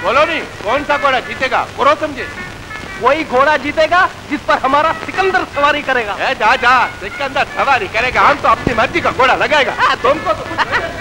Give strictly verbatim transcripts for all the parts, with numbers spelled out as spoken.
बोलो नहीं, कौन सा घोड़ा जीतेगा? बोलो समझे। वही घोड़ा जीतेगा जिस पर हमारा सिकंदर सवारी करेगा। ए जा जा, सिकंदर सवारी करेगा, हम तो अपनी मर्जी का घोड़ा लगाएगा। हाँ, तुमको तो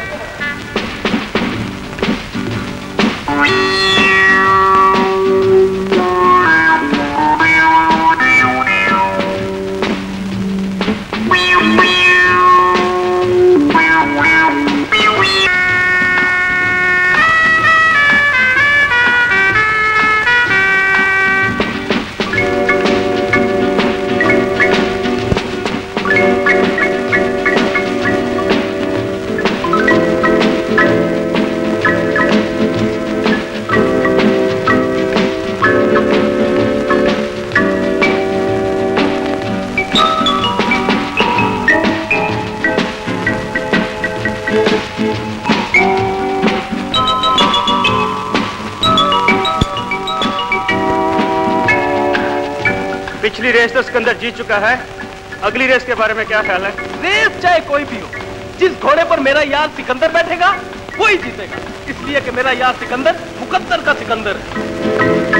पिछली रेस तो सिकंदर जीत चुका है, अगली रेस के बारे में क्या ख्याल है? रेस चाहे कोई भी हो, जिस घोड़े पर मेरा यार सिकंदर बैठेगा वही जीतेगा, इसलिए कि मेरा यार सिकंदर मुकद्दर का सिकंदर है।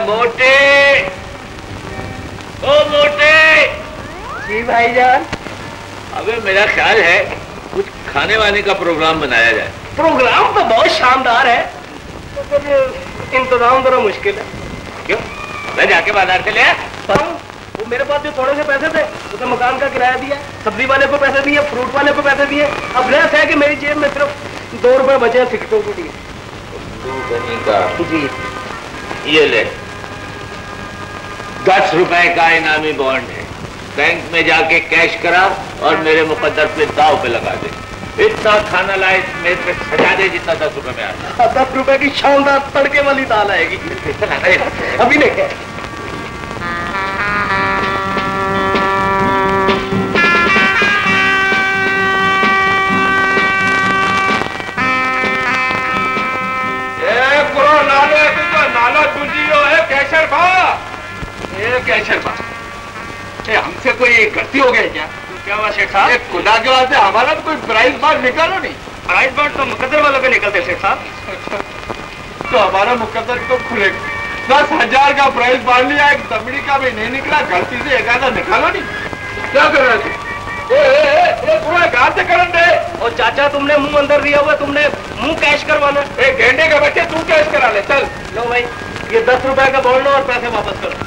मोटे, ओ मोटे। जी भाईजान। अबे मेरा ख्याल है कुछ खाने वाने का प्रोग्राम बनाया जाए। प्रोग्राम तो बहुत शानदार है, तो इंतजाम जरा मुश्किल है। क्यों? मैं जाके बाजार से ले आया। वो मेरे पास जो थोड़े से पैसे थे उसे मकान का किराया दिया, सब्जी वाले को पैसे दिए, फ्रूट वाले को पैसे दिए। अब रेस है कि मेरी जेब में सिर्फ दो रुपए बचे हैं सिगरेटों को दिए। जी ये ले, दस रुपए का इनामी बॉन्ड है। बैंक में जाके कैश करा और मेरे मुकद्दर पे दाव पे लगा दे। इतना खाना लाए मेज पे सजा दे जितना दस रुपए में आता। दस रुपए की शानदार तड़के वाली दाल आएगी। अभी नहीं। नाला तुझियो है कैशर बा, ये कैशर बा, ये हमसे कोई गलती हो गई क्या? क्या हुआ शेख साहब? खुदा के वास्ते हमारा तो कोई प्राइस बार निकालो नहीं। प्राइस बार तो मुकद्दर वालों के निकलते शेख साहब। तो हमारा मुकद्दर तो खुले दस हजार का प्राइस बांध लिया, एक दबड़ी का भी नहीं निकला, गलती से एक आधा निकालो नहीं। क्या कर रहे थे? ए, ए, ए, पूरा गाल से करन दे। और चाचा तुमने मुंह अंदर दिया हुआ, तुमने मुंह कैश करवाना। ए गेंडे के बच्चे तू कैश करा ले, चल। लो भाई ये दस रुपए का बॉन्ड लो और पैसे वापस करो।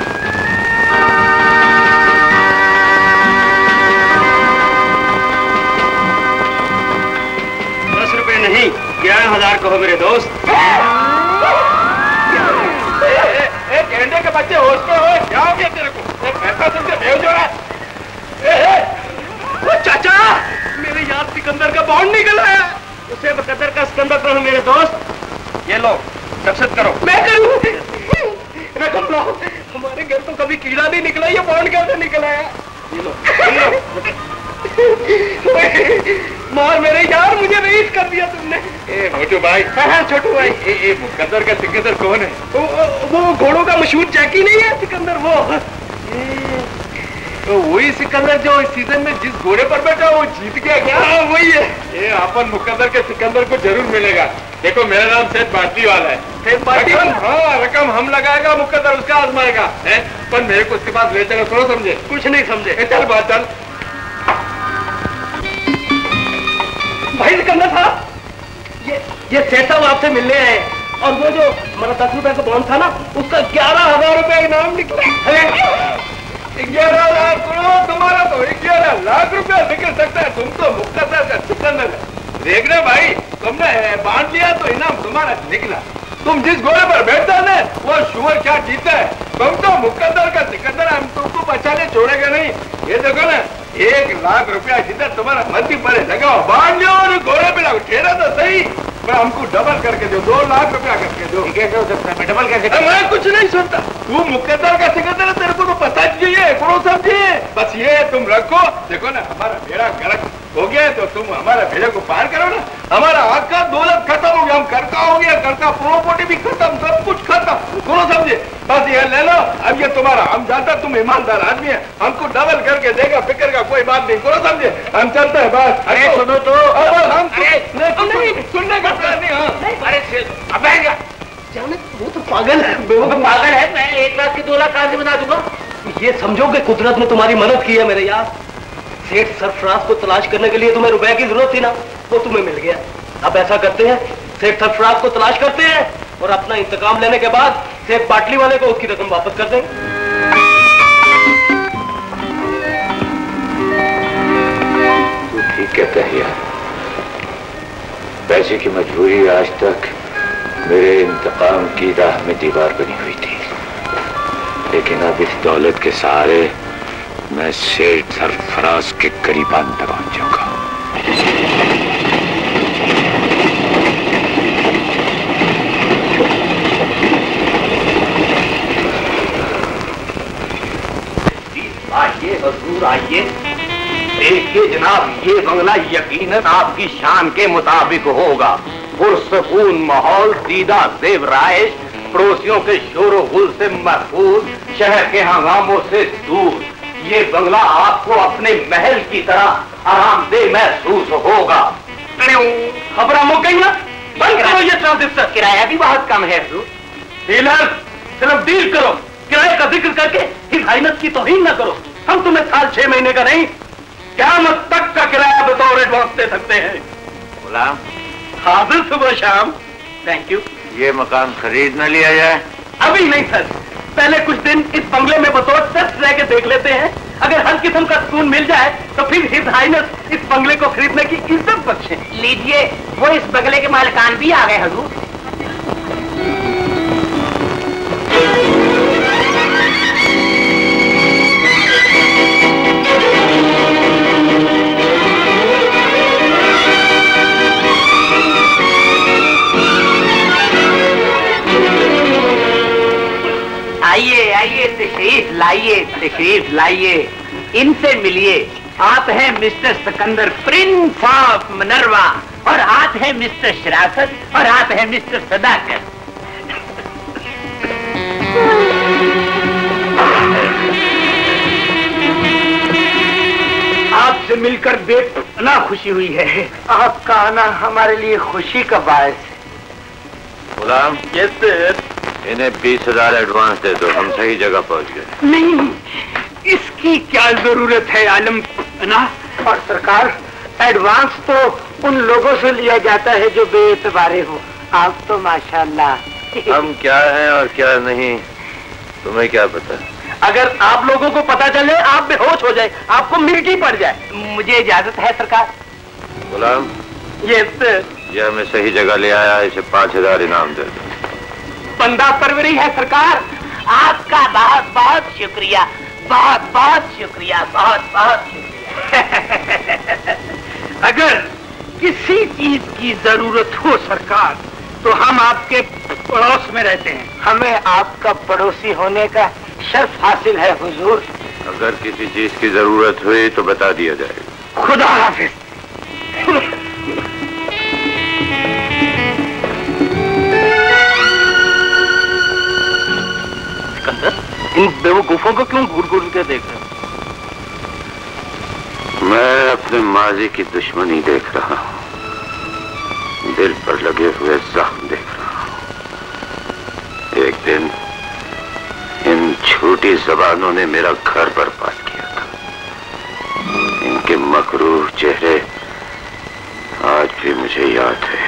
दस रुपए नहीं, ग्यारह हजार कहो मेरे दोस्त। ए, ए, ए, गेंडे के बच्चे होश में हो, क्या हो गया तेरे को? पैसा तुमसे भेज हो रहा है। ए, ए, ओ चाचा मेरे यार सिकंदर का बॉन्ड निकला है। उसे मुकद्दर का सिकंदर करो मेरे दोस्त। ये लो दक्षत करो। मैं करूं? रकम लो। हमारे घर तो कभी कीड़ा नहीं निकला, ये बॉन्ड कैसे निकला है? ये लो, ये लो। मार मेरे यार, मुझे रईस कर दिया तुमने। ए मोटू भाई। हाँ छोटू भाई। ए, ए, मुकद्दर का सिकंदर कौन है? वो, वो घोड़ों का मशहूर जैकी नहीं है सिकंदर, वो। तो वही सिकंदर जो इस सीजन में जिस घोड़े पर बैठा वो जीत गया क्या? हाँ वही है। ये अपन मुकद्दर के सिकंदर को जरूर मिलेगा। देखो मेरा नाम सेठ बाटली वाला है। सेठ बाटली? हाँ रकम हम लगाएगा, मुकद्दर उसका आजमाएगा है। पर मेरे को उसके पास ले चलो, थोड़ा समझे? कुछ नहीं समझे। ए, चल बात चल। भाई सिकंदर साहब, ये ये सेठ साहब आपसे मिलने आए, और वो जो हमारा दस रुपए का बॉन्ड था ना, उसका ग्यारह हजार रुपए इनाम निकला। ग्यारह लाख करोड़ तुम्हारा तो ग्यारह लाख रुपया निकल सकता है। तुम तो मुकद्दर का सिकंदर है। देखना भाई, तुमने बांध लिया तो इनाम तुम्हारा निकला। तुम जिस घोड़े पर बैठता है ना, वो शुअर क्या जीता है। तुम तो मुकद्दर का सिकंदर, हम तुमको बचाने छोड़ेगा नहीं। ये देखो ना, एक लाख रुपया जितना तुम्हारा मंत्री पड़े लगाओ, बांध लो और घोड़े पे लगाओ। ठहरा तो सही, पर हमको डबल करके दो, दो लाख रुपया करके दो। कैसे हो सकता है? डबल कैसे? मैं कुछ नहीं सुनता। तू मुकद्दर का सिकंदर है, तेरे को तो पता चाहिए, करो समझिए। बस ये तुम रखो। देखो ना, हमारा बेड़ा गर्क हो गया है, तो तुम हमारा बेड़े को पार करो ना। हमारा आका दौलत खत्म हो गया, हम करका हो गया, करका प्रॉपर्टी भी खत्म, सब कुछ खत्म, करो समझे। बस ये ले लो, अब ये तुम्हारा। हम जानता तुम ईमानदार आदमी है, हमको डबल करके देगा, फिक्र का कोई बात नहीं, करो समझे। हम चलते हैं बस। अरे सुनो तो, हम सुनने का प्लान नहीं। हाँ अरे अब जाने, वो तो पागल है, वो तो पागल है। मैं एक लाख की दो लाख कहां से बना दूंगा? ये समझो कि कुदरत ने तुम्हारी मदद की है मेरे यार। सेठ सरफराज को तलाश करने के लिए तुम्हें रुपए की जरूरत थी ना, वो तुम्हें मिल गया। अब ऐसा करते हैं, सेठ सरफराज को तलाश करते हैं और अपना इंतकाम लेने के बाद सेठ बाटली वाले को उसकी रकम वापस कर देंगे। तू ठीक कहता है यार, पैसे की मजबूरी आज तक मेरे इंतकाम की राह में दीवार बनी हुई थी, लेकिन अब इस दौलत के सहारे मैं सेठ सरफराज के करीबान तक पहुंच जाऊंगा। आइए हजूर आइए। देखिए जनाब, ये बंगला यकीनन आपकी शान के मुताबिक होगा। पुरसकून माहौल, सीधा जेवराइश, पड़ोसियों के शोर गुल से महफूज, शहर के हंगामों से दूर। ये बंगला आपको अपने महल की तरह आरामदेह महसूस होगा। खबर मुक गई ना, बंद करो ये ट्रांजिस्टर। किराया भी बहुत कम है। डीलर सिर्फ डील करो, किराए का जिक्र करके हिज हाइनस की तौहीन न करो। हम तुम्हें साल छह महीने का नहीं, क़यामत तक का किराया बतौर एडवांस दे सकते हैं। गुलाम, हाजिर सुबह शाम। Thank you. ये मकान खरीद न लिया जाए? अभी नहीं सर, पहले कुछ दिन इस बंगले में बतौर टेस्ट रह के देख लेते हैं। अगर हर किस्म का सुकून मिल जाए तो फिर हिज हाइनस इस बंगले को खरीदने की इज्जत बख्शे। लीजिए, वो इस बंगले के मालिकान भी आ गए हजूर। आइए आइए, तशरीफ लाइए, तशरीफ लाइए, इनसे मिलिए। आप हैं mister Sikandar, prince of Minerva, और आप हैं मिस्टर शराफत, और आप हैं मिस्टर सदाकत। आपसे मिलकर बेपना खुशी हुई है। आपका आना हमारे लिए खुशी का बायस है। गुलाम, यस सर। इन्हें बीस हजार एडवांस दे दो, हम सही जगह पहुंच गए। नहीं, इसकी क्या जरूरत है आलम ना। और सरकार, एडवांस तो उन लोगों से लिया जाता है जो बेएतबारे हो। आप तो माशाल्लाह। हम क्या हैं और क्या नहीं, तुम्हें क्या पता? अगर आप लोगों को पता चले, आप बेहोश हो जाए, आपको मिर्गी पड़ जाए। मुझे इजाजत है सरकार। गुलाम, ये ये हमें सही जगह ले आया, इसे पाँच हजार इनाम दे दो। बंदा परवरी है सरकार। आपका बहुत बहुत शुक्रिया, बहुत बहुत शुक्रिया, बहुत बहुत शुक्रिया। अगर किसी चीज की जरूरत हो सरकार, तो हम आपके पड़ोस में रहते हैं। हमें आपका पड़ोसी होने का शर्फ हासिल है हुजूर। अगर किसी चीज की जरूरत हुई तो बता दिया जाएगा। खुदा हाफिज। इन बेवकूफों को क्यों घूर घूर के देख रहे हो? मैं अपने माजी की दुश्मनी देख रहा हूँ, दिल पर लगे हुए जख्म देख रहा हूँ। एक दिन इन झूठी जबानों ने मेरा घर बर्बाद किया था। इनके मकरूह चेहरे आज भी मुझे याद है।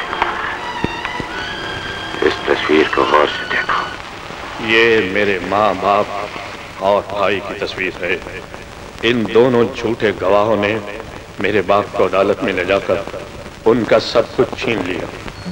इस तस्वीर को गौर से देखो। ये मेरे माँ बाप और भाई की तस्वीर है। इन दोनों झूठे गवाहों ने मेरे बाप को अदालत में ले जाकर उनका सब कुछ छीन लिया।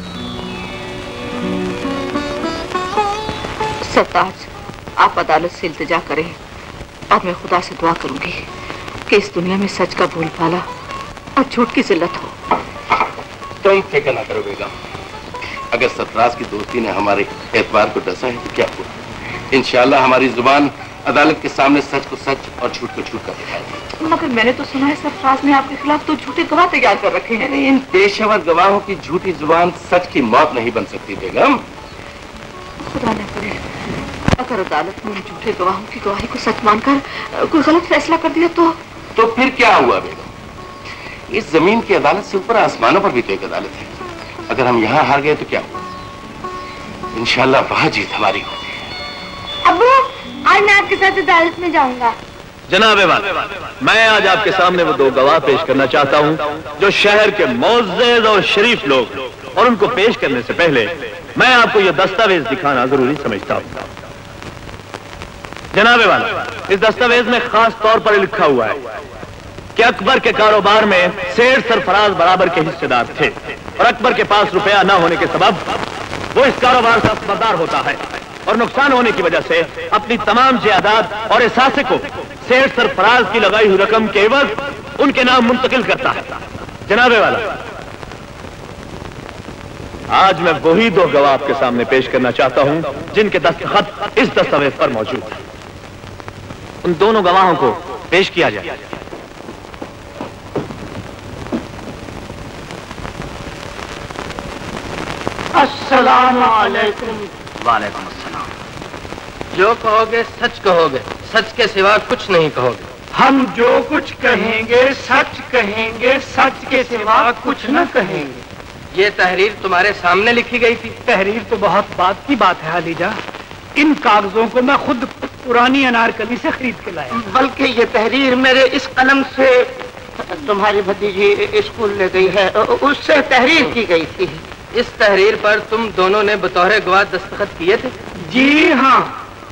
सरताज, आप अदालत से इल्तिजा करें और मैं खुदा से दुआ करूंगी कि इस दुनिया में सच का भूलभाला और झूठ की जिल्लत हो। तुम फिक्र ना करो बेगम, अगर सरफराज की दोस्ती ने हमारे एतबार को डसा है तो क्या हुआ? इंशाल्लाह हमारी जुबान अदालत के सामने सच को सच और झूठ को झूठ कर दिखाएगी। मगर मैंने तो सुना है सरफराज ने आपके खिलाफ तो झूठे गवाह तैयार कर रखे हैं। इन पेशेवर गवाहों की झूठी जुबान सच की मौत नहीं बन सकती बेगम। खुदा न करे अगर अदालत ने झूठे गवाहों की गवाही को सच मानकर कोई गलत फैसला कर दिया तो तो फिर क्या हुआ बेगम? इस जमीन की अदालत से ऊपर आसमानों पर भी तो एक अदालत है। अगर हम यहाँ हार गए तो क्या हुआ? इंशाल्लाह वहां जीत हमारी होगी। अब्बू, आज मैं आपके साथ अदालत में जाऊंगा। जनाबे वाला, मैं आज आपके सामने वो दो गवाह पेश करना चाहता हूँ जो शहर के मोअज़्ज़ज़ और शरीफ लोग, और उनको पेश करने से पहले मैं आपको ये दस्तावेज दिखाना जरूरी समझता हूँ। जनाबे वाला, इस दस्तावेज में खास तौर पर लिखा हुआ है कि अकबर के कारोबार में सेठ सरफराज बराबर के हिस्सेदार थे और अकबर के पास रुपया न होने के सबब वो इस कारोबार से असरदार होता है और नुकसान होने की वजह से अपनी तमाम जायदाद और एहसासे को सेठ सरफराज की लगाई हुई रकम के एवज उनके नाम मुंतकिल करता है। जनाबे वाला, आज मैं वही दो गवाह आपके सामने पेश करना चाहता हूं जिनके दस्तखत इस दस्तावेज पर मौजूद है। उन दोनों गवाहों को पेश किया जाए। अस्सलाम वालेकुम। वालेकुम अस्सलाम। जो कहोगे सच कहोगे, सच के सिवा कुछ नहीं कहोगे। हम जो कुछ कहेंगे सच कहेंगे, सच के सिवा कुछ न कहेंगे। ये तहरीर तुम्हारे सामने लिखी गई थी। तहरीर तो बहुत बात की बात है अलीजा। इन कागजों को मैं खुद पुरानी अनारकली से खरीद के लाया। बल्कि ये तहरीर मेरे इस कलम से तुम्हारी भतीजी स्कूल ले गई है, उससे तहरीर की गई थी। इस तहरीर पर तुम दोनों ने बतौर गवाह दस्तखत किए थे? जी हाँ।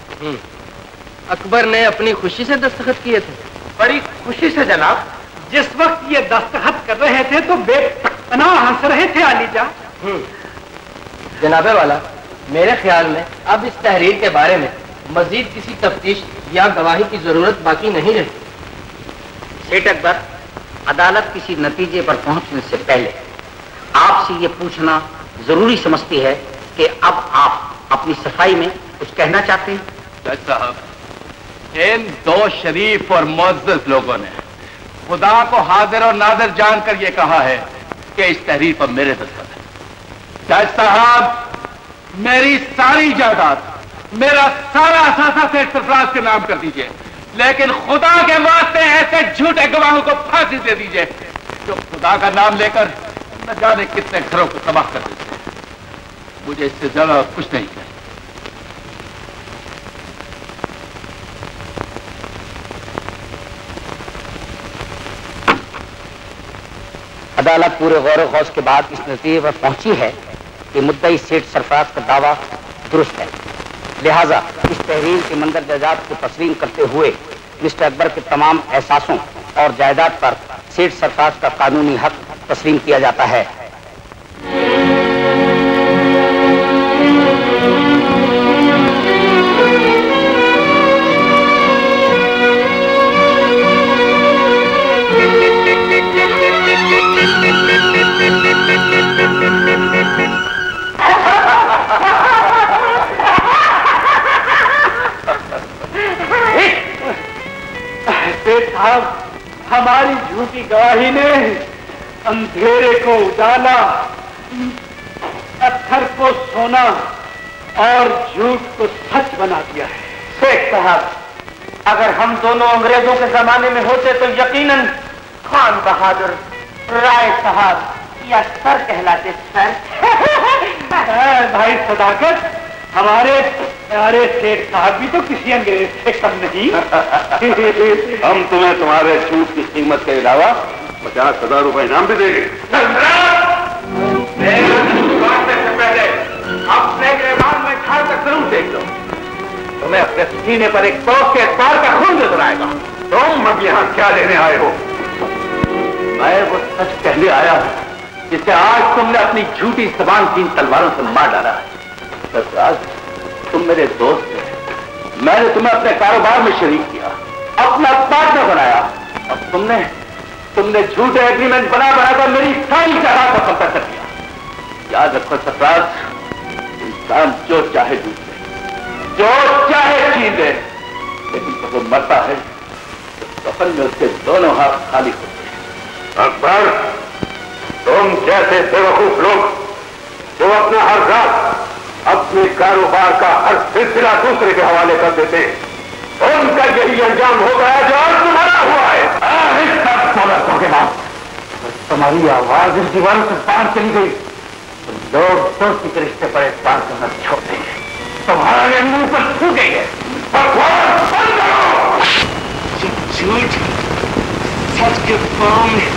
अकबर ने अपनी खुशी से दस्तखत किए थे? बड़ी खुशी से जनाब। जिस वक्त ये दस्तखत कर रहे थे तो बेपनाह हंस रहे थे आलीजा। जनाबे वाला, मेरे ख्याल में अब इस तहरीर के बारे में मजीद किसी तफ्तीश या गवाही की जरूरत बाकी नहीं रही। सेठ अकबर, अदालत किसी नतीजे पर पहुंचने से पहले आपसे ये पूछना जरूरी समझती है कि अब आप अपनी सफाई में कुछ कहना चाहते हैं? जज साहब, इन दो शरीफ और मुअज़्ज़ज़ लोगों ने खुदा को हाजिर और नादिर जानकर ये कहा है कि इस तहरीर पर मेरे दस्तखत है। जज साहब, मेरी सारी जायदाद, मेरा सारा असासा सेठ सरफराज के नाम कर दीजिए, लेकिन खुदा के वास्ते ऐसे झूठे गवाहों को फांसी दे दीजिए जो खुदा का नाम लेकर न जाने कितने घरों को तबाह कर देते हैं। मुझे इससे ज्यादा कुछ नहीं चाहिए। अदालत पूरे गौर खौज के बाद इस नतीजे पर पहुंची है कि मुद्दई सेठ सरफराज का दावा दुरुस्त है। लिहाजा इस तहरीर के मंदरजात को तस्लीम करते हुए मिस्टर अकबर के तमाम एहसासों और जायदाद पर सेठ सरफराज का कानूनी हक तस्लीम किया जाता है। साहब, हमारी झूठी गवाही ने अंधेरे को उजाला, पत्थर को सोना और झूठ को सच बना दिया है। शेख साहब, अगर हम दोनों अंग्रेजों के जमाने में होते तो यकीनन खान बहादुर, राय साहब या सर कहलाते। सर भाई सदाकत, हमारे प्यारे सेठ साहब भी तो किसी अंग्रेज से कम नहीं। हम तुम्हें तुम्हारे झूठ की कीमत के अलावा पचास हजार रुपए इनाम भी देंगे। से पहले अपने गिरबान में खाल तक जरूर देख लो। तुम्हें अपने सीने पर एक तोप के बार का खून नजर आएगा। तुम अब यहाँ क्या लेने आए हो? मैं वो सच कहने आया हूँ जिसे आज तुमने अपनी झूठी जबान तीन तलवारों से मार डाला है। सरफराज, तुम मेरे दोस्त थे, मैंने तुम्हें अपने कारोबार में शरीक किया, अपना पार्टनर बनाया। अब तुमने तुमने झूठे एग्रीमेंट बना बनाकर मेरी सारी जायदाद को कब्जा कर दिया। याद रखो सरफराज, इंसान जो चाहे डूब ले, जो चाहे छीन ले, लेकिन जब वो मरता है तो कफन में उसके दोनों हाथ खाली होते हैं। अकबर, तुम जैसे बेवकूफ लोग जो अपना हर रात अपने कारोबार का हर सिलसिला दूसरे के हवाले कर देते, उनका यही अंजाम हो गया जो आज तुम्हारा हुआ है। इस सब सोलह के बाद तुम्हारी आवाज इस दीवारों से बाहर चली गई तो लोग दोस्ती के रिश्ते पर इस बार को न छोड़ देंगे, तुम्हारे मुंह पर थूकेंगे। बकवास बंद करो। झूठ सच के पांव में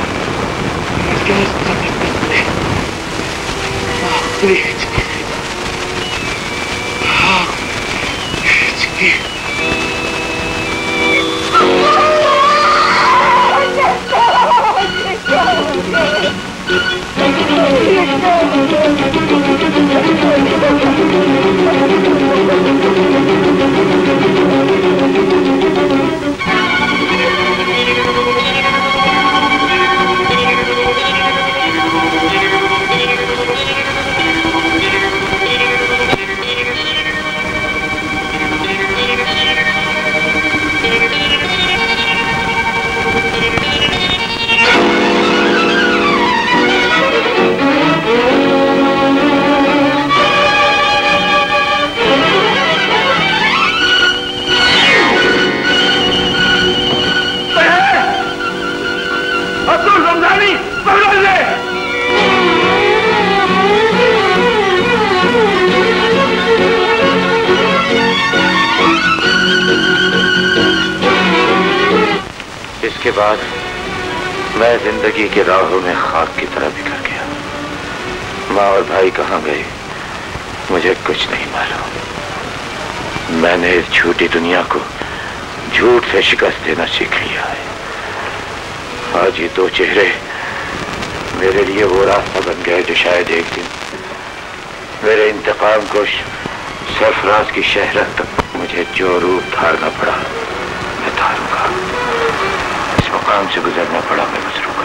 उसके बाद मैं जिंदगी के राहों में खाक की तरह बिखर गया। माँ और भाई कहाँ गए मुझे कुछ नहीं मालूम। मैंने इस झूठी दुनिया को झूठ से शिकस्त देना सीख लिया है। आज ये दो चेहरे मेरे लिए वो रास्ता बन गए जो शायद एक दिन मेरे इंतकाम को सरफराज की शहरत तक मुझे जो रूप धारना पड़ा मैं धारूंगा। इस मकाम से गुजरना पड़ा मैं गुजरूंगा।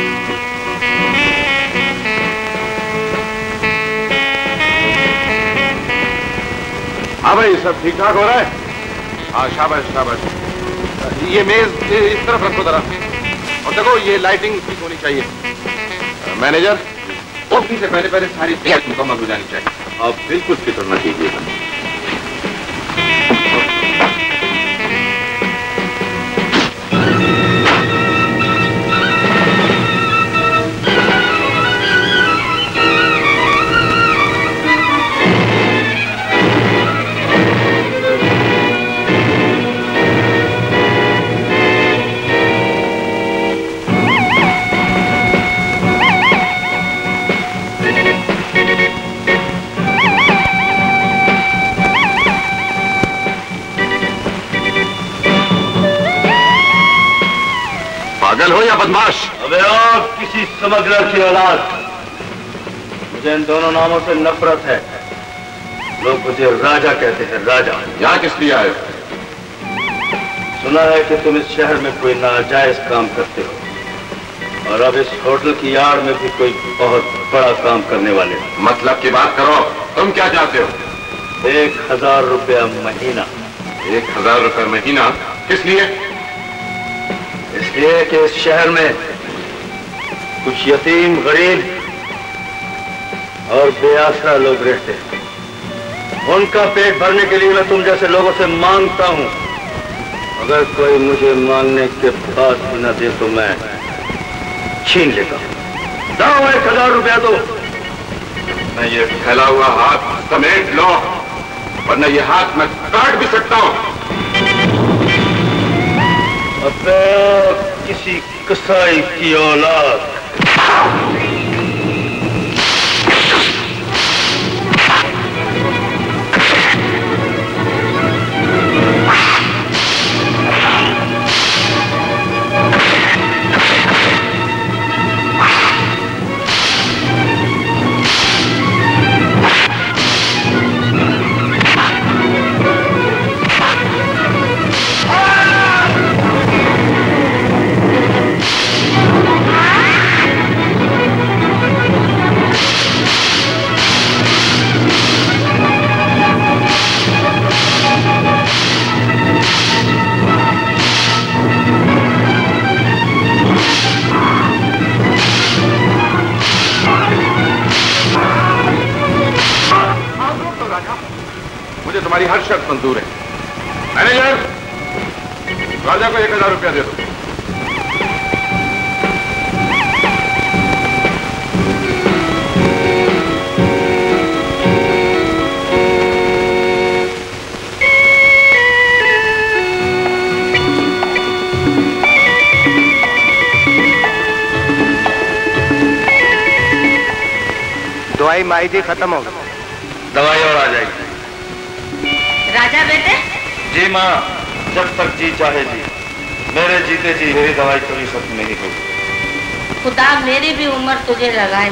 हाँ भाई, सब ठीक ठाक हो रहा है? हाँ शाबाश शाबाश। ये मेज इस तरफ रखो जरा, और देखो ये लाइटिंग ठीक होनी चाहिए। मैनेजर, ओपनिंग से पहले पहले सारी तैयारी मुकम्मल हो जानी चाहिए। आप बिल्कुल फिक्र न कीजिएगा। पागल हो या बदमाश? अबे आप किसी समग्र की औलाद, मुझे इन दोनों नामों से नफरत है। लोग मुझे राजा कहते हैं, राजा। यहाँ किस लिए आए? सुना है कि तुम इस शहर में कोई नाजायज काम करते हो और अब इस होटल की आड़ में भी कोई बहुत बड़ा काम करने वाले हो। मतलब की बात करो, तुम क्या चाहते हो? एक हजार रुपया महीना। एक हजार रुपया महीना? किस लिए? इसलिए कि इस शहर में कुछ यतीम, गरीब और बेआसरा लोग रहते हैं। उनका पेट भरने के लिए मैं तुम जैसे लोगों से मांगता हूं। अगर कोई मुझे मांगने के बाद भी न दे तो मैं छीन लेता हूं। जाओ, एक हजार रुपया दो। मैं ये फैला हुआ हाथ समेट लो, वरना ये हाथ मैं काट भी सकता हूं। अब किसी कसाई की औलाद। मुझे तुम्हारी हर शर्त मंजूर है। मैनेजर, राजा को एक हजार रुपया दे दो। दवाई माई जी खत्म हो गई, दवाई और आ जाएगी। राजा बेटे? जी माँ, जब तक जी चाहे जी। मेरे जीते जी मेरी दवाई कभी खत्म नहीं होगी। खुदा मेरी भी उम्र तुझे लगाए।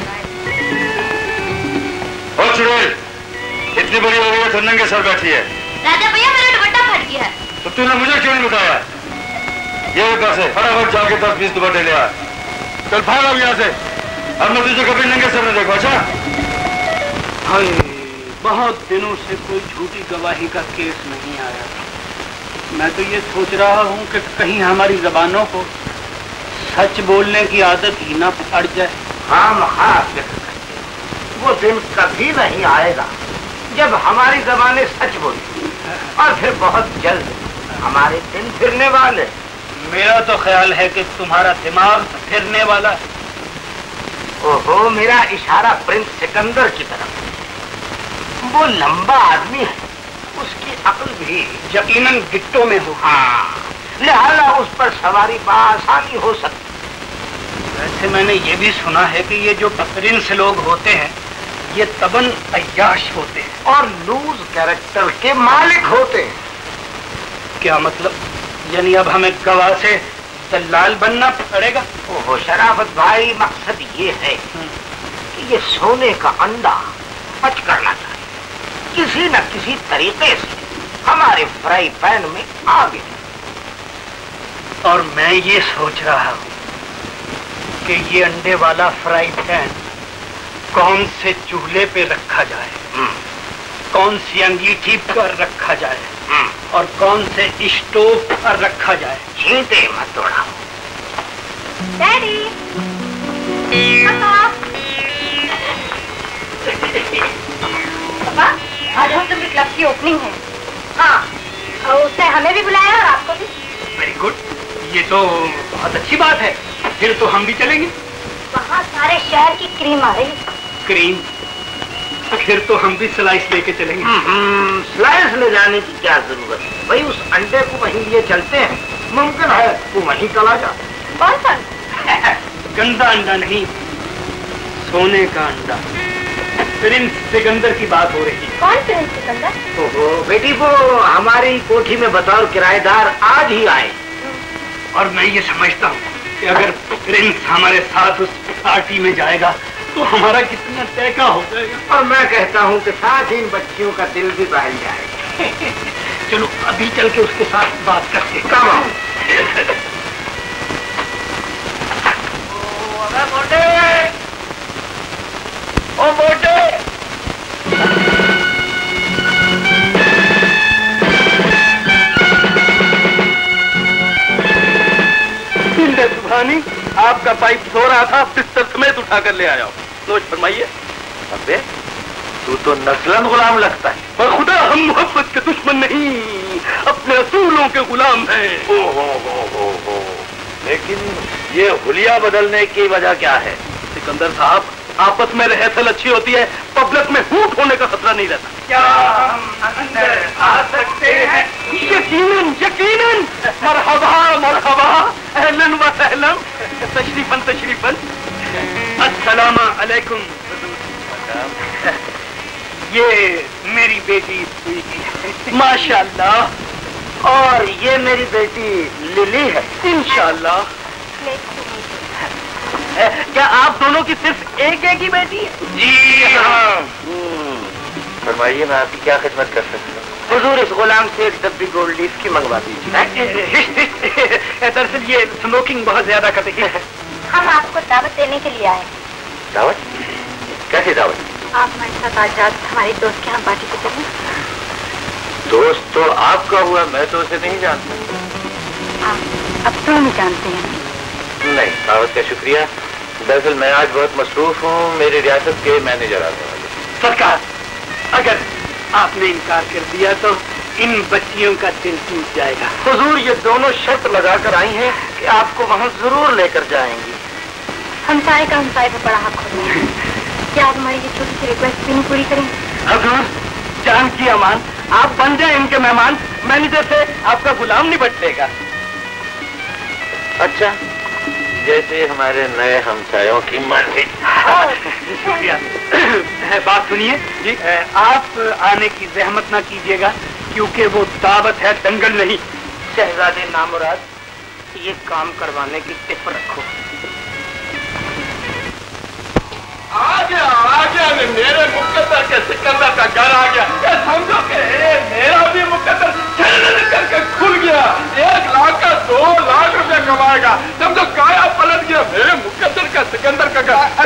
और चुड़ैल, इतनी बड़ी हो गई तो नंगे सर बैठी है। राजा भैया, मेरा दुपट्टा फट गया है। तो तूने मुझे क्यों नहीं बताया? ये पैसे फटाफट जाके दस बीस दुपट्टे ले आ। चल भाग अब यहाँ से। अब मैं तुझे कभी नंगे सर न देखो। अच्छा? हाय, बहुत दिनों से कोई झूठी गवाही का केस नहीं आया। मैं तो ये सोच रहा हूँ कि कहीं हमारी जबानों को सच बोलने की आदत ही ना पड़ जाए। हम हाँ, वो दिन कभी नहीं आएगा जब हमारी जबानें सच बोली, और फिर बहुत जल्द हमारे दिन फिरने वाले। मेरा तो ख्याल है कि तुम्हारा दिमाग फिरने वाला है। ओहो, मेरा इशारा प्रिंस सिकंदर की तरफ। वो लंबा आदमी है, उसकी अक्ल भी यकीनन गिट्टों में हो। हाँ, लिहाजा उस पर सवारी बआसानी हो सकती। वैसे मैंने ये भी सुना है कि ये जो प्रिंस लोग होते हैं ये तबन अय्याश होते हैं और लूज कैरेक्टर के मालिक होते हैं। क्या मतलब? यानी अब हमें गवाह से दलाल बनना पड़ेगा? ओहो शराफत भाई, मकसद ये है कि ये सोने का अंडा पच करना चाहिए, किसी न किसी तरीके से हमारे फ्राई पैन में आ गया। और मैं ये सोच रहा हूँ कि ये अंडे वाला फ्राई पैन कौन से चूल्हे पे रखा जाए, कौन सी अंगीठी पर रखा जाए और कौन से स्टोव पर रखा जाए। छींटे मत तोड़ाओ। डैडी, पापा, आज हम सब क्लब की ओपनिंग है। हाँ, और उसने हमें भी बुलाया और आपको भी। वेरी गुड, ये तो बहुत अच्छी बात है। फिर तो हम भी चलेंगे। वहाँ सारे शहर की क्रीम आ रही है। क्रीम? फिर तो हम भी स्लाइस लेके चलेंगे। स्लाइस ले जाने की क्या जरूरत है भाई, उस अंडे को वहीं लिए चलते हैं, मुमकिन है वो वहीं चला जा। कौन सा? गंदा अंडा नहीं, सोने का अंडा। प्रिंस सिकंदर की बात हो रही है। कौन प्रिंस सिकंदर? ओहो बेटी, वो हमारी कोठी में बतौर किराएदार आज ही आए। और मैं ये समझता हूँ कि अगर प्रिंस हमारे साथ उस पार्टी में जाएगा तो हमारा कितना तैका हो जाएगा। और मैं कहता हूँ कि साथ ही इन बच्चियों का दिल भी बहल जाएगा। चलो अभी चल के उसके साथ बात करते हैं। कम आओ। ओ मोटे, ओ मोटे, सुभानी, आपका पाइप सो रहा था, बिस्तर समेत उठा कर ले आया। नोच फरमाइए। अबे तू तो नस्लन गुलाम लगता है। पर खुदा हम मोहब्बत के दुश्मन नहीं, अपने असूलों के गुलाम हैं। ओ हो हो हो हो। लेकिन ये हुलिया बदलने की वजह क्या है? सिकंदर साहब, आपस में रहसल अच्छी होती है, पब्लिक में हूट होने का खतरा नहीं रहता। क्या हम अंदर आ सकते हैं? यकीनन यकीनन। मरहबा मरहबा, अहलन व सहलन, तशरीफन तशरीफन। अस्सलाम अलैकुम। ये मेरी बेटी स्वीटी, माशाल्लाह। और ये मेरी बेटी लिली है, इंशाल्लाह। क्या आप दोनों की सिर्फ एक एक ही बेटी है? जी हाँ। फरमाइए, मैं आपकी क्या खिदमत कर सकता हूँ? हुजूर इस गुलाम से एक डब्बी गोल्ड लीफ की मंगवा दीजिए। दरअसल ये स्मोकिंग बहुत ज्यादा करती है। हम आपको दावत देने के लिए आए। दावत? कैसी दावत? आप हमारे साथ आज रात हमारे दोस्त के यहाँ पार्टी पे चलें। दोस्त तो आपका हुआ, मैं तो उसे नहीं जानता। आप अब तो हमें जानते हैं। नहीं, दावत का शुक्रिया। दरअसल मैं आज बहुत मसरूफ हूँ, मेरी रियासत के मैनेजर आने वाले। सरकार, अगर आपने इनकार कर दिया तो इन बच्चियों का दिल टूट जाएगा। हुजूर ये दोनों शर्त लगाकर आई हैं कि आपको वहाँ जरूर लेकर जाएंगी। हमसाए का हमसाए पर बड़ा हक होता है। क्या आप हमारी ये छोटी सी रिक्वेस्ट भी नहीं पूरी करेंगे? हुजूर, जान की अमान, आप बन जाए इनके मेहमान, मैनेजर से आपका गुलाम नहीं बचेगा। अच्छा, जैसे हमारे नए हमसायों की मर्जी। शुक्रिया। बात सुनिए जी, आप आने की जहमत ना कीजिएगा, क्योंकि वो दावत है, दंगल नहीं। शहजादे नामुराद, ये काम करवाने की टिप रखो। आ गया आ गया, मेरे मुकद्दर के सिकंदर का घर आ गया। ये समझो कि मेरा भी मुकद्दर छलनी करके खुल गया। एक लाख का दो लाख रुपया कमाएगा, समझो काया पलट गया मेरे मुकद्दर का सिकंदर का घर।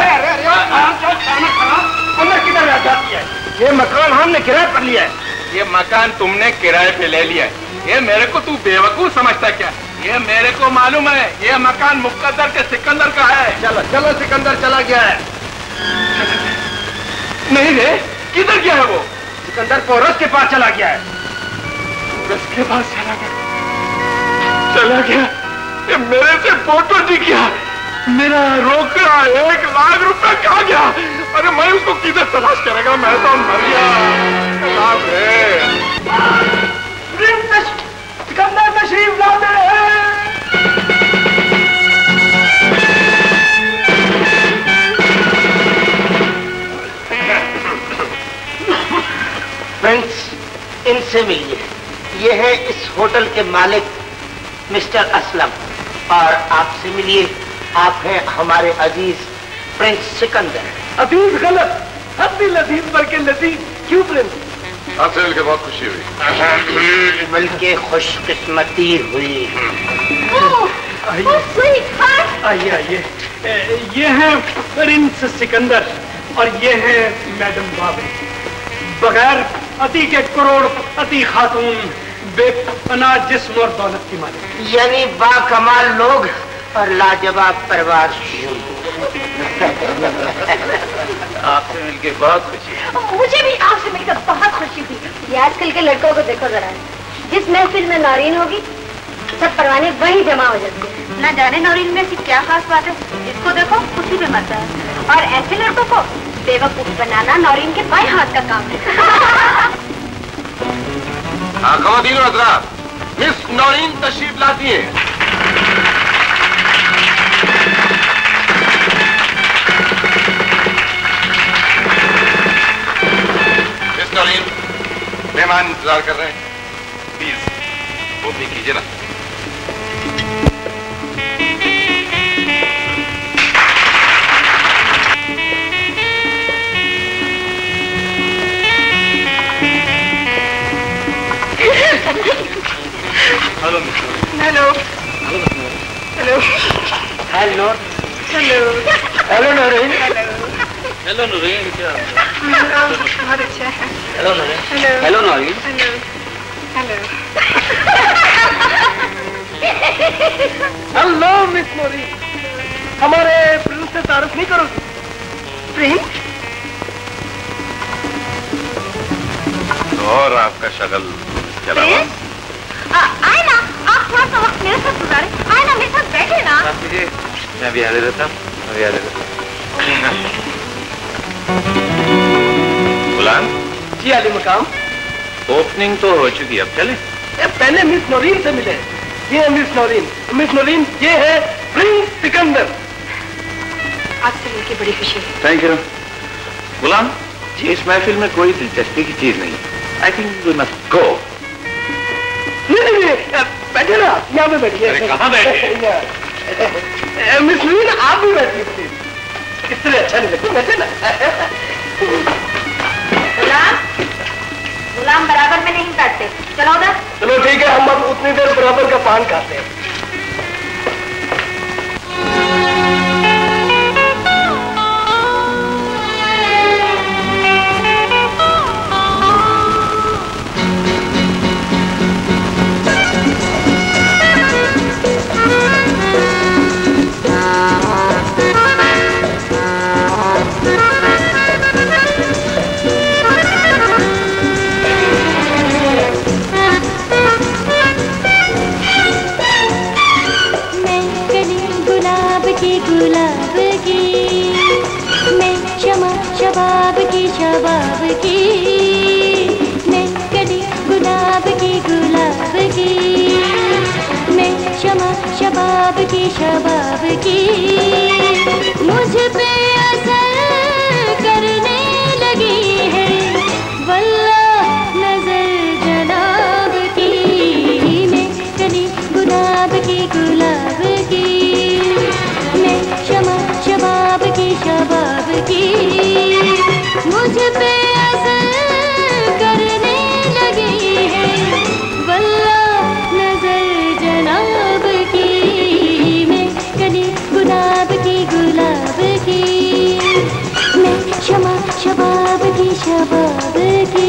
अंदर किधर रह जाती है? ये मकान हमने किराए पर लिया है। ये मकान तुमने किराए पे ले लिया है। ये मेरे को तू बेवकूफ समझता क्या? ये मेरे को मालूम है, ये मकान मुकद्दर के सिकंदर का है। चलो चलो, सिकंदर चला गया है। नहीं रे, किधर गया है वो? सिकंदर पोरस के पास चला गया है। पोरस के पास चला गया चला गया ये मेरे से फोटो जी गया। मेरा रोकड़ा एक लाख रुपए कहाँ गया? अरे मैं उसको किधर तलाश करेगा? मैं तो मर गया। सिकंदर तशरीफ लाते हैं। फ्रेंड्स, इनसे मिलिए। ये है इस होटल के मालिक मिस्टर असलम, और आपसे मिलिए, आप हैं हमारे अजीज प्रिंस सिकंदर। अजीज गलत, हद लजीज बल्कि लजीज। क्यों प्रिंस? आपसे मिलकर बहुत खुशी हुई। बल्कि खुशकिस्मती हुई। आइए आइए, ये हैं प्रिंस सिकंदर और ये हैं मैडम बाबरी। बगैर अति के करोड़ अति खातून, बेपनाह जिस्म और दौलत की मालिक, यानी बाकमाल लोग और लाजवाब परिवार। आपसे मिलकर बहुत खुशी। मुझे भी आपसे मिलकर बहुत खुशी हुई। ये आजकल के लड़कों को देखो जरा, जिस महफिल में नौरीन होगी सब परवाने वही जमा हो जाते हैं। ना जाने नौरीन में ऐसी क्या खास बात है, जिसको देखो उसी पे मरता है। और ऐसे लड़कों को बेवकूफ बनाना नौरीन के बाएं हाथ का काम है। हाँ, ख़वातीन और हज़रात, मिस नौरीन तशरीफ लाती है। मिस नौरीन, मेहमान इंतजार कर रहे हैं, प्लीज वो भी कीजिए ना। Hello hello hello hello hello hello Naureen. Hello Noorin, क्या बहुत अच्छा है। Hello Naureen. Hello hello Naureen. Hello hello hello miss Naureen, हमारे प्रिंस से तारुफ नहीं करोगी? प्रिंस? और आपका शगल चला हुआ। आए ना, आप थोड़ा सा वक्त मेरे साथ गुजारे। आए ना, मेरे साथ बैठे ना। मैं भी आ रहता हूँ, मैं भी आ रहता गुलाम जी आली मकाम। ओपनिंग तो हो चुकी, अब चले। पहले मिस नौरीन से मिले। ये है मिस नौरीन। मिस नौरीन, ये है प्रिंस सिकंदर। आज से मिलकर बड़ी खुशी है। Thank you. गुलाम जी, इस महफिल में कोई दिलचस्पी की चीज नहीं। I think we must go. नहीं नहीं नहीं, बैठे ना, यहाँ पे बैठिए। अरे कहाँ बैठे? मिस नौरीन, आप भी बैठिए प्लीज। इससे अच्छा नहीं लगता, बैठे ना। गुलाम, गुलाम बराबर में नहीं काटते। चलो उधर। चलो ठीक है, हम अब उतनी देर बराबर का पान खाते हैं। गुलाब की, मैं शमा शबाब की शबाब की, मैं कली गुलाब की गुलाब की, मैं शमा शबाब की शबाब की, मुझ पे असर करने लगी है वल्लाह नजर जनाब की, मैं कली गुलाब की गुलाब की, शमा शबाब की शबाब की, मुझ पे असर करने लगी है वल्लाह नजर जनाब की, मैं कली गुलाब की गुलाब की, मैं शमा शबाब की शबाब की।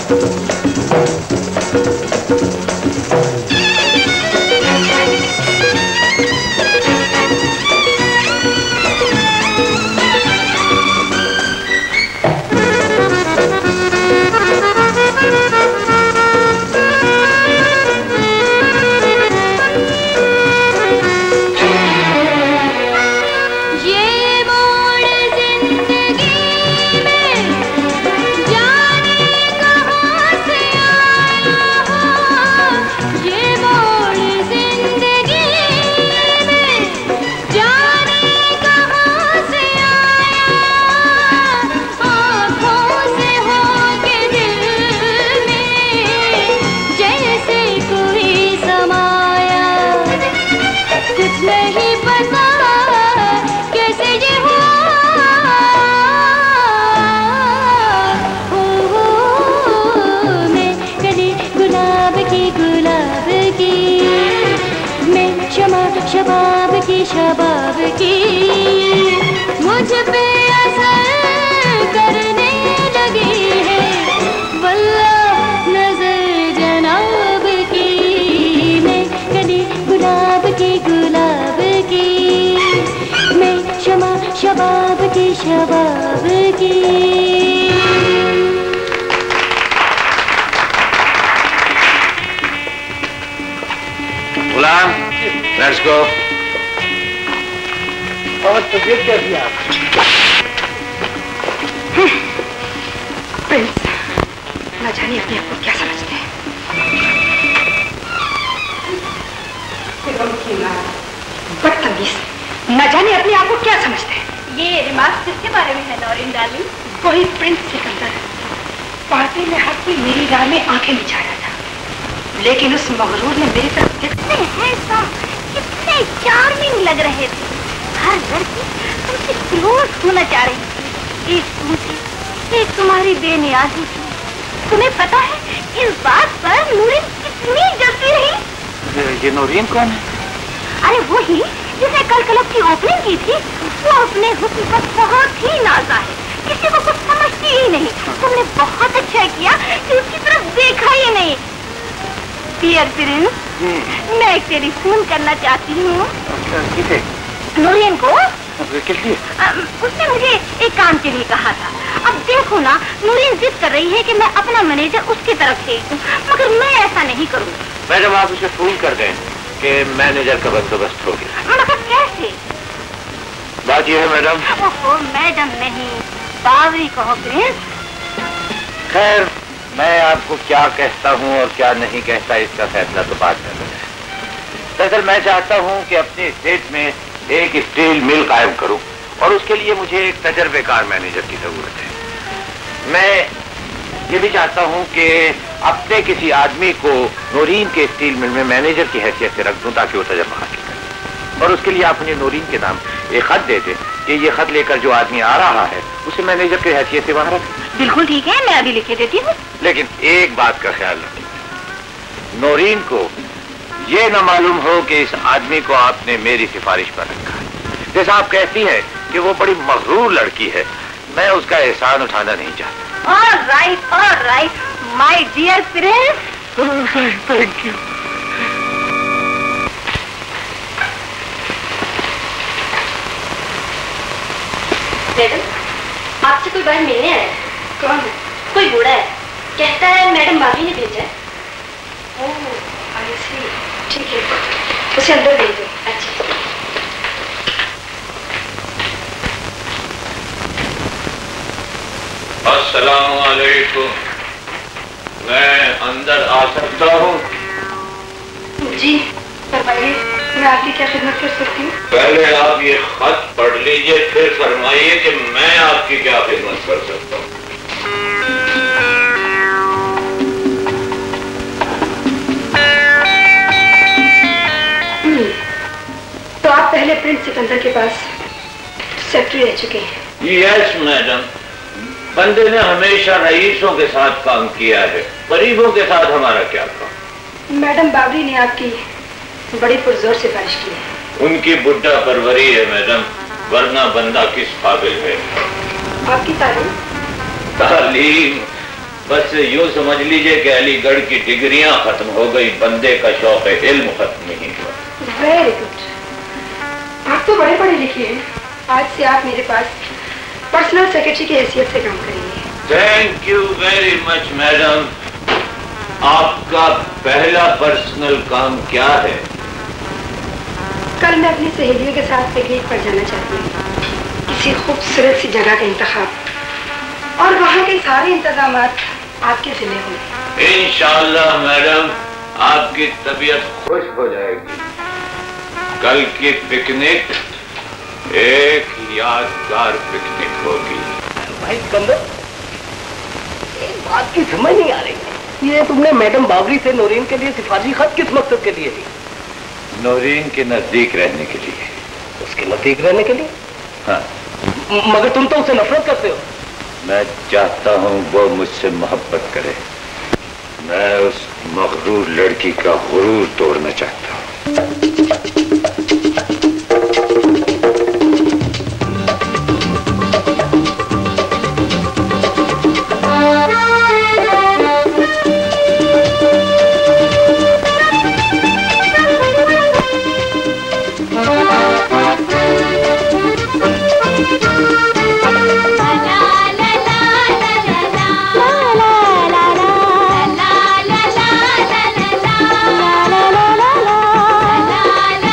शबाब की शबाब की मुझ पे असर करने लगी है, वल्लाह नजर जनाब की। मैं कली गुलाब की गुलाब की, मैं शमा शबाब की शबाब की। गुलाम, लेट्स गो। और तबीयत कैसी है आपकी? प्रिंस, न जाने अपने आप को क्या समझते हैं। बदतमीज, न जाने अपने आप को क्या समझते हैं। ये रिमार्क किसके बारे में है नौरीन डार्लिंग? वही प्रिंस सिकंदर। पढ़ते में हर कोई मेरी राह में आंखें बिछा रहा था, लेकिन उस मगरूर ने मेरी तरफ देखते हैं कितने चार्मिंग लग रहे थे। हर लड़की तुमसे क्लोज होना चाह रही थी। एक तुमसे, एक तुम्हारी बेनियाजी थी। तुम्हें पता है इस बात पर नूरीन कितनी जलती रही? ये नूरीन कौन है? अरे वो ही जिसने कल क्लब की ओपनिंग की थी। वो अपने हुस्न पर बहुत ही नाज़ा है, किसी को कुछ समझती ही नहीं। तुमने बहुत अच्छा किया कि उसकी तरफ देखा ही नहीं। डियर प्रिंस, मैं एक टेलीफोन करना चाहती हूँ। किसे? नूरीन को। किस लिए? उसने मुझे एक काम के लिए कहा था। अब देखो ना, नूरीन जिद कर रही है कि मैं अपना मैनेजर उसकी तरफ भेज दूं, मगर मैं ऐसा नहीं करूँगी। मैडम, आप उसे फोन कर दें कि मैनेजर का बंदोबस्त हो गया। मगर कैसे? बात यह है मैडम। ओहो, मैडम नहीं, बावरी कहो प्रिंस। खैर, मैं आपको क्या कहता हूँ और क्या नहीं कहता इसका फैसला तो बाद में हो जाए। दरअसल मैं चाहता हूँ कि अपने स्टेट में एक स्टील मिल कायम करूँ और उसके लिए मुझे एक तजर्बेकार मैनेजर की जरूरत है। मैं ये भी चाहता हूँ कि अपने किसी आदमी को नूरीन के स्टील मिल में मैनेजर की हैसियत से रख दूँ ताकि वो तजर्बा हासिल करे। और उसके लिए आप उन्हें नूरीन के नाम एक खत दे दें कि ये खत लेकर जो आदमी आ रहा है उसे मैनेजर की हैसियत से वहां रखें। बिल्कुल ठीक है, मैं अभी लिखे देती हूँ। लेकिन एक बात का ख्याल रखें, नूरीन को ये न मालूम हो कि इस आदमी को आपने मेरी सिफारिश पर रखा है। जैसा आप कहती हैं कि वो बड़ी मगरूर लड़की है, मैं उसका एहसान उठाना नहीं चाहता। All right, all right, my dear prince. Thank you. Madam, आपसे कोई बात मिलने आया है। कौन है? कोई बूढ़ा है, कहता है मैडम भाभी ने भेजा है। ओह, आई सी, ठीक है, उसे अंदर भेज दो। अच्छा। अस्सलाम वालेकुम, मैं अंदर आ सकता हूँ? जी फरमाइए, मैं आपकी क्या खिदमत कर सकती हूँ? पहले आप ये खत पढ़ लीजिए, फिर फरमाइए कि मैं आपकी क्या खिदमत कर सकता हूँ। तो आप पहले प्रिंस सिकंदर के पास सेक्रेटरी रह चुके हैं? यस मैडम, बंदे ने हमेशा रईसों के साथ काम किया है, गरीबों के साथ हमारा क्या काम। मैडम बावरी ने आपकी बड़ी पुरजोर सिफारिश की है। उनकी बुढ़ा परवरी है मैडम, वरना बंदा किस काबिल है। आपकी तालीम? तालीम बस यूं समझ लीजिए कि अलीगढ़ की डिग्रियां खत्म हो गई, बंदे का शौक इल्म खत्म नहीं हुआ। वेरी गुड, आप तो बड़े पढ़े लिखे हैं। आज से आप मेरे पास पर्सनल सेक्रेटरी की हैसियत से काम करेंगे। Thank you very much madam. आपका पहला पर्सनल काम क्या है? कल मैं अपनी सहेलियों के साथ पिकनिक पर जाना चाहती हूँ, किसी खूबसूरत सी जगह का इंतखाब और वहाँ के सारे इंतजाम आपके जिले होंगे। इंशाल्लाह मैडम, आपकी तबीयत खुश हो जाएगी। कल की पिकनिक एक यादगार पिकनिक होगी। भाई सिकंदर, एक बात की समझ नहीं आ रही, ये तुमने मैडम बावरी से नौरीन के लिए सिफारिशी खत किस मकसद के लिए दी? नौरीन के नजदीक रहने के लिए। उसके नजदीक रहने के लिए? हाँ। मगर तुम तो उसे नफरत करते हो। मैं चाहता हूँ वो मुझसे मोहब्बत करे। मैं उस मगरूर लड़की का गुरूर तोड़ना चाहता हूँ। la la la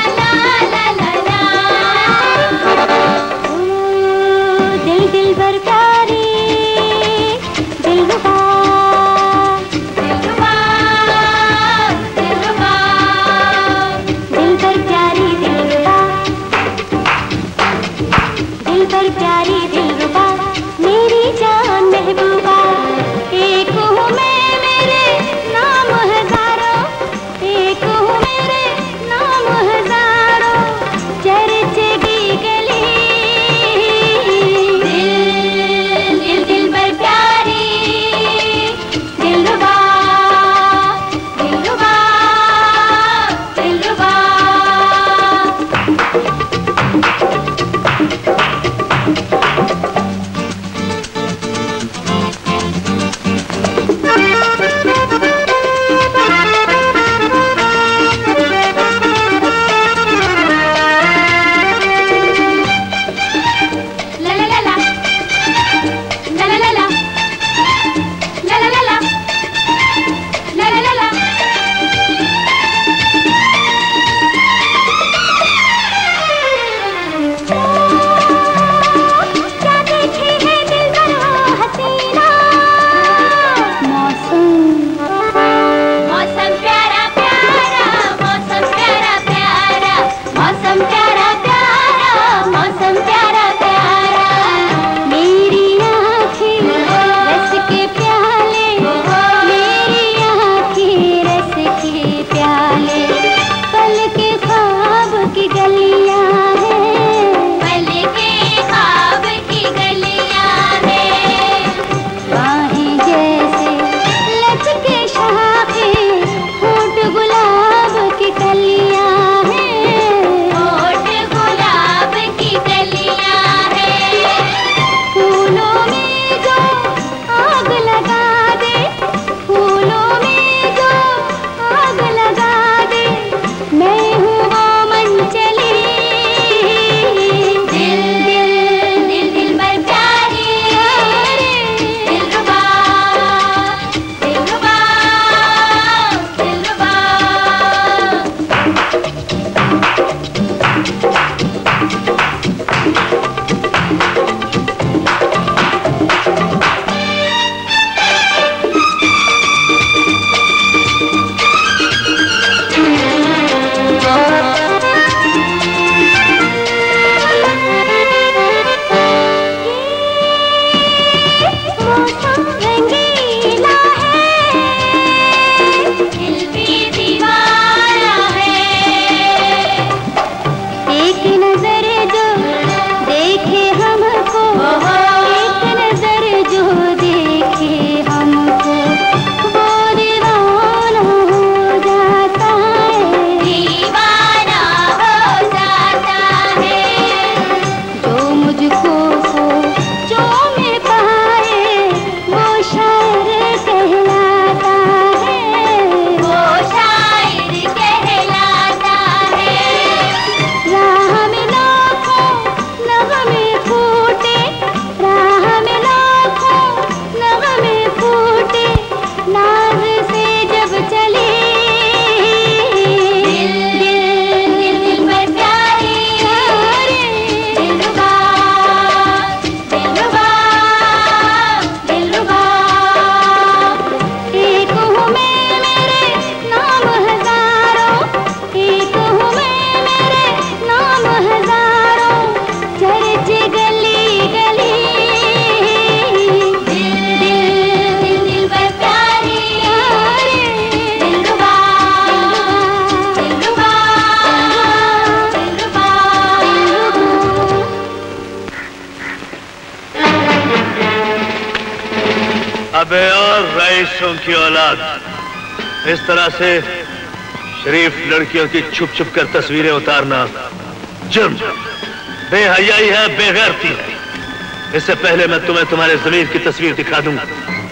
रईसों की औलाद, इस तरह से शरीफ लड़कियों की छुप छुप कर तस्वीरें उतारना जुर्म, बेहयाई है, बेगैरती है। इससे पहले मैं तुम्हें तुम्हारे जमीर की तस्वीर दिखा दूंगा।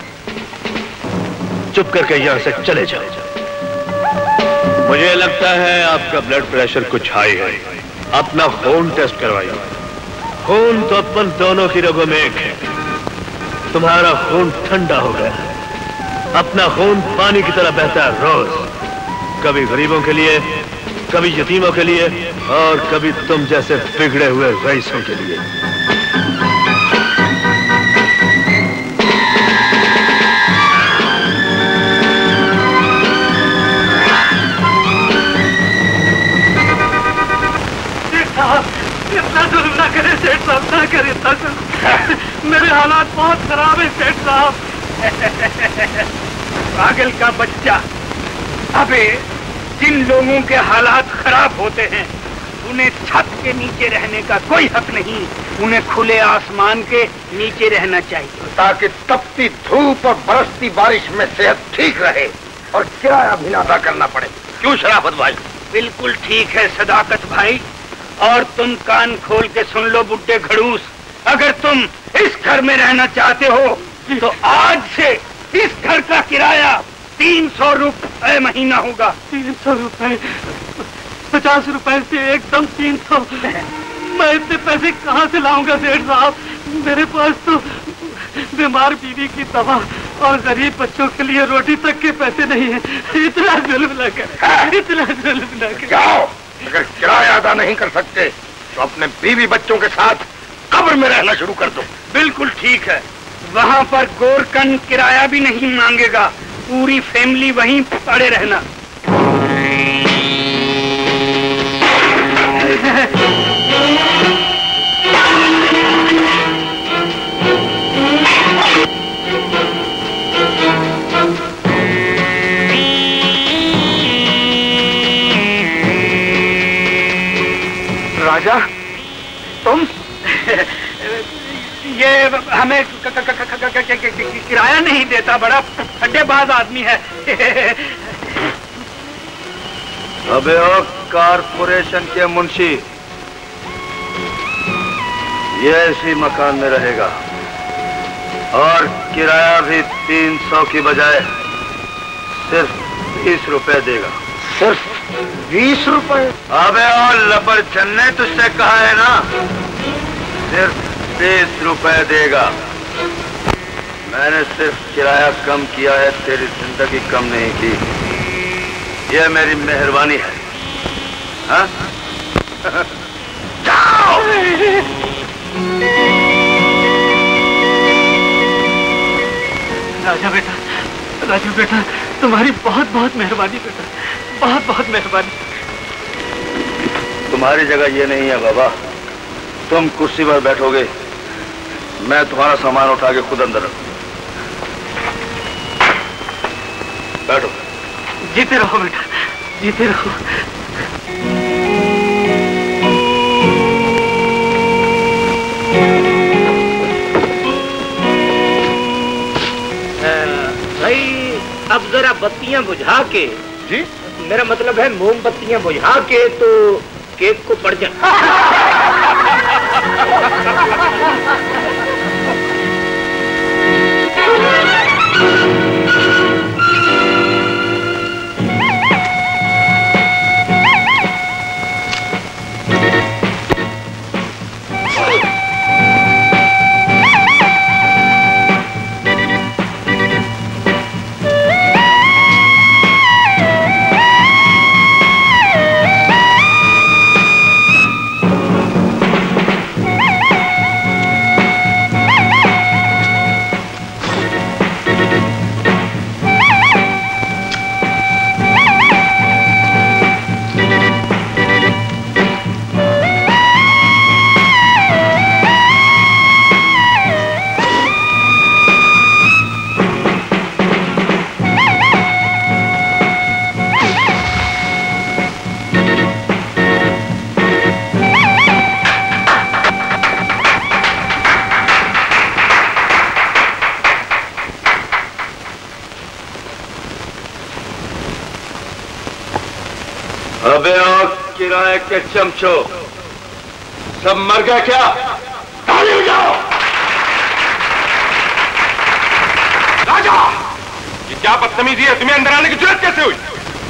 चुप करके यहां से चले जाओ। मुझे लगता है आपका ब्लड प्रेशर कुछ हाई है। अपना खून टेस्ट करवाइए। खून तो अपन दोनों की रगों में एक है। तुम्हारा खून ठंडा हो गया है। अपना खून पानी की तरह बहता है रोज, कभी गरीबों के लिए, कभी यतीमों के लिए और कभी तुम जैसे बिगड़े हुए रईसों के लिए। इतना जुल्म ना करे सेठ साहब, ना करे, इतना जुल्म। मेरे हालात बहुत खराब है सेठ साहब। पागल का बच्चा, अबे जिन लोगों के हालात खराब होते हैं उन्हें छत के नीचे रहने का कोई हक नहीं, उन्हें खुले आसमान के नीचे रहना चाहिए, ताकि तपती धूप और बरसती बारिश में सेहत ठीक रहे और किराया भी ना अदा करना पड़े। क्यों शराफत भाई? बिल्कुल ठीक है सदाकत भाई। और तुम कान खोल के सुन लो बुड्ढे खड़ूस, अगर तुम इस घर में रहना चाहते हो तो आज से इस घर का किराया तीन सौ रुपए महीना होगा। तीन सौ रुपए? पचास रुपए से एकदम तीन सौ? मैं इतने पैसे कहाँ से लाऊंगा सेठ साहब? मेरे पास तो बीमार बीवी की दवा और गरीब बच्चों के लिए रोटी तक के पैसे नहीं है। इतना जुल्म न कर, इतना जुल्म न कर। जाओ, अगर किराया अदा नहीं कर सकते तो अपने बीवी बच्चों के साथ कब्र में रहना शुरू कर दो। बिल्कुल ठीक है, वहाँ पर गोरकन किराया भी नहीं मांगेगा, पूरी फैमिली वहीं पड़े रहना। राजा, तुम ये हमें किराया नहीं देता, बड़ा फड्डेबाज आदमी है। अबे ओ कारपोरेशन के मुंशी, ये इसी मकान में रहेगा और किराया भी तीन सौ की बजाय सिर्फ बीस रुपए देगा। सिर्फ बीस रुपए? अबे और लपरचन ने तुझसे कहा है ना, सिर्फ बीस रुपए देगा। मैंने सिर्फ किराया कम किया है, तेरी जिंदगी कम नहीं की। यह मेरी मेहरबानी है। हाँ? जाओ! राजा बेटा, राजू बेटा, तुम्हारी बहुत बहुत मेहरबानी बेटा, बहुत बहुत मेहरबानी। तुम्हारी जगह ये नहीं है बाबा, तुम कुर्सी पर बैठोगे, मैं तुम्हारा सामान उठा के खुद अंदर रखूं। बैठो। जीते रहो बेटा, जीते रहो। भाई अब जरा बत्तियां बुझा के, जी मेरा मतलब है मोमबत्तियां बुझा के तो केक को पड़ जा। अबे और किराए के चमचो, सब मर गया क्या? ताली बजाओ। राजा, ये क्या बदतमीजी है? तुम्हें अंदर आने की जरूरत कैसे हुई?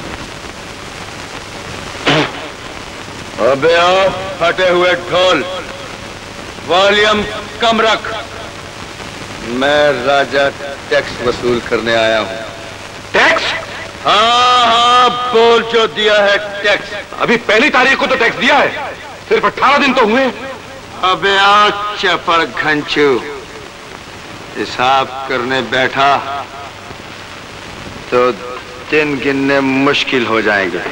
अबे और फटे हुए ढोल, वॉल्यूम कम रख। मैं राजा टैक्स वसूल करने आया हूँ। टैक्स? हाँ हाँ, बोल जो दिया है टैक्स। अभी पहली तारीख को तो टैक्स दिया है, सिर्फ अठारह दिन तो हुए। अबे आओ चपड़ घंचू, हिसाब करने बैठा तो दिन गिनने मुश्किल हो जाएंगे।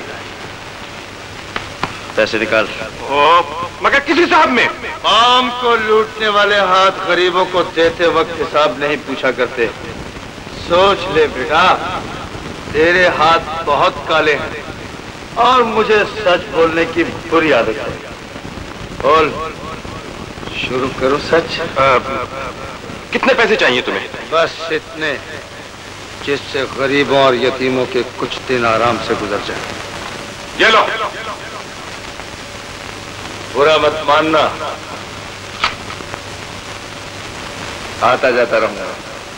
पैसे निकाल। ओ, मगर किस हिसाब में? आम को लूटने वाले हाथ गरीबों को देते वक्त हिसाब नहीं पूछा करते। सोच ले बेटा, तेरे हाथ बहुत काले हैं और मुझे सच बोलने की बुरी आदत है। बोल, शुरू करो सच। आ, कितने पैसे चाहिए तुम्हें? बस इतने जिससे गरीबों और यतीमों के कुछ दिन आराम से गुजर जाए। ये लो। बुरा मत मानना, आता जाता रहूंगा।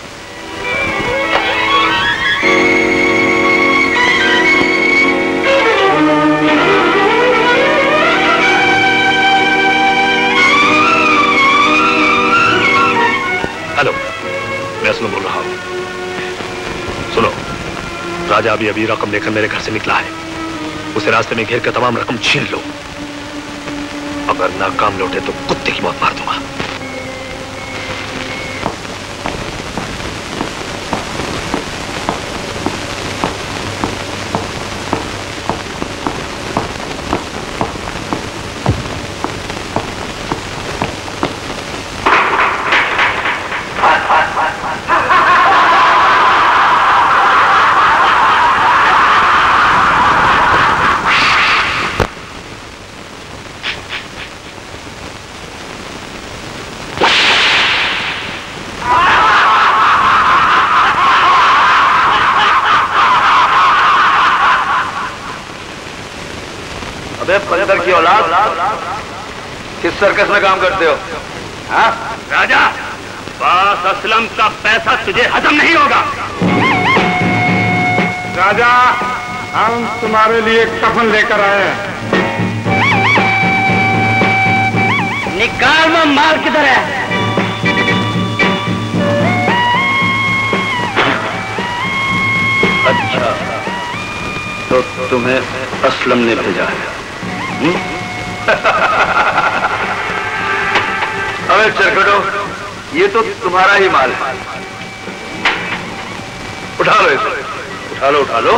हेलो, मैं असलम बोल रहा हूं। सुनो, राजा अभी अभी रकम लेकर मेरे घर से निकला है। उसे रास्ते में घेर कर तमाम रकम छीन लो। अगर नाकाम लौटे तो कुत्ते की मौत मार दूंगा। बंदर की औलाद, किस सर्कस में काम करते हो? हाँ? राजा, बास असलम का पैसा तुझे हजम नहीं होगा। राजा, हम तुम्हारे लिए कफन लेकर आए हैं। निकाल में माल किधर है? अच्छा, तो तुम्हें असलम ने भेजा है। अबे चरखटो, ये तो तुम्हारा ही माल है। उठा लो इसे, उठा लो उठा लो।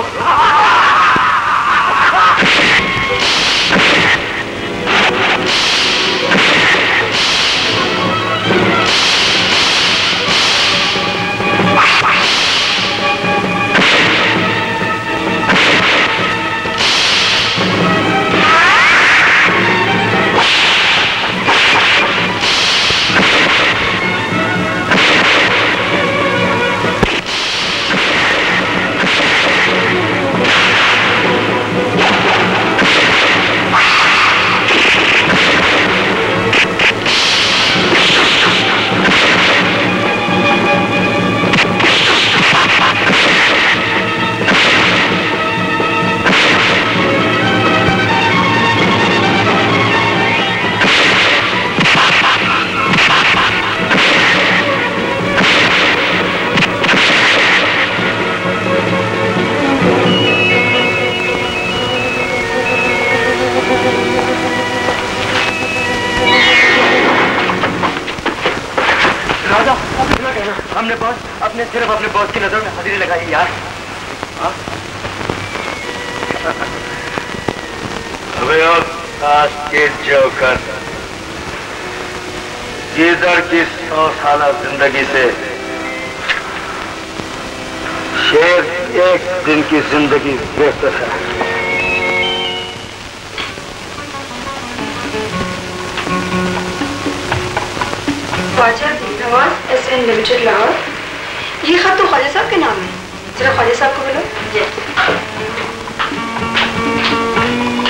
हमने बॉस अपने सिर्फ अपने बॉस की नजर में हाजिरी लगाई यार। अबे और काश के जोकर, इधर की सौ साल जिंदगी से शेर एक दिन की जिंदगी बेहतर है। Khwaja Nawaz S N limited Lahore. ये खत तो ख्वाजा साहब के नाम है, जरा ख्वाजा साहब को बोलो।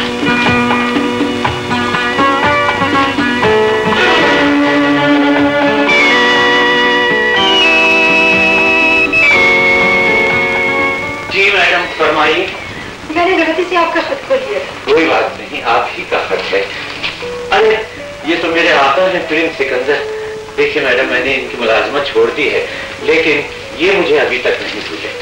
फरमाइए। मैंने गलती से आपका खत खोल दिया था। कोई बात नहीं, आप ही का खत है। अरे ये तो मेरे आका है प्रिंस सिकंदर। देखिए मैडम, मैंने इनकी मुलाजमत छोड़ दी है, लेकिन ये मुझे अभी तक नहीं भूले।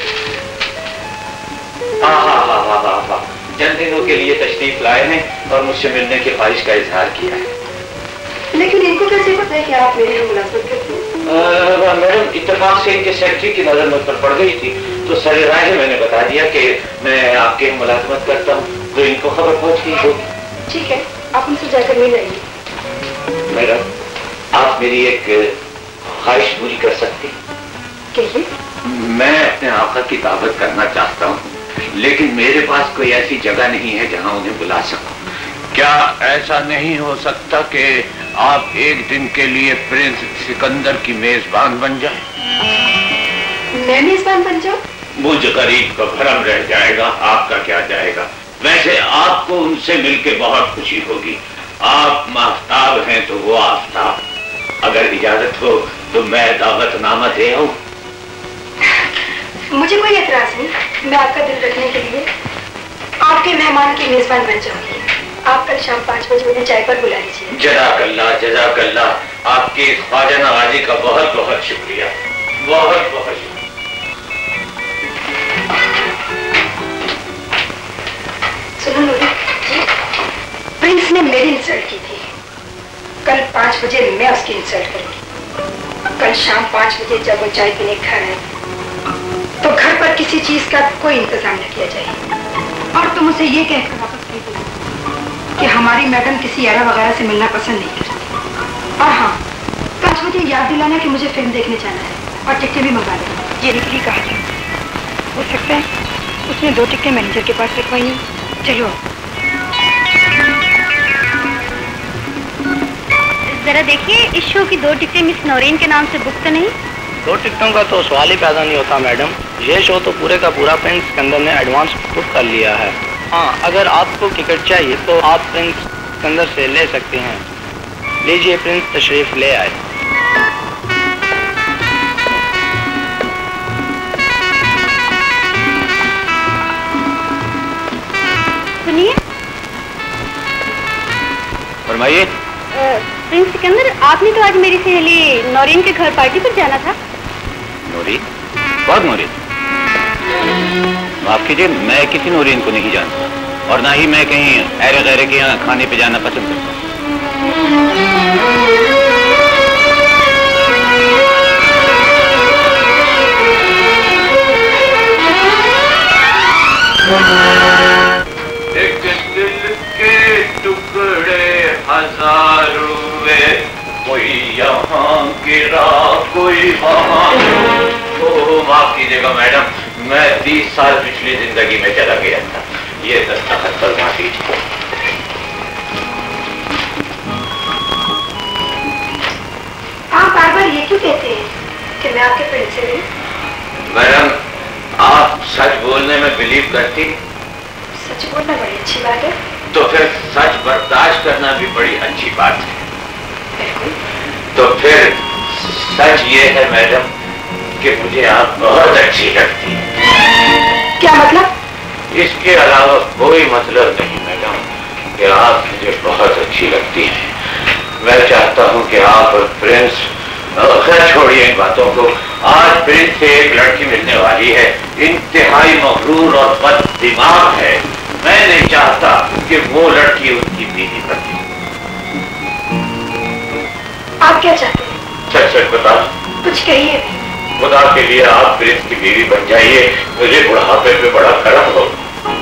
हाँ हाँ हाँ हाँ हाँ हाँ चंद दिनों के लिए तशरीफ लाए हैं और मुझसे मिलने की ख्वाहिश का इजहार किया है। लेकिन इनको कैसे पता है कि आप मेरे यहाँ मुलाकात करते हैं? मैडम, इत्तेफाक से इनके सेक्रेटरी की नजर मुझ पर पड़ गई थी, तो सरे राय मैंने बता दिया कि मैं आपके मुलाजमत करता हूँ, तो इनको खबर पहुंच गई होगी। ठीक है, आप उनसे जाकर मिल आइए। मैडम, आप मेरी एक ख्वाहिश पूरी कर सकती? कहिए। मैं अपने आका की दावत करना चाहता हूँ, लेकिन मेरे पास कोई ऐसी जगह नहीं है जहाँ उन्हें बुला सकूं। क्या ऐसा नहीं हो सकता कि आप एक दिन के लिए प्रिंस सिकंदर की मेजबान बन जाएं? मैं मेजबान बन जाऊं? मुझ गरीब का भरम रह जाएगा, आपका क्या जाएगा। वैसे आपको उनसे मिलकर बहुत खुशी होगी। आप माफ्ताब हैं तो वो आफ्ताब। अगर इजाजत हो तो मैं दावतनामा दे आऊं? मुझे कोई एतराज नहीं। मैं आपका दिल रखने के लिए आपके मेहमान की मेजबान बन जाऊंगी। आप कल शाम पाँच बजे मुझे चाय पर बुला लीजिए। जज़ाकल्लाह जज़ाकल्लाह। आपकी इस ख्वाजा नवाजी का बहुत बहुत शुक्रिया, बहुत बहुत शुक्रिया। सुनो नूरी, प्रिंस ने मेरी इंसल्ट की थी। कल पाँच बजे मैं उसकी इंसल्ट करूंगी। कल शाम पाँच बजे जब वो चाय पीने घर आए तो घर पर किसी चीज का कोई इंतजाम न किया जाए। और तुम उसे ये कहकर वापस भेज दो कि हमारी मैडम किसी अरब वगैरह से मिलना पसंद नहीं करती। और हाँ, पाँच बजे याद दिलाना कि मुझे फिल्म देखने जाना है और टिकटें भी मंगा लेना। ये निकली कहा था। हो सकता है उसने दो टिकटें मैनेजर के पास रखवाई हैं। चलो जरा देखिए, इस शो की दो टिकटें मिस नौरीन के नाम से बुक तो नहीं? दो टिकटों का तो सवाल ही पैदा नहीं होता मैडम। ये शो तो पूरे का पूरा प्रिंस सिकंदर ने एडवांस बुक कर लिया है। हाँ, अगर आपको टिकट चाहिए तो आप प्रिंस सिकंदर से ले सकते हैं। लीजिए, प्रिंस तशरीफ ले आए। सुनिए। फरमाइए। प्रिंस सिकंदर, आपने तो आज मेरी सहेली नौरीन के घर पार्टी पर जाना था। नौरीन? कौन नौरीन? माफ कीजिए, मैं किसी नौरीन को नहीं जानता और ना ही मैं कहीं ऐरे गैरे के यहाँ खाने पे जाना पसंद करता। एक दिल के टुकड़े हजार हुए, कोई यहाँ गिरा कोई वहाँ। ओह माफ कीजिएगा मैडम, मैं तीस साल पिछली जिंदगी में चला गया था। ये दस्तखत फरमा दीजिए। आप बार बार ये क्यों कहते हैं कि मैं आपके फ्रेंड से हूँ? मैडम, आप सच बोलने में बिलीव करती? सच बोलना बड़ी अच्छी बात है। तो फिर सच बर्दाश्त करना भी बड़ी अच्छी बात है। तो फिर सच ये है मैडम कि मुझे आप बहुत अच्छी लगती है। क्या मतलब? इसके अलावा कोई मतलब नहीं मैडम कि आप मुझे बहुत अच्छी लगती हैं। मैं चाहता हूं कि आप और प्रिंस, खैर छोड़िए इन बातों को। आज प्रिंस से एक लड़की मिलने वाली है, इंतहाई मगरूर और बद दिमाग है। मैं नहीं चाहता कि वो लड़की उसकी बीवी बने। आप क्या चाहते हैं? सच सच बता। कुछ कहिए। खुदा के लिए आप प्रिंस की बीवी बन जाइए, मुझे बुढ़ापे पे बड़ा गर्व हो।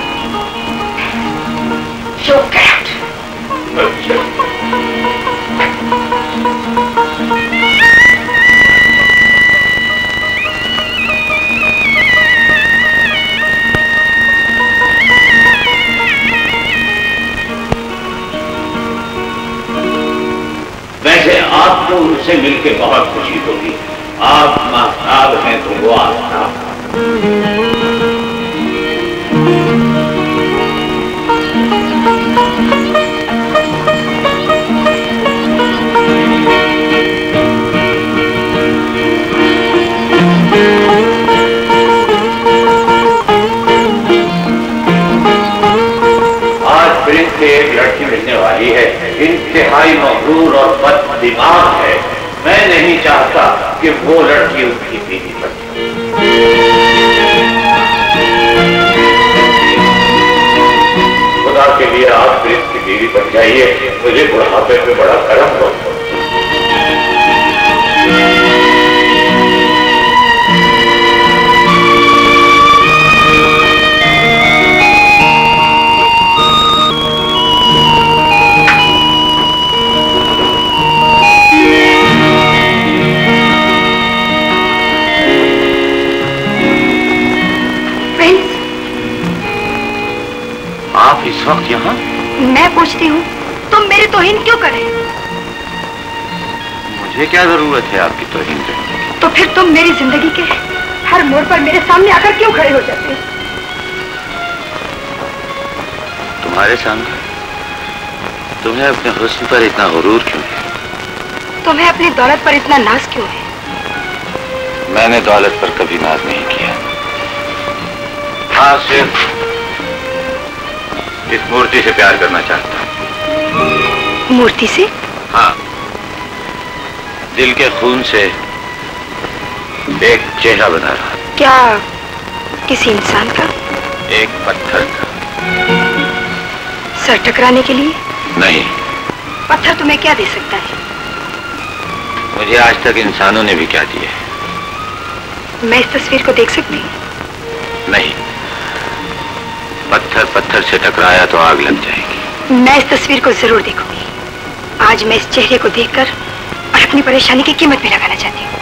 वैसे आपको उनसे मिलकर बहुत खुशी होगी। आप माहताब हैं तो वो आफ्ताब। इंतहाई मगरूर और बद दिमाग है। मैं नहीं चाहता कि वो लड़की उसकी बीवी बन जाए। खुदा के लिए आप प्रिंस की बीवी बन जाइए, मुझे बुढ़ापे में बड़ा करम हो। आप इस वक्त यहाँ? मैं पूछती हूँ, तुम मेरी तौहीन क्यों करे? मुझे क्या जरूरत है आपकी तौहीन करने की? तो फिर तुम मेरी जिंदगी के हर मोड़ पर मेरे सामने आकर क्यों खड़े हो जाते हो? तुम्हारे सामने? तुम्हें अपने हुस्न पर इतना गुरूर क्यों है? तुम्हें अपनी दौलत पर इतना नाज क्यों है? मैंने दौलत पर कभी नाज नहीं किया। हाँ, सिर्फ इस मूर्ति से प्यार करना चाहता हूँ। मूर्ति से? हाँ, दिल के खून से एक चेहरा बना रहा। क्या किसी इंसान का? एक पत्थर का। सर टकराने के लिए? नहीं। पत्थर तुम्हें क्या दे सकता है? मुझे आज तक इंसानों ने भी क्या दिया है। मैं इस तस्वीर को देख सकती हूँ? नहीं, पत्थर पत्थर से टकराया तो आग लग जाएगी। मैं इस तस्वीर को जरूर देखूंगी। आज मैं इस चेहरे को देखकर और अपनी परेशानी की कीमत भी लगाना चाहती हूँ।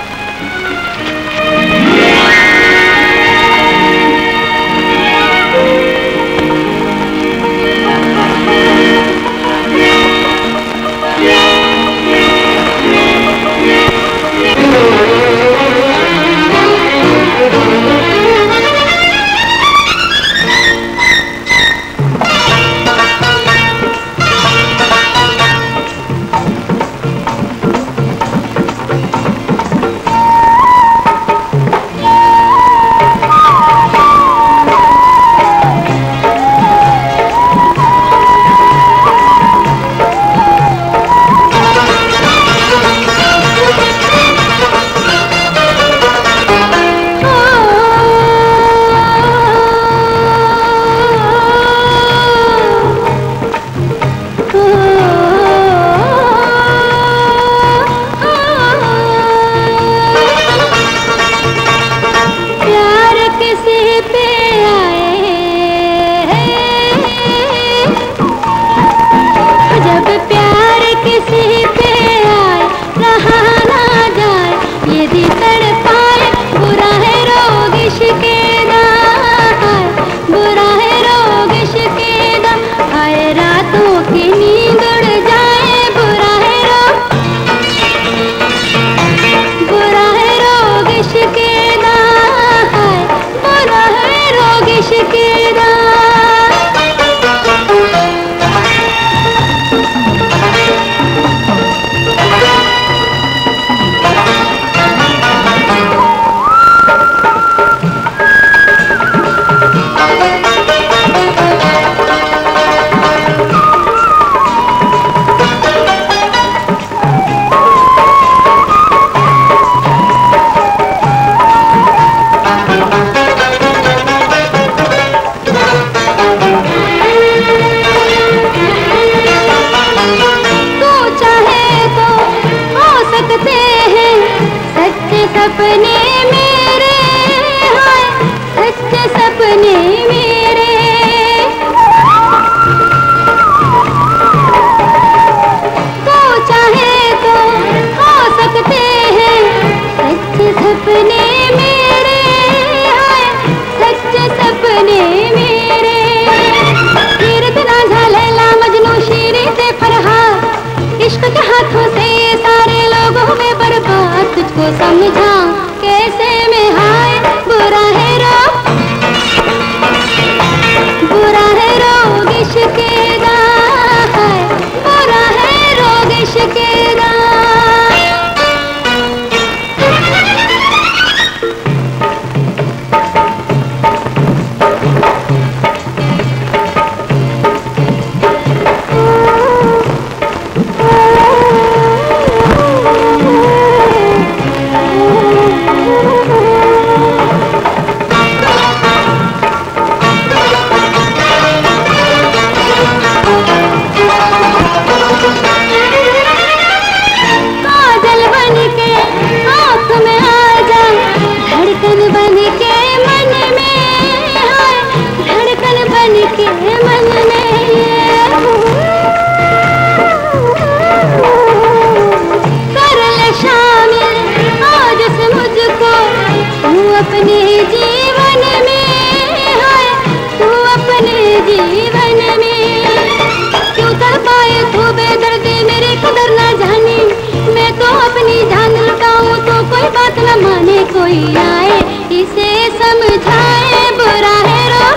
कोई आए इसे समझाए। बुरा है रो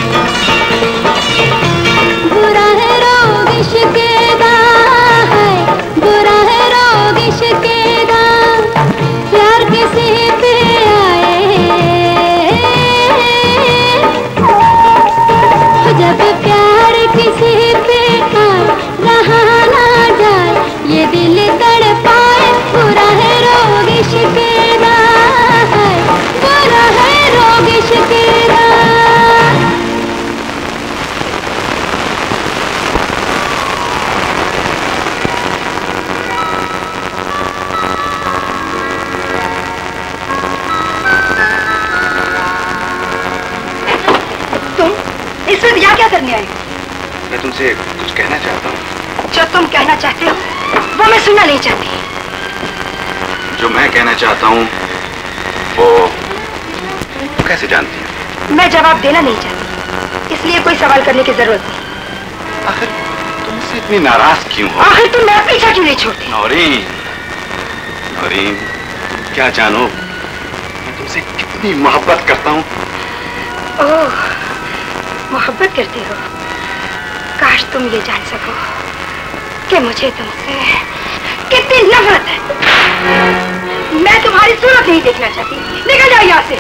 बुरा है रोग इश्क़ दा है, बुरा है रोग इश्क़ दा। प्यार किसी पे आए, जब प्यार किसी पे आए रहा ना जाए, ये दिल तड़पाए। बुरा है रोग इश्क़ दा है, बुरा है रोग इश्क़ दा। तुम इस वक्त यहाँ क्या करने आए? मैं तुमसे कुछ कहना चाहता हूँ। जो तुम कहना चाहते हो वो मैं सुनना नहीं चाहती। जो मैं कहना चाहता हूँ वो तुम कैसे जानती हो? मैं जवाब देना नहीं चाहती, इसलिए कोई सवाल करने की जरूरत नहीं। आखिर तुम मुझसे इतनी नाराज क्यों हो? आखिर तुम मेरा पीछा क्यों नहीं छोड़ती? नौरीन, नौरीन, क्या जानो मैं तुमसे कितनी मोहब्बत करता हूँ। ओह, मोहब्बत करती हो? काश तुम ये जान सको कि मुझे तुमसे कितनी नफरत है। मैं तुम्हारी सूरत नहीं देखना चाहती। निकल जाओ यहाँ से।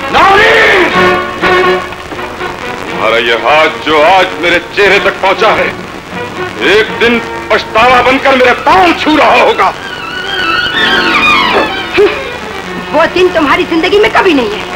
तुम्हारा ये हाथ जो आज मेरे चेहरे तक पहुंचा है, एक दिन पछतावा बनकर मेरे पांव छू रहा होगा। वो दिन तुम्हारी जिंदगी में कभी नहीं आएगा।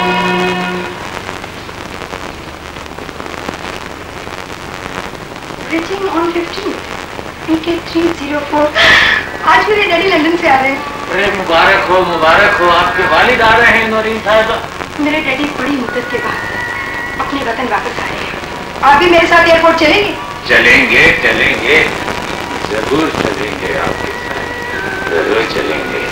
Reaching on fifteen, P K three zero four. आज मेरे डैडी लंदन से आ रहे हैं। अरे मुबारक हो, मुबारक हो, आपके वालिद आ रहे हैं नौरीन साहिबा। मेरे डैडी बड़ी मुद्दत के बाद अपने वतन वापस आए हैं। आप भी मेरे साथ एयरपोर्ट चलेंगे? चलेंगे, चलेंगे, जरूर चलेंगे आपके साथ, जरूर चलेंगे।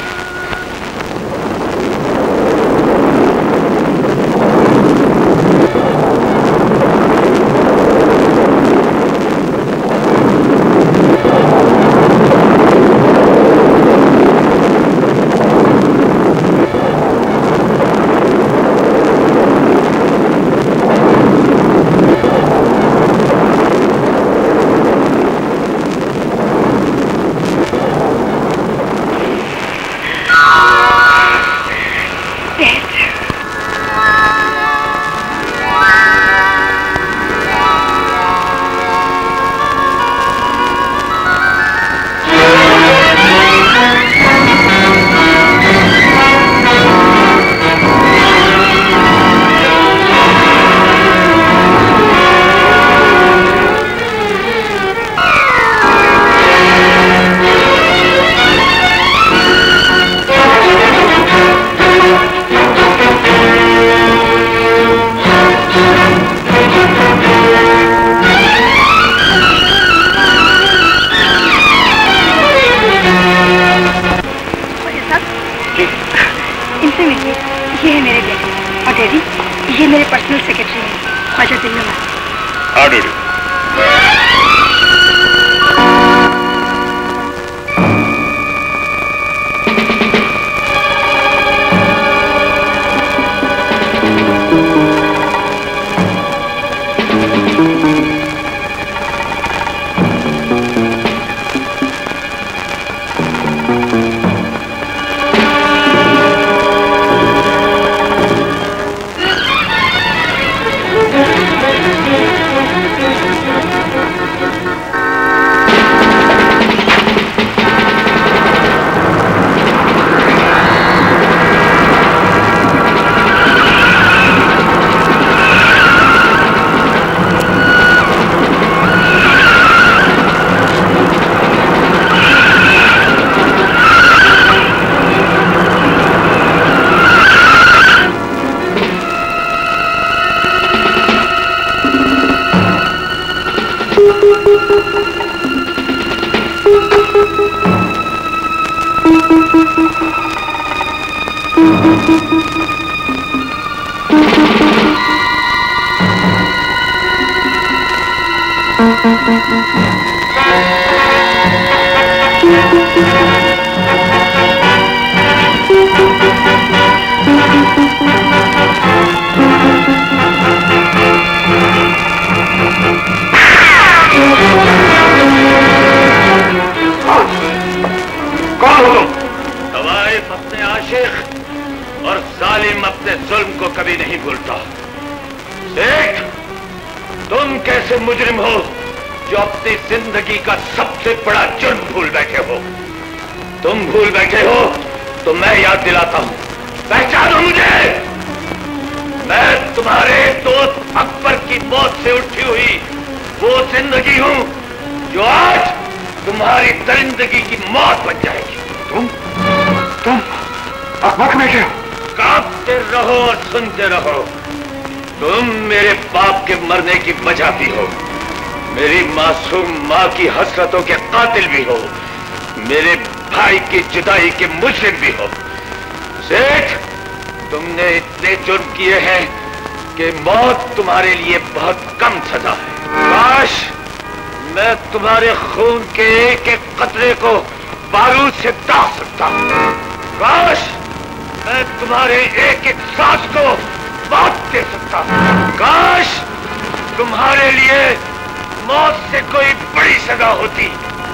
मुजरिम हो जो अपनी जिंदगी का सबसे बड़ा जुर्म भूल बैठे हो। तुम भूल बैठे हो तो मैं याद दिलाता हूं। पहचानो मुझे, मैं तुम्हारे दोस्त अकबर की मौत से उठी हुई वो जिंदगी हूं जो आज तुम्हारी दरिंदगी की मौत बन जाएगी। तुम तुम अकबर में हो? कांपते रहो और सुनते रहो। तुम मेरे बाप के मरने की वजह भी हो, मेरी मासूम माँ की हसरतों के कातिल भी हो, मेरे भाई की जुदाई के मुजरिम भी हो। सेठ, तुमने इतने जुर्म किए हैं कि मौत तुम्हारे लिए बहुत कम सजा है। काश मैं तुम्हारे खून के एक एक कतरे को बारूद से दाग सकता। काश मैं तुम्हारे एक एक सांस को मौत दे सकता। काश तुम्हारे लिए मौत से कोई बड़ी सजा होती।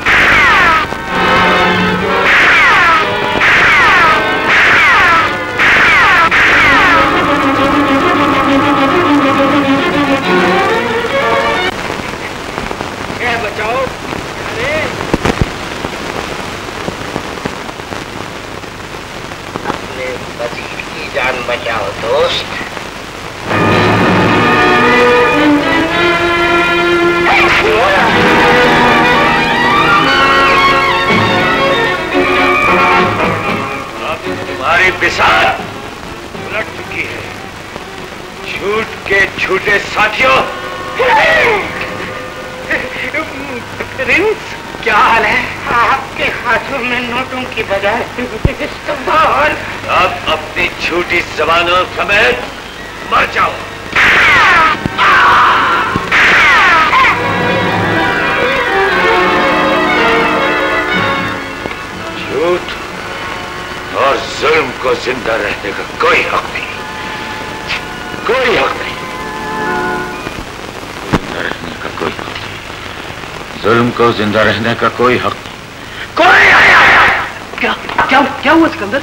बचाओ, अरे अपने वजीर की जान बचाओ दोस्त। अब तुम्हारी बिसात उलट चुकी है। झूठ के झूठे साथियों। प्रिंस, क्या हाल है? आपके हाथों में नोटों की बजाय इस्तेमाल। अब अपनी झूठी जबानों समेत मर जाओ। झूठ और जुल्म को जिंदा रहने का कोई हक नहीं, कोई हक नहीं। जिंदा रहने का कोई हक नहीं, जुल्म को जिंदा रहने का कोई हक नहीं। कोई क्या क्या क्या हुआ सिकंदर?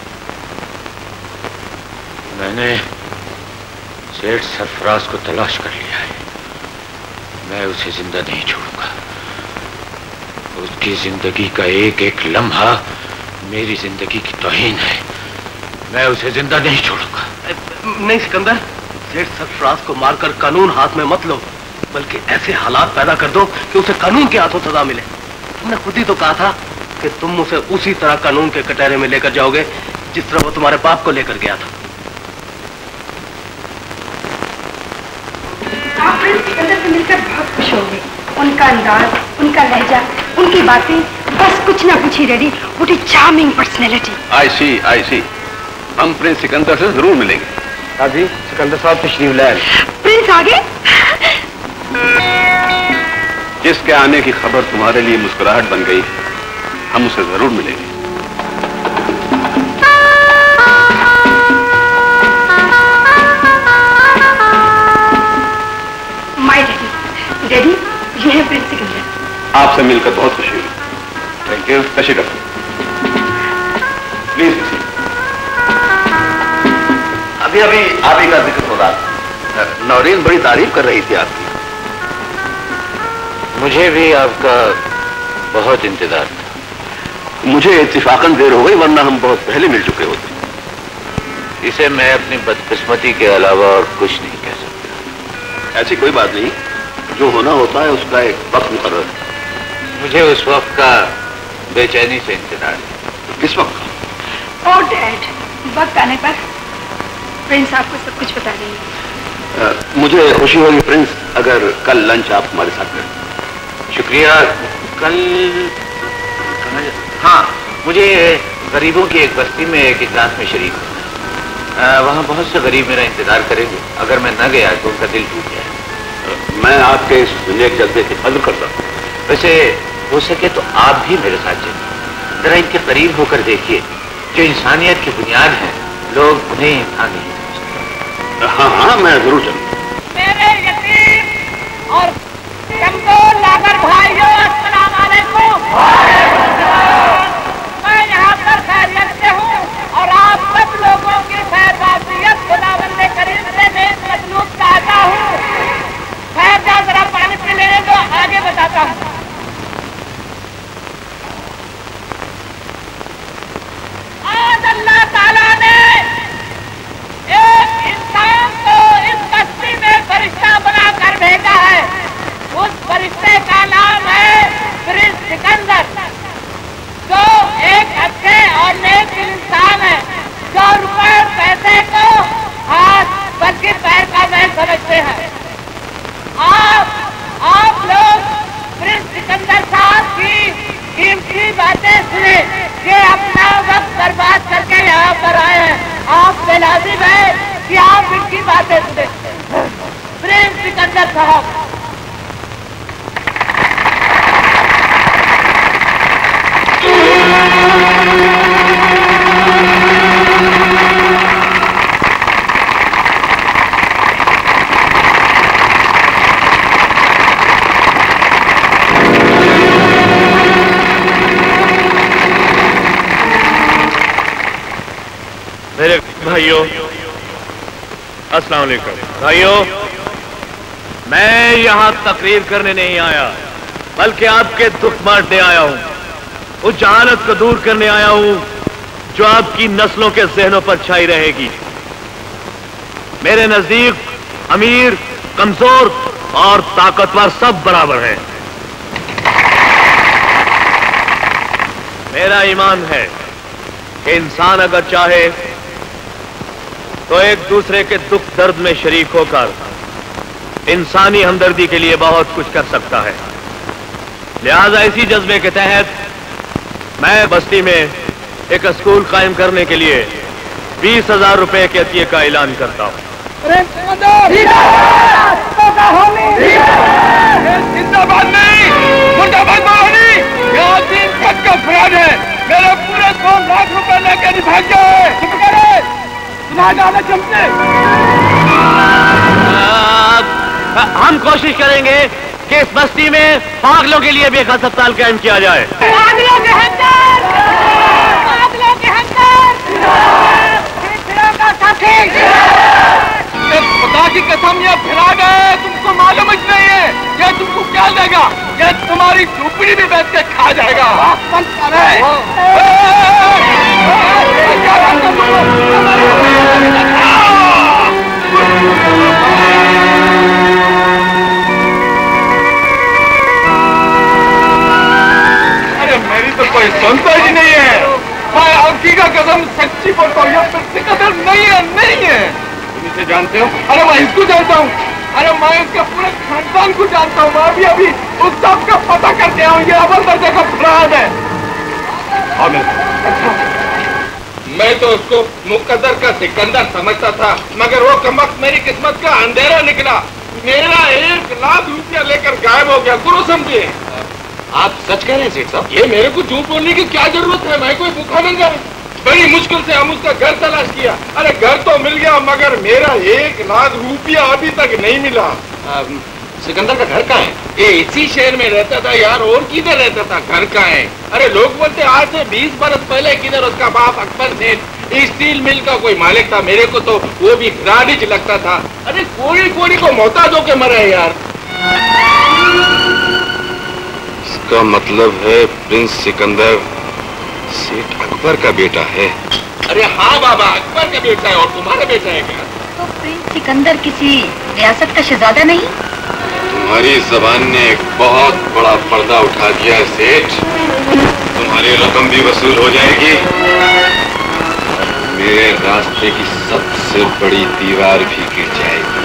मैंने सेठ सरफराज को तलाश कर लिया है। मैं उसे जिंदा नहीं छोड़ूंगा। उसकी जिंदगी का एक एक लम्हा मेरी जिंदगी की तौहीन है। मैं उसे जिंदा नहीं छोड़ूंगा। नहीं सिकंदर, सेठ सरफराज को मारकर कानून हाथ में मत लो, बल्कि ऐसे हालात पैदा कर दो कि उसे कानून के हाथों सजा मिले। तुमने खुद ही तो कहा था कि तुम उसे उसी तरह कानून के कटहरे में लेकर जाओगे जिस तरह वो तुम्हारे बाप को लेकर गया था। आप प्रिंस सिकंदर से मिलकर बहुत खुश होंगे। उनका अंदाज, उनका लहजा, उनकी बातें, बस कुछ ना कुछ ही ready. What a charming personality. I see I see हम प्रिंस सिकंदर से जरूर मिलेंगे। हाँ जी, सिकंदर साहब तशरीफ लाए। प्रिंस आगे। जिसके आने की खबर तुम्हारे लिए मुस्कुराहट बन गई, हम उसे जरूर मिलेंगे। माय डैडी, डैडी ये है प्रिंस सिकंदर। आपसे मिलकर बहुत खुशी हुई। Thank you. तशरीफ रखो प्लीज। अभी अभी आप ही का जिक्र हो रहा था। नौरीन बड़ी तारीफ कर रही थी आपकी। मुझे भी आपका बहुत इंतजार था। मुझे इत्तेफाकन देर हो गई, वरना हम बहुत पहले मिल चुके होते। इसे मैं अपनी बदकिस्मती के अलावा और कुछ नहीं कह सकता। ऐसी कोई बात नहीं, जो होना होता है उसका एक वक्त मुकर्रर है। मुझे उस वक्त का बेचैनी से इंतजार है। किस वक्त? ओह डैड, वक्त आने पर प्रिंस आपको सब कुछ बता देंगे। मुझे खुशी होगी प्रिंस अगर कल लंच आप हमारे साथ करें। शुक्रिया। कल हाँ, मुझे गरीबों की एक बस्ती में एक इजलास में शरीक होना। वहाँ बहुत से गरीब मेरा इंतजार करेंगे। अगर मैं न गया तो उनका दिल टूट जाए। मैं आपके इस नेक जज्बे की कदर करता हूँ। वैसे हो सके तो आप भी मेरे साथ चलिए। जरा इनके करीब होकर देखिए। जो इंसानियत की बुनियाद है, लोग उन्हें इंसान नहीं समझते। हाँ हाँ, मैं जरूर चलूँ। मेरे यतीम और कमजोर लागर भाइयों, अस्सलाम वालेकुम। मैं यहाँ पर खैरियत से हूँ और आप सब लोगों की खैरबाजियत खुदावंद करीम से मैं मजलूब चाहता हूँ। खैर जा, जरा पानी साहब। मेरे भाइयों, अस्सलाम वालेकुम। भाइयों, मैं यहां तकरीर करने नहीं आया, बल्कि आपके दुख बांटने आया हूं। उस जहालत को दूर करने आया हूं जो आपकी नस्लों के जहनों पर छाई रहेगी। मेरे नजदीक अमीर, कमजोर और ताकतवर सब बराबर हैं। मेरा ईमान है कि इंसान अगर चाहे तो एक दूसरे के दुख दर्द में शरीक होकर इंसानी हमदर्दी के लिए बहुत कुछ कर सकता है। लिहाजा इसी जज्बे के तहत मैं बस्ती में एक स्कूल कायम करने के लिए बीस हजार रुपए के अतिये का ऐलान करता हूँ। जिंदाबाद नहीं, मुर्दाबाद मौलानी, यहाँ तीन पद का फराज है। मेरे पूरे सौ लाख रुपए लेके निभाग गए। चुप करे, सुना जाना चमचे। हम कोशिश करेंगे कि इस बस्ती में पागलों के लिए भी एक अस्पताल कायम किया जाए। पागलों के अंदर, पागलों के अंदर, का साथी। खुदा की कसम, ये फिरा गए, तुमको मालूम ही नहीं है ये तुमको क्या देगा। ये तुम्हारी झोपड़ी भी बैठ के खा जाएगा। अरे मेरी तो कोई सुनता ही नहीं है। मैं आपकी का कसम सच्ची बोलता हूँ, ये कदर नहीं है, नहीं है। तुम इसे जानते हो? अरे मैं इसको जानता हूँ। अरे मैं इसके पूरे खानदान को जानता हूँ। मैं अभी अभी उस सब का पता करके आऊँ। ये अव्वल दर्जे का फराद है। मैं तो उसको मुकद्दर का सिकंदर समझता था, मगर वो कमबख्त मेरी किस्मत का अंधेरा निकला। मेरा एक लाख रुपया लेकर गायब हो गया। गुरु समझिए। आप सच कह रहे हैं सेठ साहब? ये मेरे को झूठ बोलने की क्या जरूरत है? मैं कोई भूखा नंगा है। बड़ी मुश्किल से हम उसका घर तलाश किया। अरे घर तो मिल गया, मगर मेरा एक लाख रुपया अभी तक नहीं मिला। आ, सिकंदर का घर कहाँ है? ये इसी शहर में रहता था यार, और किधर रहता था? घर कहाँ है? अरे लोग बोलते आज से बीस बरस पहले किधर उसका बाप अकबर सेठ स्टील मिल का कोई मालिक था। मेरे को तो वो भी ग्राडिज लगता था। अरे कोड़ी कोड़ी को मोहताज होके मरा है यार। इसका मतलब है प्रिंस सिकंदर सेठ अकबर का बेटा है। अरे हाँ बाबा, अकबर का बेटा है। और तुम्हारा बेटा है क्या? तो प्रिंस सिकंदर किसी रियासत का शहजादा नहीं? तुम्हारी जबान ने एक बहुत बड़ा पर्दा उठा दिया है सेठ। तुम्हारी रकम भी वसूल हो जाएगी। मेरे रास्ते की सबसे बड़ी दीवार भी गिर जाएगी।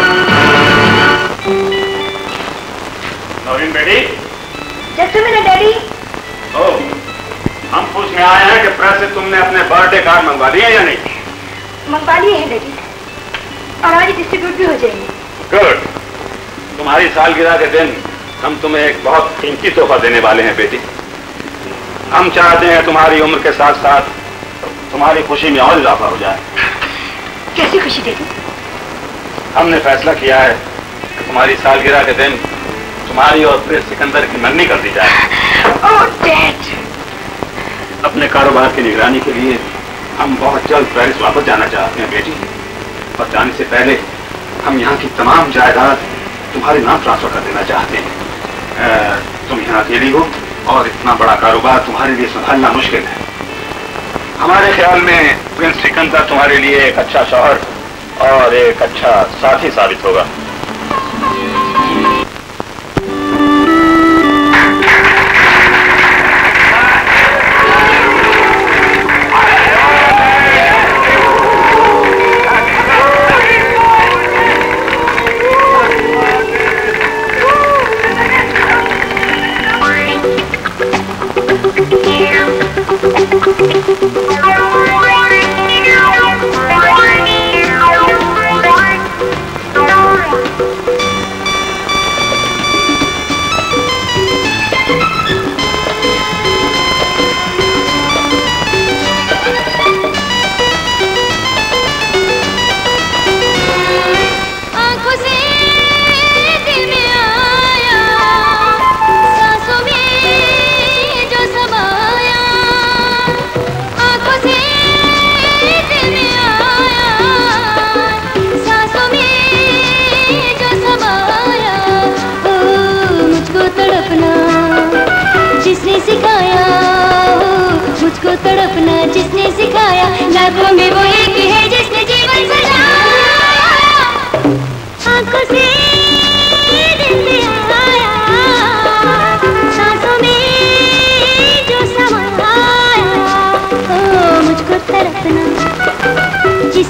नवीन बेटी। जैसे मेरा डैडी। ओ, हम पूछने आए हैं कि प्रेस से तुमने अपने बर्थडे कार्ड मंगवा दिए या नहीं? मंगवा लिए हैं डैडी, और आज डिस्ट्रीब्यूट भी हो जाएंगे। गुड। तुम्हारी सालगिरह के दिन हम तुम्हें एक बहुत कीमती तोहफा देने वाले हैं बेटी। हम चाहते हैं तुम्हारी उम्र के साथ साथ तुम्हारी खुशी में और इजाफा हो जाए। कैसी खुशी डैडी? हमने फैसला किया है कि तुम्हारी सालगिरह के दिन तुम्हारी और प्रिंस सिकंदर की मंगनी कर दी जाए। Oh dad. अपने कारोबार की निगरानी के लिए हम बहुत जल्द पेरिस वापस जाना चाहते हैं बेटी। और जाने से पहले हम यहाँ की तमाम जायदाद तुम्हारे नाम ट्रांसफर कर देना चाहते हैं। तुम यहाँ अकेली हो और इतना बड़ा कारोबार तुम्हारे लिए संभालना मुश्किल है। हमारे ख्याल में प्रिंस सिकंदर तुम्हारे लिए एक अच्छा शौहर और एक अच्छा साथी साबित होगा।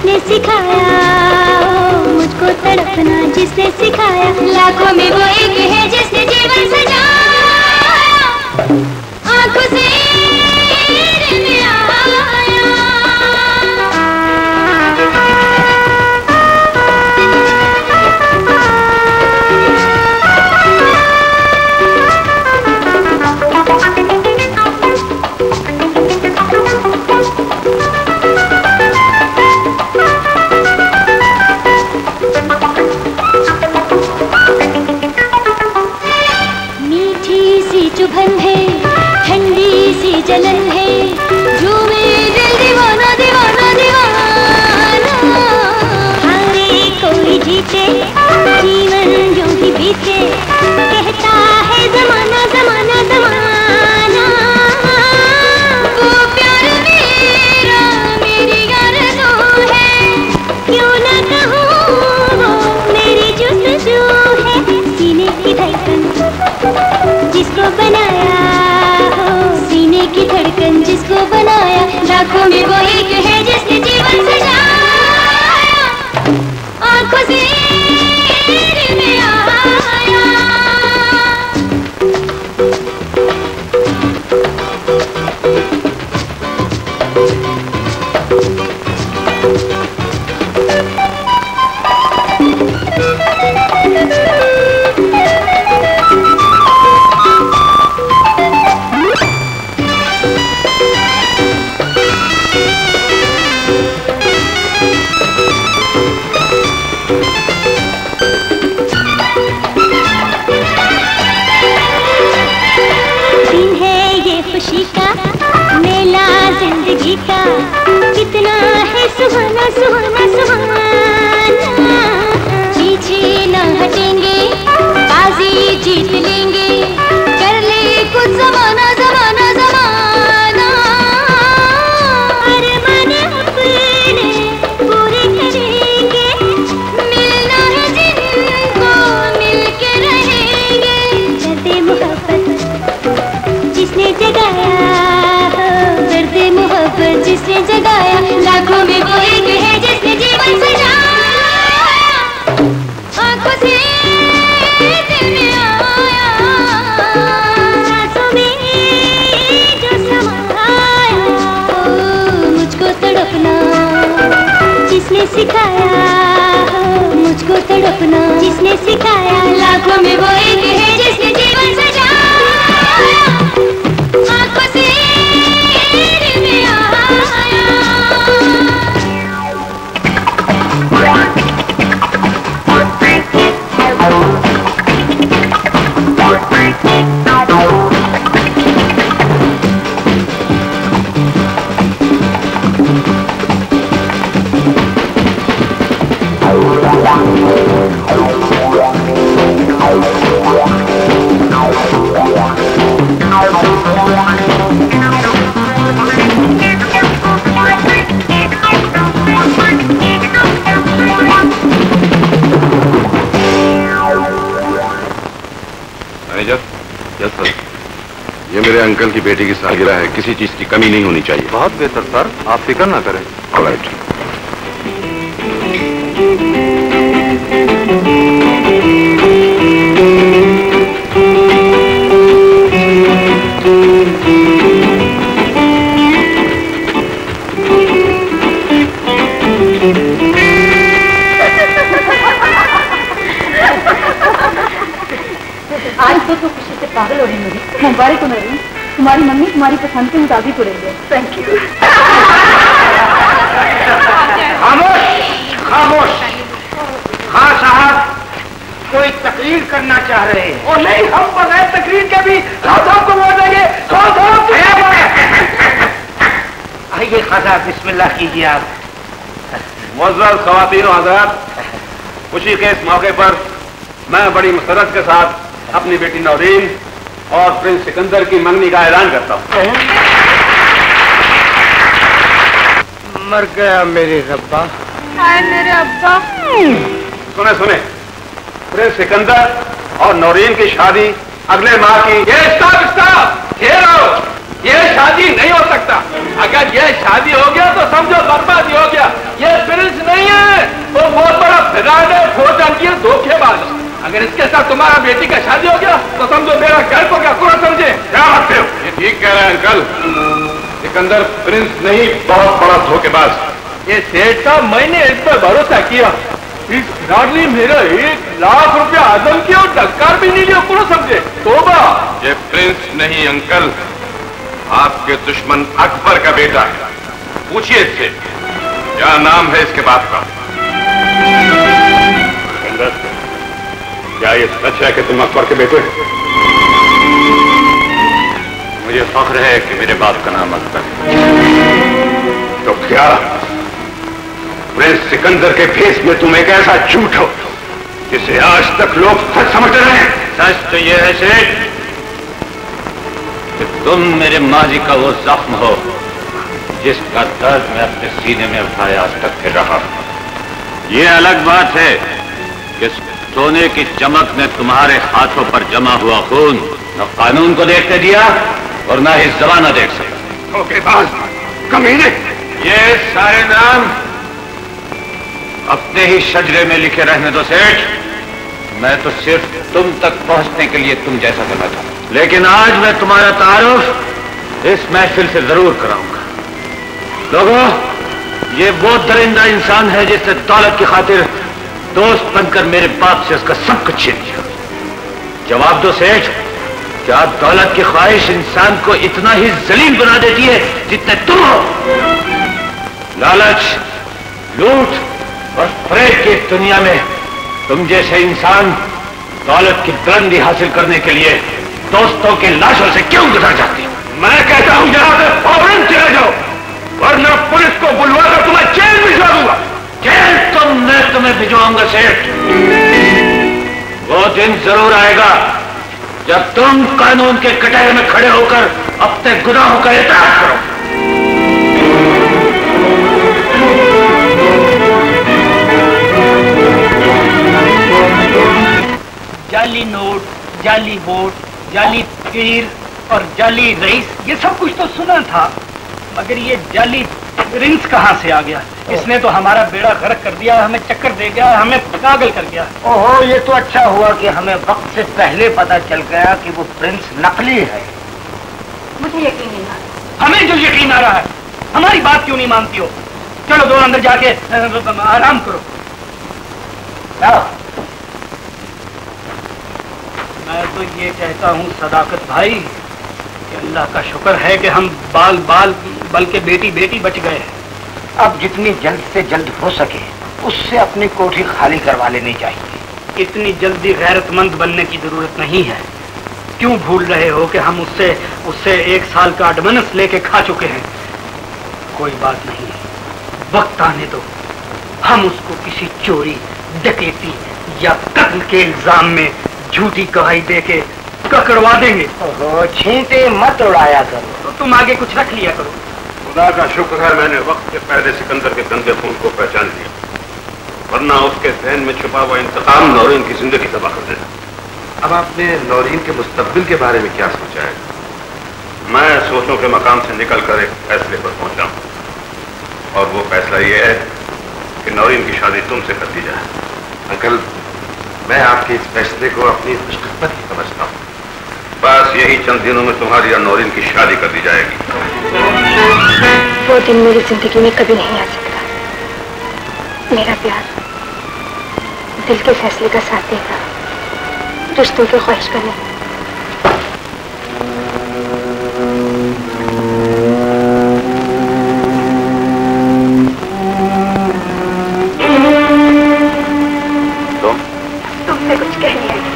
जिसने सिखाया, ओ मुझको तड़पना जिसने सिखाया, लाखों में वो एक है जिसने जीवन सजाया, आंखों से में आया। चुभन है, ठंडी सी जलन है, झूमे दिल दीवाना दीवाना दीवाना। हारे कोई जीते, जीवन यूं ही बीते, कहता है जमाना जमाना जमाना। वो प्यार मेरा मेरी आरज़ू है, क्यों ना कहूँ वो मेरी जुस्तजू है। सीने की धड़कन जिसको बनाया, हो सीने की धड़कन जिसको बनाया, लाखों में वो एक है जिसने जीवन सजाया, आंखों से में आया। खुशी का मेला जिंदगी का, कितना है सुहाना सुहाना सुहाना। पीछे न हटेंगे, बाजी जीत लेंगे, कर ले कुछ जमाना जमाना जमाना। अरमान अपने पूरे करेंगे, मिलना है जिनको मिल के रहेंगे। दर्द मोहब्बत जिसने जगाया, दर्द मोहब्बत जिसने जगाया, लाखों में वो एक है जिसने जीवन सजाया, आंखों से दिल में आया। सांसों में जो समाया, ओ मुझको तड़पना जिसने सिखाया, मुझको तड़पना जिसने सिखाया, लाखों में वो एक है जिसने जीवन सजाया, आंखों से दिल में आया। मैनेजर, यस सर, ये मेरे अंकल की बेटी की सालगिरह है, किसी चीज की कमी नहीं होनी चाहिए। बहुत बेहतर सर, आप फिक्र ना करें। ऑलराइट। आज तो तो खुशी से पागल हो रही मेरी। मुबारक हो मेरी, तुम्हारी मम्मी तुम्हारी पसंद के मुताबिक उड़ेंगे। Thank you. खामोश खामोश। हाँ साहब, कोई तकरीर करना चाह रहे हैं। और नहीं, हम बगैर तकरीर के भी खान साहब को वोट देंगे। खान साहब आइए, खान साहब बिस्मिल्लाह कीजिए आप। मुअज़्ज़ज़ ख़वातीन और हज़रात, खुशी के इस मौके पर मैं बड़ी मसरत के साथ अपनी बेटी नौरीन और प्रिंस सिकंदर की मंगनी का ऐलान करता हूँ। मर गया मेरे रब्बा। हाय मेरे अब्बा। सुने सुने, प्रिंस सिकंदर और नौरीन की शादी अगले माह की। ये स्टॉप स्टॉप, ये रहो, ये शादी नहीं हो सकता। अगर ये शादी हो गया तो समझो बर्बादी हो गया। ये प्रिंस नहीं है, वो बहुत बड़ा फिराड है, खोजंगी है, धोखेबाज। अगर इसके साथ तुम्हारा बेटी का शादी हो गया तो समझो मेरा घर को क्या पूरा समझे। क्या बात है? ये ठीक कह रहे हैं अंकल, सिकंदर प्रिंस नहीं, बहुत बड़ा धोखेबाज। ये सेठ साहब, मैंने इस पर भरोसा किया, इस फिराड ने मेरा एक लाख रुपया आदम किया और धक्कार भी नहीं लिया, पूरा समझे। तोबा, ये प्रिंस नहीं अंकल, आपके दुश्मन अकबर का बेटा है। पूछिए इससे क्या नाम है इसके बाप का। क्या ये सच है कि तुम अकबर के बेटे? मुझे फख्र है कि मेरे बाप का नाम अकबर है। तो क्या प्रिंस सिकंदर के फेस में तुम एक ऐसा झूठ हो जिसे आज तक लोग सच समझ रहे हैं? सच तो यह है सेठ कि तुम मेरे माजी का वो जख्म हो जिसका दर्द मैं अपने सीने में उठाए आज तक फिर रहा हूं। ये अलग बात है कि सोने की चमक ने तुम्हारे हाथों पर जमा हुआ खून न कानून को देखने दिया और न ही जमाना देख सका। धोखेबाज, कमीने! ये सारे नाम अपने ही शजरे में लिखे रहने दो सेठ, मैं तो सिर्फ तुम तक पहुंचने के लिए तुम जैसा करना चाहता। लेकिन आज मैं तुम्हारा तारुफ इस महफिल से जरूर कराऊंगा। लोगों, ये वो दरिंदा इंसान है जिसने दौलत की खातिर दोस्त बनकर मेरे बाप से उसका सब कुछ छीन लिया। जवाब दो सेठ, क्या दौलत की ख्वाहिश इंसान को इतना ही जलील बना देती है जितने तुम हो? लालच, लूट और फरेब की दुनिया में तुम जैसे इंसान दौलत की बुलंदी हासिल करने के लिए दोस्तों की लाशों से क्यों गुजर जाते हो? मैं कहता हूं यहां से फौरन चले जाओ, वरना पुलिस को बुलवाकर तुम्हें जेल भिजवा दूंगा। जेल तो मैं तुम्हें भिजवाऊंगा सेठ। वो दिन जरूर आएगा जब तुम कानून के कटहरे में खड़े होकर अपने गुनाहों का एतराफ करो। जाली नोट, जाली वोट, जाली पीर और जाली रईस, ये सब कुछ तो सुना था, मगर ये जाली प्रिंस कहाँ से आ गया? इसने तो हमारा बेड़ा गर्क कर दिया, हमें चक्कर दे गया, हमें पागल कर गया। ओहो, ये तो अच्छा हुआ कि हमें वक्त से पहले पता चल गया कि वो प्रिंस नकली है। मुझे यकीन नहीं आ रहा। हमें जो यकीन आ रहा है, हमारी बात क्यों नहीं मानती हो? चलो दो अंदर जाके आराम करो। मैं तो ये कहता हूँ सदाकत भाई कि अल्लाह का शुक्र है कि हम बाल बाल बल्कि बेटी बेटी बच गए हैं। अब जितनी जल्द से जल्द हो सके उससे अपनी कोठी खाली करवा लेनी चाहिए। इतनी जल्दी गैरतमंद बनने की जरूरत नहीं है। क्यों भूल रहे हो कि हम उससे उससे एक साल का एडवांस लेके खा चुके हैं? कोई बात नहीं, वक्त आने दो, हम उसको किसी चोरी, डकैती या कत्ल के इल्जाम में झूठी गवाही देके ककड़वा देंगे। ओहो, छींटे मत उड़ाया करो। तो तुम आगे कुछ रख लिया करो। खुदा का शुक्र है मैंने वक्त से पहले सिकंदर के गंदे खून को पहचान लिया, वरना उसके जहन में छुपा हुआ इंतकाम नौरीन की जिंदगी तबाह कर देना। अब आपने नौरीन के मुस्तकबिल के बारे में क्या सोचा है? मैं सोचों के मकाम से निकल कर एक फैसले पर पहुंचा हूं, और वो फैसला ये है कि नौरीन की शादी तुमसे कर दी जाए। अंकल, मैं आपके इस फैसले को अपनी खुशकिस्मती समझता हूँ। बस यही चंद दिनों में तुम्हारी और नौरीन की शादी कर दी जाएगी। वो दिन मेरी जिंदगी में कभी नहीं आ सकता। मेरा प्यार दिल के फैसले का साथ देगा, रिश्तों की ख्वाहिश का नहीं। तुमसे कुछ कहने आई।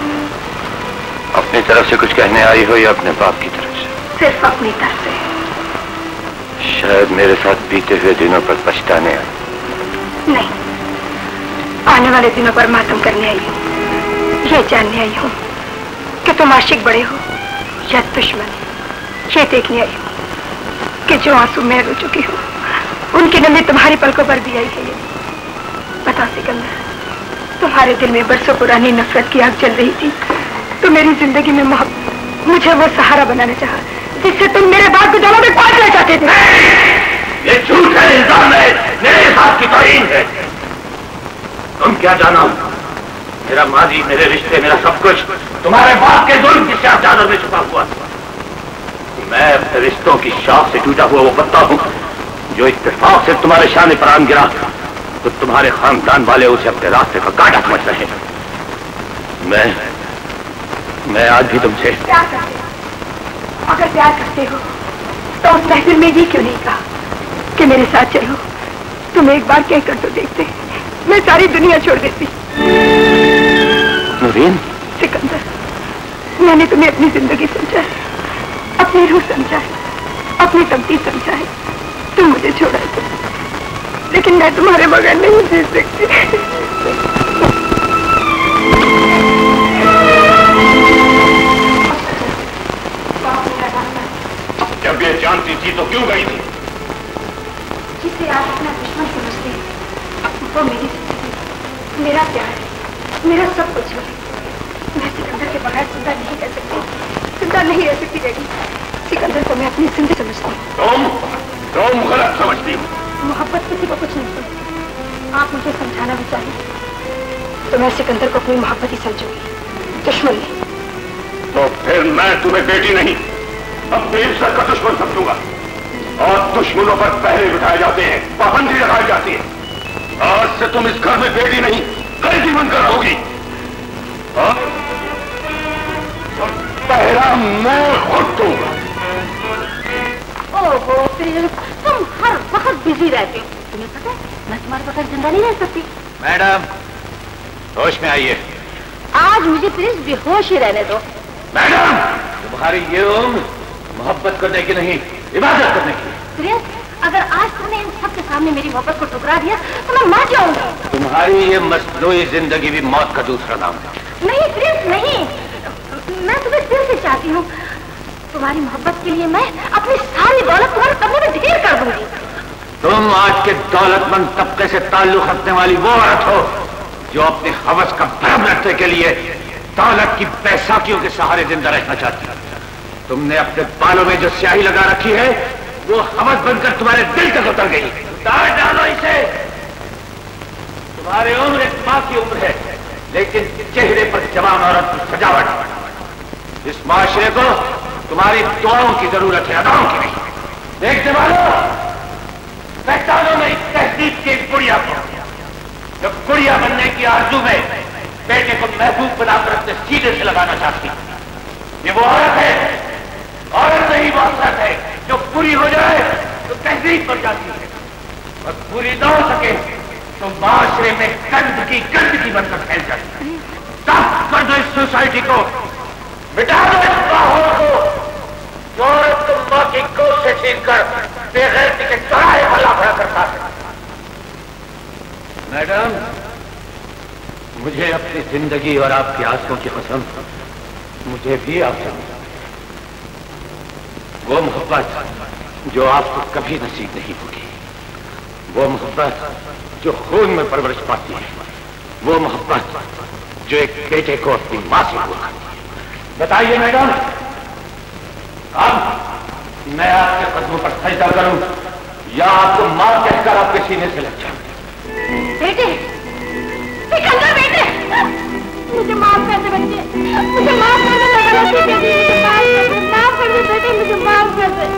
अपनी तरफ से कुछ कहने आई हो या अपने बाप की तरफ से? सिर्फ अपनी तरफ से। शायद मेरे साथ बीते हुए दिनों पर पछताने आई। नहीं, आने वाले दिनों पर मातम करने आई हूँ। ये जानने आई हूँ कि तुम आशिक बड़े हो या दुश्मन। ये देखने आई हूँ कि जो आंसू मैं रो चुकी हूँ उनकी नमी तुम्हारी पलकों पर भी आई है। ये बता सिकंदर, तुम्हारे दिल में बरसों पुरानी नफरत की आग जल रही थी, तो मेरी जिंदगी में मोहब्बत मुझे वो सहारा बनाना चाहा जिससे तुम मेरे बाप को दोनों में पास रह जाते थे। ये झूठ है, इल्जाम है, मेरे साथ की तौहीन है। तुम क्या जानो? मेरा माजी, मेरे रिश्ते, मेरा सब कुछ तुम्हारे बाप के जुल्म की शाह चादर में छुपा हुआ। मैं अपने रिश्तों की शाख से टूटा हुआ वो पत्ता हूं जो इत्तेफाक से तुम्हारे शान पर आन गिरा तो तुम्हारे खानदान वाले उसे अपने रास्ते का कांटा समझ रहे हैं। मैं मैं आज भी तुमसे प्यार करते हो। अगर प्यार करते हो तो उस महफिल में ये क्यों नहीं कहा कि मेरे साथ चलो? तुम एक बार कहकर तो देखते, मैं सारी दुनिया छोड़ देती। नूरीन, सिकंदर, मैंने तुम्हें अपनी जिंदगी समझा है, अपनी रूह समझा है, अपनी तकदीर समझा है। तुम मुझे छोड़ा तो, लेकिन मैं तुम्हारे बगैर नहीं जी सकती। जब ये जानती थी तो क्यों गई थी? जिसे आप अपना दुश्मन समझते हैं वो मेरी जिंदगी, मेरा प्यार, मेरा सब कुछ है। मैं सिकंदर के बगैर जिंदा नहीं रह सकती, जिंदा नहीं रह सकती डैडी। सिकंदर को मैं अपनी जिंदगी समझती हूँ। तुम तुम गलत समझती हो। मोहब्बत किसी को कुछ नहीं समझती। आप मुझे समझाना भी चाहिए तो मैं सिकंदर को अपनी मोहब्बत ही समझूंगी, दुश्मन नहीं। तो फिर मैं तुम्हें बेटी नहीं, अपने इज्जत का दुश्मन समझूंगा। और दुश्मनों पर पहरे बिठाए जाते हैं, पाबंदी लगाई जाती है। आज से तुम इस घर में बेटी नहीं, कैदी बनकर रहोगी। और पहरा मैं खुद दूंगा। ओहो, तुम हर वक्त बिजी रहते हो। तुम्हें पता है मैं तुम्हारे बगैर जिंदा नहीं रह सकती। मैडम, होश में आइए। आज मुझे प्लीज बेहोश ही रहने दो। मैडम, तुम्हारी ये उम्र मोहब्बत करने की नहीं, इबादत करने की। प्रिंस, अगर आज तुमने इन सबके सामने मेरी मोहब्बत को ठुकरा दिया तो मैं मर जाऊंगी। तुम्हारी ये मसनूई जिंदगी भी मौत का दूसरा नाम है। नहीं प्रिंस, नहीं, मैं तुम्हें दिल से चाहती हूँ। तुम्हारी मोहब्बत के लिए मैं अपनी सारी दौलत तुम्हारे कब्जे में ढेर कर दूंगी। तुम आज के दौलतमंद तबके से ताल्लुक रखने वाली वो औरत हो जो अपने हवस का भ्रम रखने के लिए दौलत की बैसाखियों के सहारे जिंदा रहना चाहती है। तुमने अपने बालों में जो स्याही लगा रखी है वो हवस बनकर तुम्हारे दिल तक उतर गई। उतार डालो इसे। तुम्हारी उम्र एक माँ की उम्र है, लेकिन चेहरे पर जवान औरत की सजावट। इस माशरे को तुम्हारी दुआओं की जरूरत है, अदाओं की नहीं। देखने वालों, पहचानो में इस तहजीब की गुड़िया को जो गुड़िया बनने की आरजू में बेटे को महबूब बनाकर अपने सीधे से लगाना चाहती। ये वो औरत है, औरत नहीं वो औरत है जो पूरी हो जाए तो तहजीब बन जाती है, और पूरी ना हो सके तो माशरे में गंदगी गंदगी बनकर फैल जाती है। साफ कर दो इस सोसाइटी को, मिटा दो इस माहौल को जो औरत को मां की गोद से छीन कर बेगैरती के सराय भला भरा करता है। मैडम, मुझे अपनी जिंदगी और आपकी आंसुओं की कसम, मुझे भी आपसे वो मोहब्बत जो आपको कभी नसीब नहीं होगी, वो मोहब्बत जो खून में परवरिश पाती है, वो मोहब्बत जो एक बेटे को अपनी मां से दूर करती है। बताइए मैडम, अब मैं आपके कदमों पर सजदा करूं या आपको मां कहकर आपके सीने से लग जाऊं? बेटे, सिकंदर बेटे, मुझे माफ कर दे बच्चे, मुझे माफ कर दे बेटे, माफ कर दे बेटे, मुझे माफ कर दे।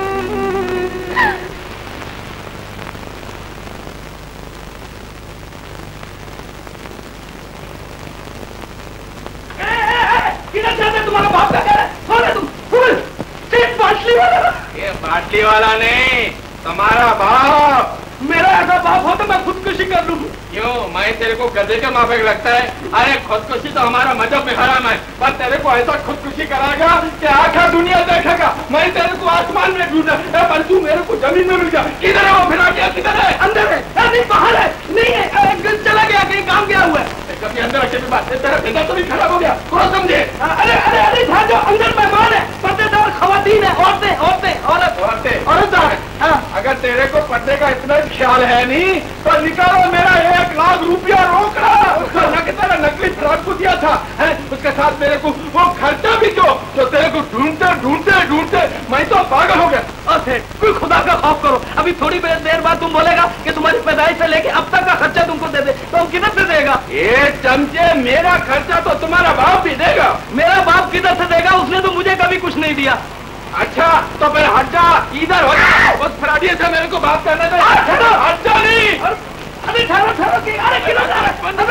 किधर जाते तुम्हारा बाप का घर है? कौन है तुम? कौन? सिर्फ बाटली वाला? ये बाटली वाला नहीं, तुम्हारा बाप। मेरा ऐसा बाप हो तो मैं खुदकुशी कर लूं। क्यों? मैं तेरे को गधे के माफिक लगता है? अरे खुदकुशी तो हमारा मजहब में हराम है, पर तेरे को ऐसा खुदकुशी कराएगा कि आखा दुनिया देखेगा। मैं तेरे को आसमान में ढूंढा, पर तू मेरे को जमीन में मिल गया। किधर है वो फिरा गया? किधर है? अंदर है? नहीं बाहर है? नहीं है, चला गया कहीं, काम गया हुआ है। कभी अंदर रखे बात तेरा फिंगर तो नहीं खराब हो गया? थोड़ा समझे। अरे अरे अरे जो अंदर मेहमान है, पर्देदार खवातीन है, औरतें औरतें औरत औरतें औरत। अगर तेरे को पर्दे का इतना ख्याल है नहीं तो निकालो मेरा एक लाख रुपया रोकड़ा। उसका नकली नकली फ्रॉक को दिया था है? उसके साथ मेरे को वो खर्चा भी क्यों जो तेरे को ढूंढते ढूंढते ढूंढते मैं तो पागल हो गया। कोई खुदा का खौफ करो। अभी थोड़ी देर बाद तुम बोलेगा कि तुम्हारी पैदाइश से लेके अब तक का खर्चा तुमको दे दे, तो किधर से देगा? ये चमचे, मेरा खर्चा तो तुम्हारा बाप भी देगा। मेरा बाप किधर से देगा? उसने तो मुझे कभी कुछ नहीं दिया। अच्छा तो फिर हट जा, इधर हो जा। उस फ्राडिये से मेरे को बात करने दे। हट जा नहीं। अरे ठहरो ठहरो कि अरे किधर जा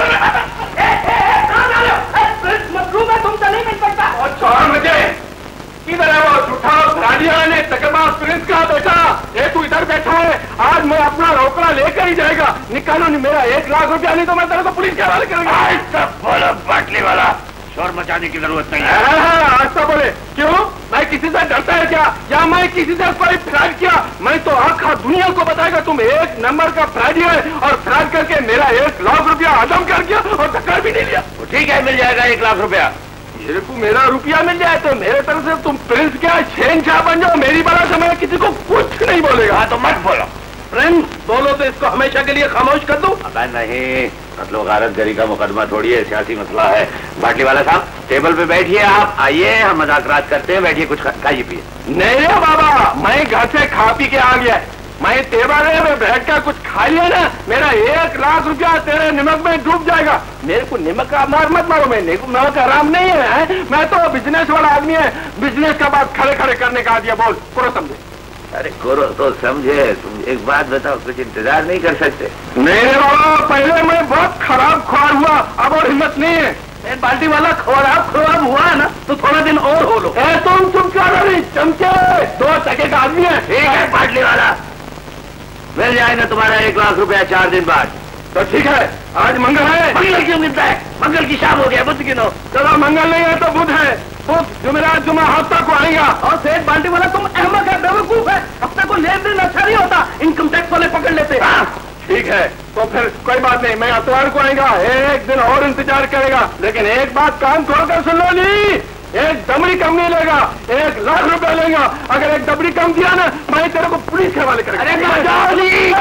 मजलूम है, तुमसे नहीं मिल सकता। और छोड़ मुझे। किधर है वो झूठा फ्राडिया ने तकरबाज प्रिंस का बेटा? ये तू इधर बैठा है, आज मैं अपना रोकड़ा लेकर ही जाएगा। निकालो नहीं मेरा एक लाख रुपया, नहीं तो मैं तेरे को पुलिस के हवाले करूंगा। बोलो बाटली वाला, शोर मचाने की जरूरत नहीं है। आज तो बोले क्यों? मैं किसी से डरता है क्या? या मैं किसी से कोई फ्रॉड किया? मैं तो आखा दुनिया को बताएगा तुम एक नंबर का फ्रॉडी है, और फ्रॉड करके मेरा एक लाख रुपया हजम कर दिया और टक्कर भी नहीं लिया। ठीक है, मिल जाएगा एक लाख रुपया। मेरे को मेरा रुपया मिल जाए तो मेरे तरफ से तुम प्रिंस क्या शहनशाह बन जाओ। मेरी बड़ा से मैं किसी को कुछ नहीं बोलेगा। तो मत बोलो। प्रिंस बोलो तो इसको हमेशा के लिए खामोश कर दूं? अबे नहीं, मतलब गारतगरी का मुकदमा थोड़ी है, सियासी मसला है। बाटली वाला साहब टेबल पे बैठिए, आप आइए, हम मजाक रात करते हैं। बैठिए, कुछ खाइए पिए। नहीं है बाबा, मैं घर से खा पी के आ गया। मैं टेबल में बैठ कर कुछ खा लिया ना, मेरा एक लाख रुपया तेरे नमक में डूब जाएगा। मेरे को नमक का मार मत मारो, मैं नमक आराम नहीं है, है? मैं तो बिजनेस वाला आदमी है। बिजनेस का बात खड़े खड़े करने का दिया। बोल करो समझे। अरे करो तो समझे। तुम एक बात बताओ, कुछ इंतजार नहीं कर सकते? नहीं रे बाबा, पहले मैं बहुत खराब खुआर हुआ, अब और हिम्मत नहीं है। एक बाल्टी वाला खराब खराब हुआ है ना, तो थोड़ा दिन और हो लो। ए, तुम तुम क्या रही चमचे, दो टके का आदमी है। ठीक है बाटली वाला, मिल जाएगा तुम्हारा एक लाख रुपया चार दिन बाद। तो ठीक है, आज मंगल है। मंगल क्यों मिलता है? मंगल की शाम हो गया, बुध गिनो। चलो मंगल नहीं है तो बुध है। बुध जुमेरात जुमा हफ्ता को आएगा। और सेठ बाल्टी वाला तुम अहमक है, बेवकूफ है। हफ्ते को लेन देन अच्छा नहीं होता, इनकम टैक्स वाले पकड़ लेते। ठीक है, तो फिर कोई बात नहीं, मैं अतवार को आएगा। एक दिन और इंतजार करेगा, लेकिन एक बात कान खोल कर सुन लो। नहीं, एक दबड़ी कम नहीं लेगा, एक लाख रुपया लेगा। अगर एक दबड़ी कम दिया ना, मैं तेरे को पुलिस के हवाले करेगा। अरे जाओ नहीं,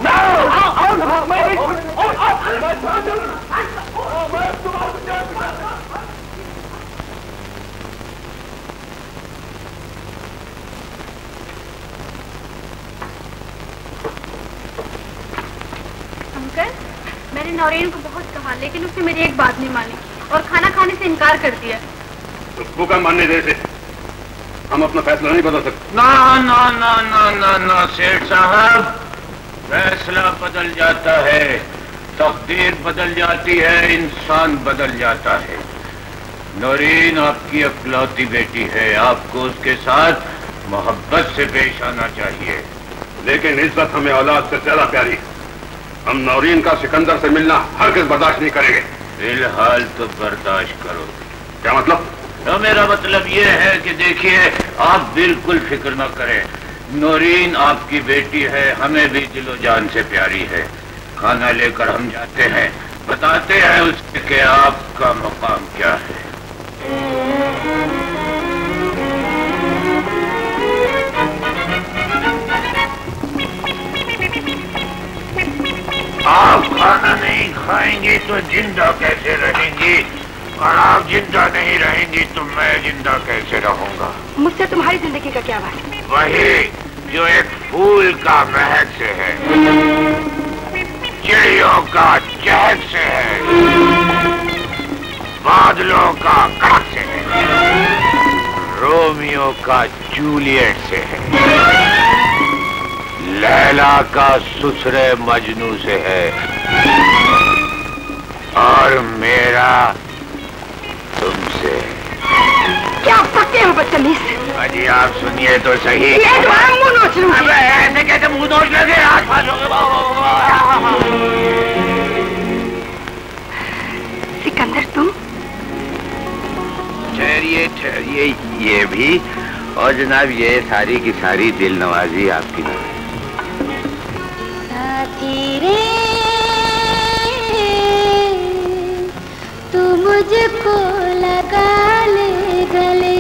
अंकल, मैंने नौरीन को बहुत कहा, लेकिन उसने मेरी एक बात नहीं मानी और खाना खाने से इनकार कर दिया। उसको क्या मानने दे से? हम अपना फैसला नहीं बदल सकते। ना ना ना ना ना ना सेठ साहब, फैसला बदल जाता है, तकदीर बदल जाती है, इंसान बदल जाता है। नौरीन आपकी अकलौती बेटी है, आपको उसके साथ मोहब्बत से पेश आना चाहिए। लेकिन इज्जत हमें औलाद से ज्यादा प्यारी है। हम नौरीन का सिकंदर से मिलना हरगिज़ बर्दाश्त नहीं करेंगे। फिलहाल तो बर्दाश्त करो। क्या मतलब? तो मेरा मतलब ये है कि देखिए, आप बिल्कुल फिक्र न करें। नौरीन आपकी बेटी है, हमें भी दिलो जान से प्यारी है। खाना लेकर हम जाते हैं, बताते हैं उससे कि आपका मकाम क्या है। आप खाना नहीं खाएंगी तो जिंदा कैसे रहेंगी? और आप जिंदा नहीं रहेंगी तो मैं जिंदा कैसे रहूंगा? मुझसे तुम्हारी जिंदगी का क्या बात? वही जो एक फूल का महक से है, चिड़ियों का चहक से है, बादलों का कड़क से है, रोमियो का जूलियट से है, लैला का सुसरे मजनू से है, और मेरा तुमसे। क्या आप पक्के हो बदतमीज? अजी आप सुनिए तो सही। ये तुम्हारा मुंह नोच लूंगी। अबे ऐसे कैसे मुंह नोच लगे? आस पास सिकंदर तुम? ठहरिए ठहरिए, ये भी। और जनाब ये सारी की सारी दिल नवाजी आपकी है। साथी रे तू मुझको लगा ले गले,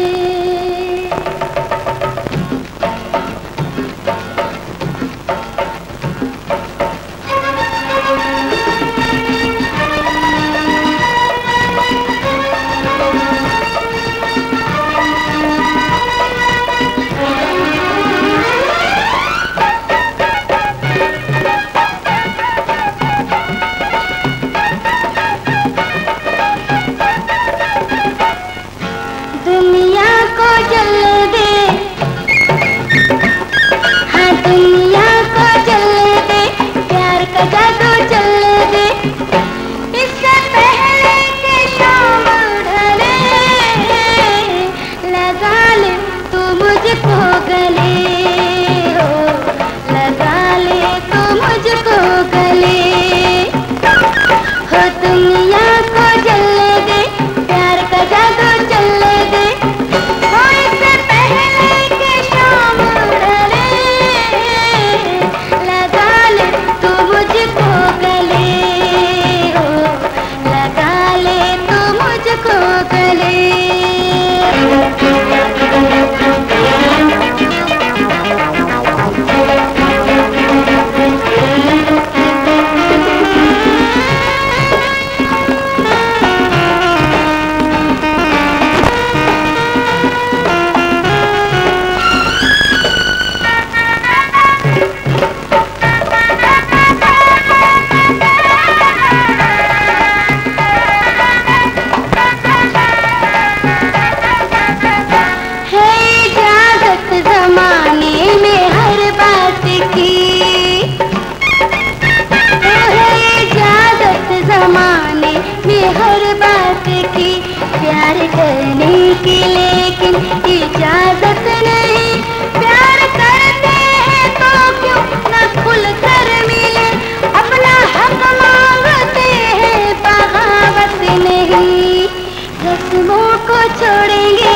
प्यार करने की, लेकिन इजाजत नहीं। प्यार करते हैं तो क्यों न खुल कर मिले, अपना हक मांगते हैं बगावत नहीं। रस्मों को छोड़ेंगे,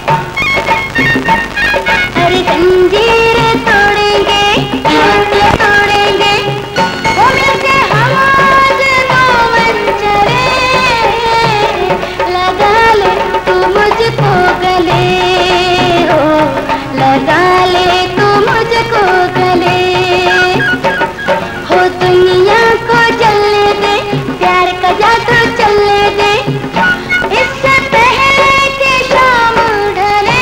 अरे जंजीरें तोड़ेंगे, तोड़ेंगे, वो मिलके हम आज दो मंचरे। लगा ले तू मुझको गले, हो लगा ले तू मुझको गले। हो दुनिया को जलने दे, प्यार का जादू चलने दे, इससे पहले कि शाम ढले।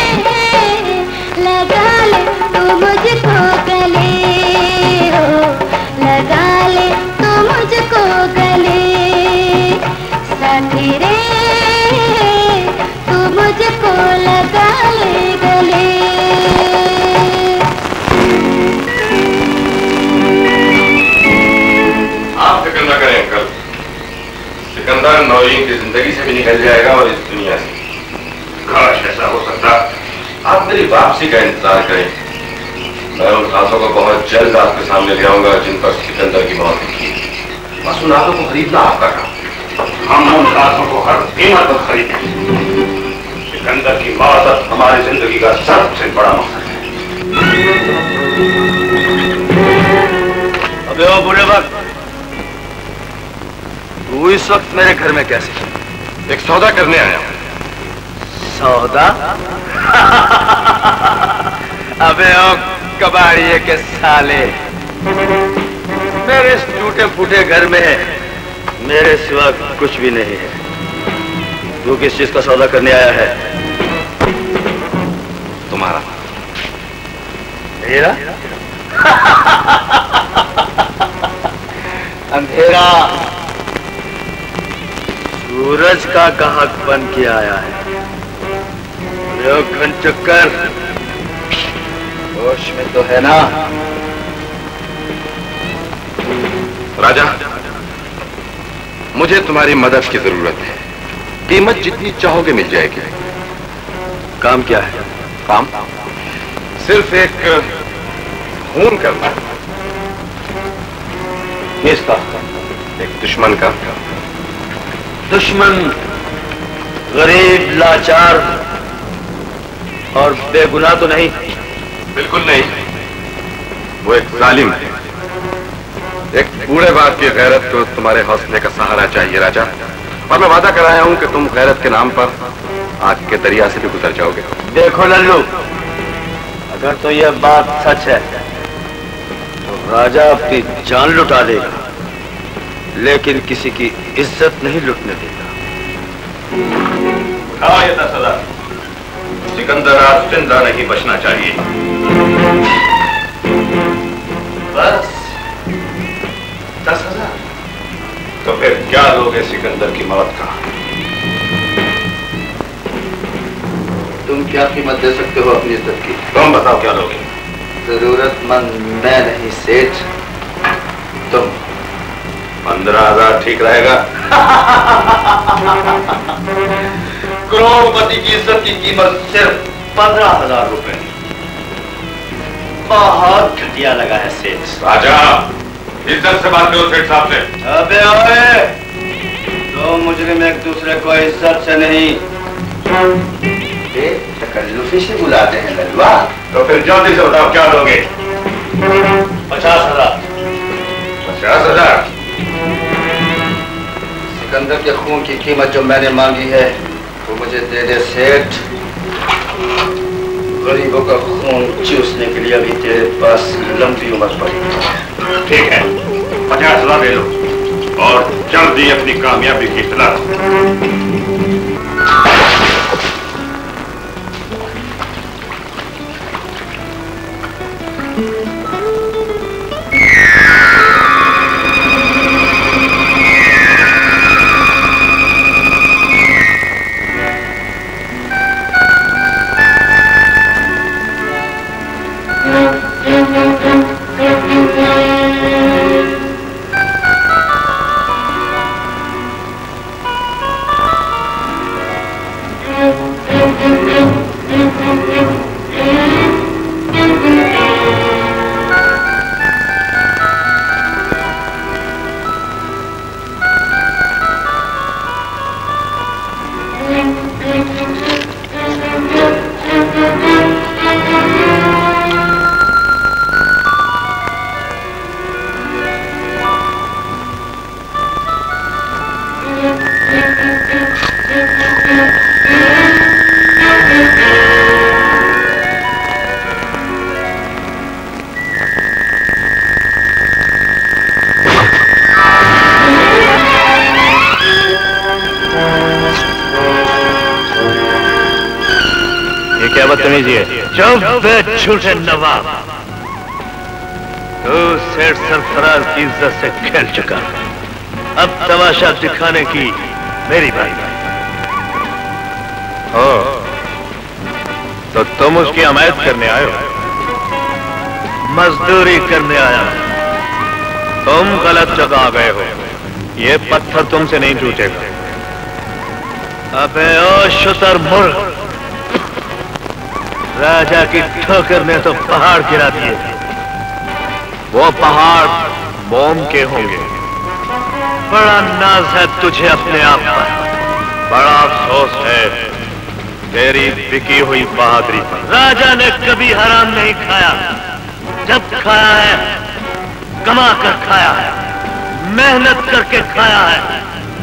लगा ले तू मुझको गले, हो लगा ले तू मुझको गले। साथी रे तू मुझको लगा ले गले। आप फिक्र न करें अंकल, सिकंदर नौरीन की जिंदगी से भी निकल जाएगा और इस दुनिया से। काश ऐसा हो सकता। आप मेरी वापसी का इंतजार करें, मैं उन खासों को बहुत जल्द आपके सामने ले आऊंगा जिन पर सिकंदर की मौत हुई। बस उन आंखों को खरीदना आपका काम। हम उन खासों को हर कीमत पर खरीदेंगे। सिकंदर की मौत हमारी जिंदगी का सबसे बड़ा मकसद है। अबे ओ बुरे वक्त, तू इस वक्त मेरे घर में कैसे? एक सौदा करने आया हूं। सौदा? अबे ओ कबाड़िए के साले, मेरे इस टूटे फूटे घर में मेरे सिवा कुछ भी नहीं है। तू किस चीज का सौदा करने आया है? तुम्हारा। मेरा? अंधेरा सूरज का गाहक बन के आया है। घन चक्कर होश में तो है ना? राजा, मुझे तुम्हारी मदद की जरूरत है। कीमत जितनी चाहोगे मिल जाएगी। काम क्या है? काम सिर्फ एक खून करना। किसका? एक दुश्मन का। दुश्मन गरीब, लाचार और बेगुनाह तो नहीं? बिल्कुल नहीं, वो एक जालिम है। एक बूढ़े बाप की गैरत को तुम्हारे हौसले का सहारा चाहिए राजा, और मैं वादा कराया हूं कि तुम गैरत के नाम पर आग के दरिया से भी गुजर जाओगे। देखो लल्लू, अगर तो यह बात सच है तो राजा अपनी जान लुटा देगा, लेकिन किसी की इज्जत नहीं लुटने देगा। हाँ, ये दस हजार। सिकंदर आज जिंदा नहीं बचना चाहिए। बस दस हजार। तो फिर क्या लोगे सिकंदर की मौत का? तुम क्या कीमत दे सकते हो अपनी इज्जत की? तुम बताओ क्या लोगे? जरूरतमंद मैं नहीं सेठ, तुम। पंद्रह हजार ठीक रहेगा? करोड़पति की इज्जत की कीमत सिर्फ पंद्रह हजार रुपए। बहुत घटिया लगा है सेठ। राजा, इज्जत से बात करो सेठ साहब से। अबे ओए, दो मुजरिम एक दूसरे को इज्जत से नहीं तकल्लुफी से बुलाते हैं ललवा। तो फिर जल्दी से बताओ क्या लोगे? पचास हजार। पचास हजार? सिकंदर के खून की कीमत जो मैंने मांगी है वो मुझे दे दे सेठ। गरीबों का खून चूसने के लिए अभी तेरे पास लंबी उम्र पड़ी। ठीक है, पचास हजार ले लो और जल्दी अपनी कामयाबी की इत्तला दो। क्या बदतमीजी है? चुप झूठे नवाब, तो सेठ सरफराज की इज्जत से खेल चुका, अब तमाशा दिखाने की मेरी बारी। हो तो तुम उसकी हमायत करने आए हो? मजदूरी करने आया। तुम गलत जगह आ गए हो, ये पत्थर तुमसे नहीं टूटेगा। अबे ओ शुतुरमुर्ग, राजा की ठोकर ने तो पहाड़ गिरा दिए, वो पहाड़ मोम के होंगे। बड़ा नाज है तुझे अपने आप पर, बड़ा अफसोस है तेरी बिकी हुई बहादुरी पर। राजा ने कभी हराम नहीं खाया, जब खाया है कमा कर खाया है, मेहनत करके खाया है।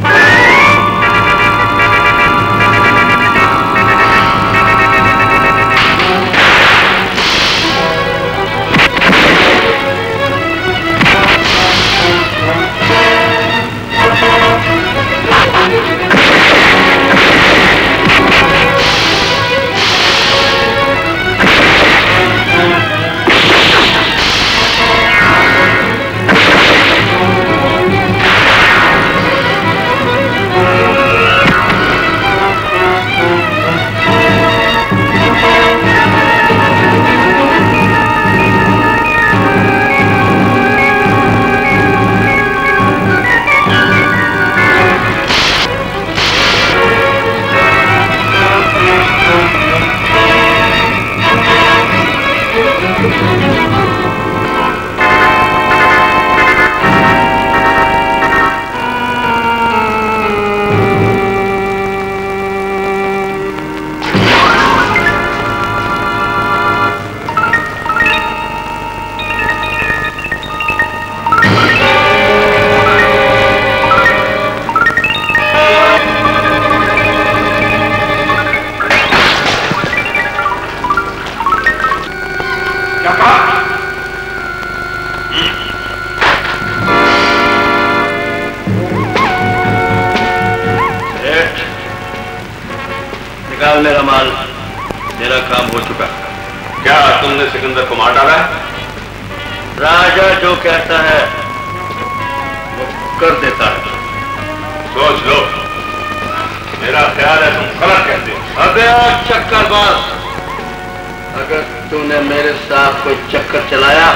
मेरा माल, मेरा काम हो चुका। क्या तुमने सिकंदर को मार डाला है? राजा जो कहता है वो कर देता है। सोच लो, मेरा ख्याल है तुम गलत कहते हो। अबे चक्करबाज, अगर तूने मेरे साथ कोई चक्कर चलाया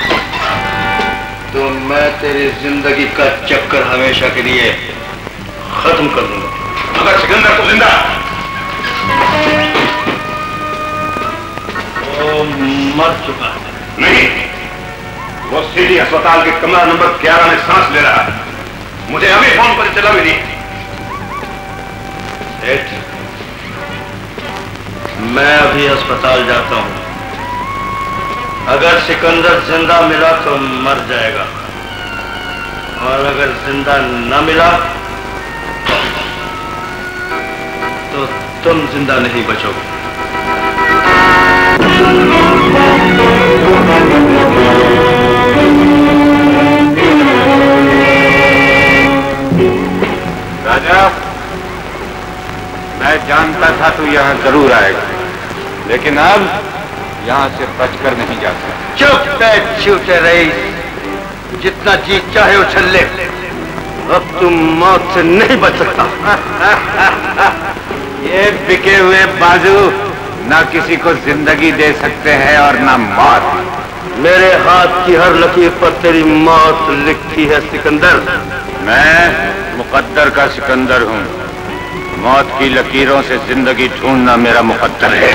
तो मैं तेरी जिंदगी का चक्कर हमेशा के लिए खत्म कर दूंगा। अगर सिकंदर को जिंदा वो मर चुका है। नहीं, वो सिटी अस्पताल के कमरा नंबर ग्यारह में सांस ले रहा है। मुझे अभी फोन पर चला भी नहीं। सेठ, मैं अभी अस्पताल जाता हूं। अगर सिकंदर जिंदा मिला तो मर जाएगा, और अगर जिंदा न मिला तो तुम जिंदा नहीं बचोगे। राजा, मैं जानता था तू यहाँ जरूर आएगा, लेकिन अब यहाँ से बचकर नहीं जा सकता। चुप है झूठे रईस, जितना जी चाहे उछल ले, अब तुम मौत से नहीं बच सकता। ये बिके हुए बाजू ना किसी को जिंदगी दे सकते हैं और ना मौत। मेरे हाथ की हर लकीर पर तेरी मौत लिखी है सिकंदर। मैं मुकद्दर का सिकंदर हूँ। मौत की लकीरों से जिंदगी ढूंढना मेरा मुकद्दर है।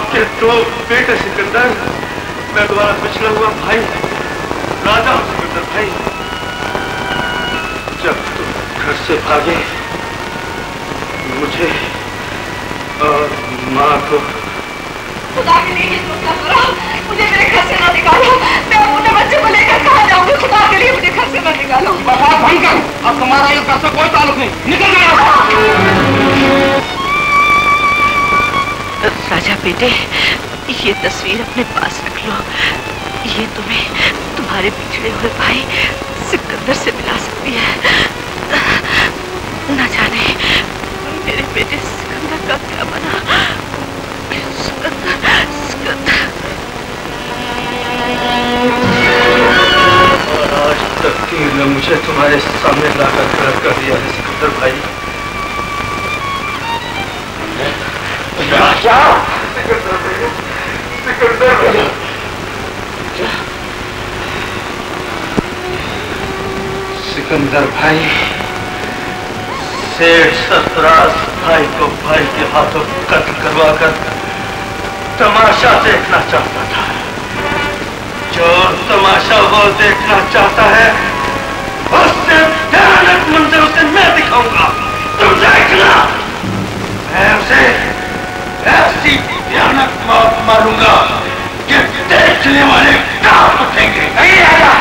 आपके दो बेटे सिकंदर, मैं तुम्हारा पिछड़ा हुआ भाई राजा हूं सिकंदर भाई। जब तुम घर से भागे मुझे और माँ को खुदा के लिए ये सोचना करो, मुझे मेरे घर से ना निकालो। मैं अपने बच्चे को लेकर कहाँ जाऊंगी? खुदा के लिए मुझे घर से ना निकालो। बकवास बंद कर, अब तुम्हारा इस घर से कोई ताल्लुक नहीं, निकल जाओ। राजा बेटे, ये तस्वीर अपने पास रख लो। ये तुम्हें तुम्हारे बिछड़े हुए भाई सिकंदर से मिला सकती है। न जाने मेरे बेटे सिकंदर का क्या बना। सिकंदर, सिकंदर। और आज तक की ने मुझे तुम्हारे सामने लाकर खड़ा कर दिया है सिकंदर भाई। राजा, सिकंदर भैया, सिकंदर भैया। सिकंदर भाई, सेठ सरफराज भाई को भाई के हाथों कत्ल करवाकर तमाशा देखना चाहता था। जो तमाशा वो देखना चाहता है उससे भयानक मंजर उसे मैं दिखाऊंगा। तुम देखना, मैं उसे ऐसी भयानक मौत मारूंगा कि देखने वाले कांप उठेंगे। नहीं आया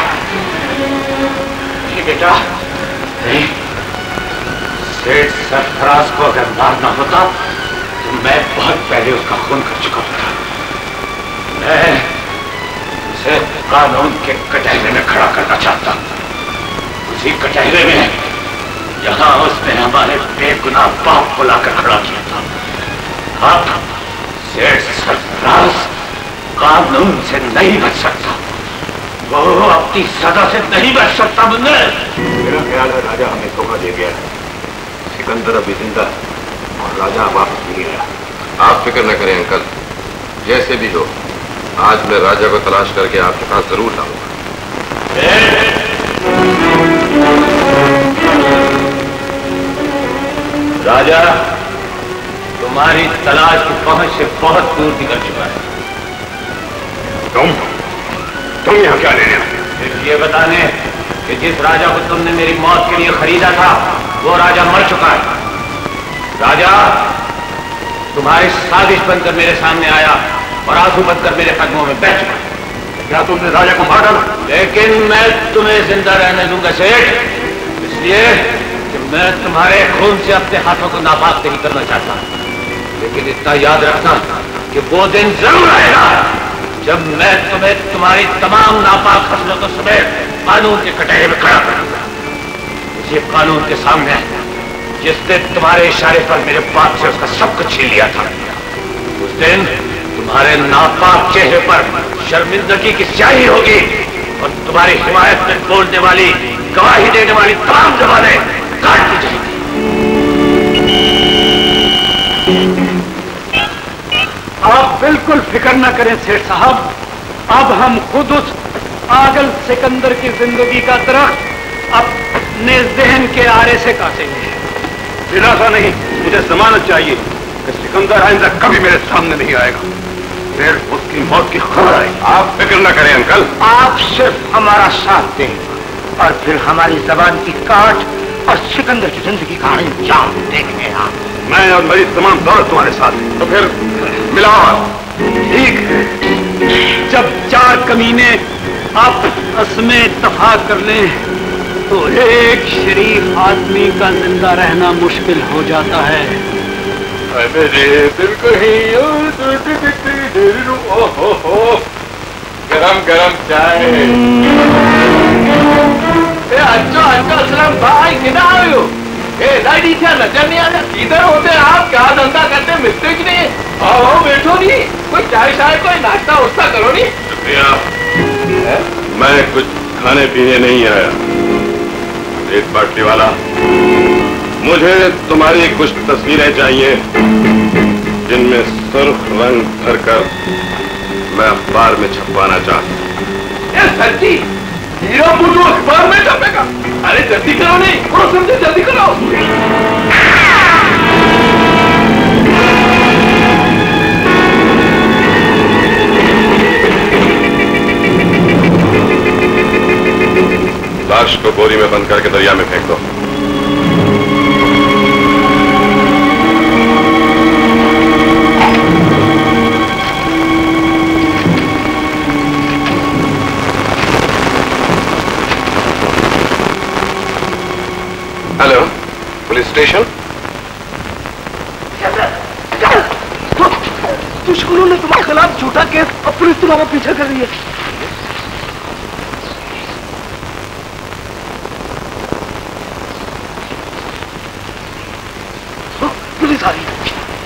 बेटा, नहीं, सेठ सरफराज को अगर मारना होता तो मैं बहुत पहले उसका खून कर चुका होता। मैं उसे कानून के कटहरे में खड़ा करना चाहता, उसी कटहरे में जहां उसने हमारे बेगुनाह बाप को लाकर खड़ा किया था। अब सेठ सरफराज कानून से नहीं बच सकता, वो अपनी सजा से नहीं बच सकता। मुन्ने, मेरा ख्याल है राजा हमें धोखा दे गया है। सिकंदर अभी जिंदा है और राजा वापस नहीं आया। आप फिक्र न करें अंकल, जैसे भी हो आज मैं राजा को तलाश करके आपके पास जरूर लाऊंगा। राजा तुम्हारी तलाश की पहुंच से बहुत दूर निकल चुका है। तुम तुम यहाँ क्या ले रहे हो? सिर्फ ये बताने कि जिस राजा को तुमने मेरी मौत के लिए खरीदा था वो राजा मर चुका है। राजा तुम्हारी साजिश बनकर मेरे सामने आया और आंसू बनकर मेरे कदमों में बैठ चुका। क्या तुमने राजा को मार डाला? लेकिन मैं तुम्हें जिंदा रहने दूंगा सेठ, इसलिए कि मैं तुम्हारे खून से अपने हाथों को नापाक नहीं करना चाहता। लेकिन इतना याद रखना कि वो दिन जरूर आएगा जब मैं तुम्हें तुम्हारी तमाम नापाक हसरतों समेत कानून के कटहरे में खड़ा करूंगा। उसी कानून के सामने जिसने तुम्हारे इशारे पर मेरे बाप से उसका सब कुछ छीन लिया था। उस दिन तुम्हारे नापाक चेहरे पर शर्मिंदगी की स्याही होगी और तुम्हारी हिमायत में बोलने वाली, गवाही देने वाली तमाम जबानें काट दी जाएंगी। आप बिल्कुल फिक्र न करें सेठ साहब, अब हम खुद उस पागल सिकंदर की जिंदगी का दरख्त अपने जहन के आरे से काटेंगे। दिलासा नहीं, मुझे जमानत चाहिए कि सिकंदर आइंदा कभी मेरे सामने नहीं आएगा, फिर उसकी मौत की खबर आएगी। आप फिक्र न करें अंकल, आप सिर्फ हमारा साथ दें और फिर हमारी जबान की काट और सिकंदर की जिंदगी का अंजाम देखेंगे। आप मैं और मेरी तमाम दौलत तुम्हारे साथ, तो फिर मिलाओ। ठीक है, जब चार कमीने आपस में इत्तेफाक कर लें तो एक शरीफ आदमी का जिंदा रहना मुश्किल हो जाता है। मेरे दिल को ही ओहो हो, गरम गरम चाय। अच्छा अच्छा असलम भाई, किधर आए हो? दादी क्या नजर नहीं आ रहा? किधर होते आप? क्या धंधा करते? मिलते कि नहीं? आओ बैठो नहीं, कोई चाय शाय कोई नाश्ता वास्ता करो नहीं। शुक्रिया, मैं कुछ खाने पीने नहीं आया। एक बाटली वाला, मुझे तुम्हारी कुछ तस्वीरें चाहिए जिनमें सुर्ख रंग भरकर मैं अखबार में छपवाना चाहता हूँ। सच्ची हीरो बुटू अखबार में छपेगा? अरे जल्दी करो, नहीं थोड़ा समझे, जल्दी करो। बोरी में बंद करके दरिया में फेंक दो। Hello, police station. दुश्मनों ने तुम्हारे खिलाफ झूठा केस और पुलिस तुम्हारा पीछा कर रही है। पुलिस आ रही है।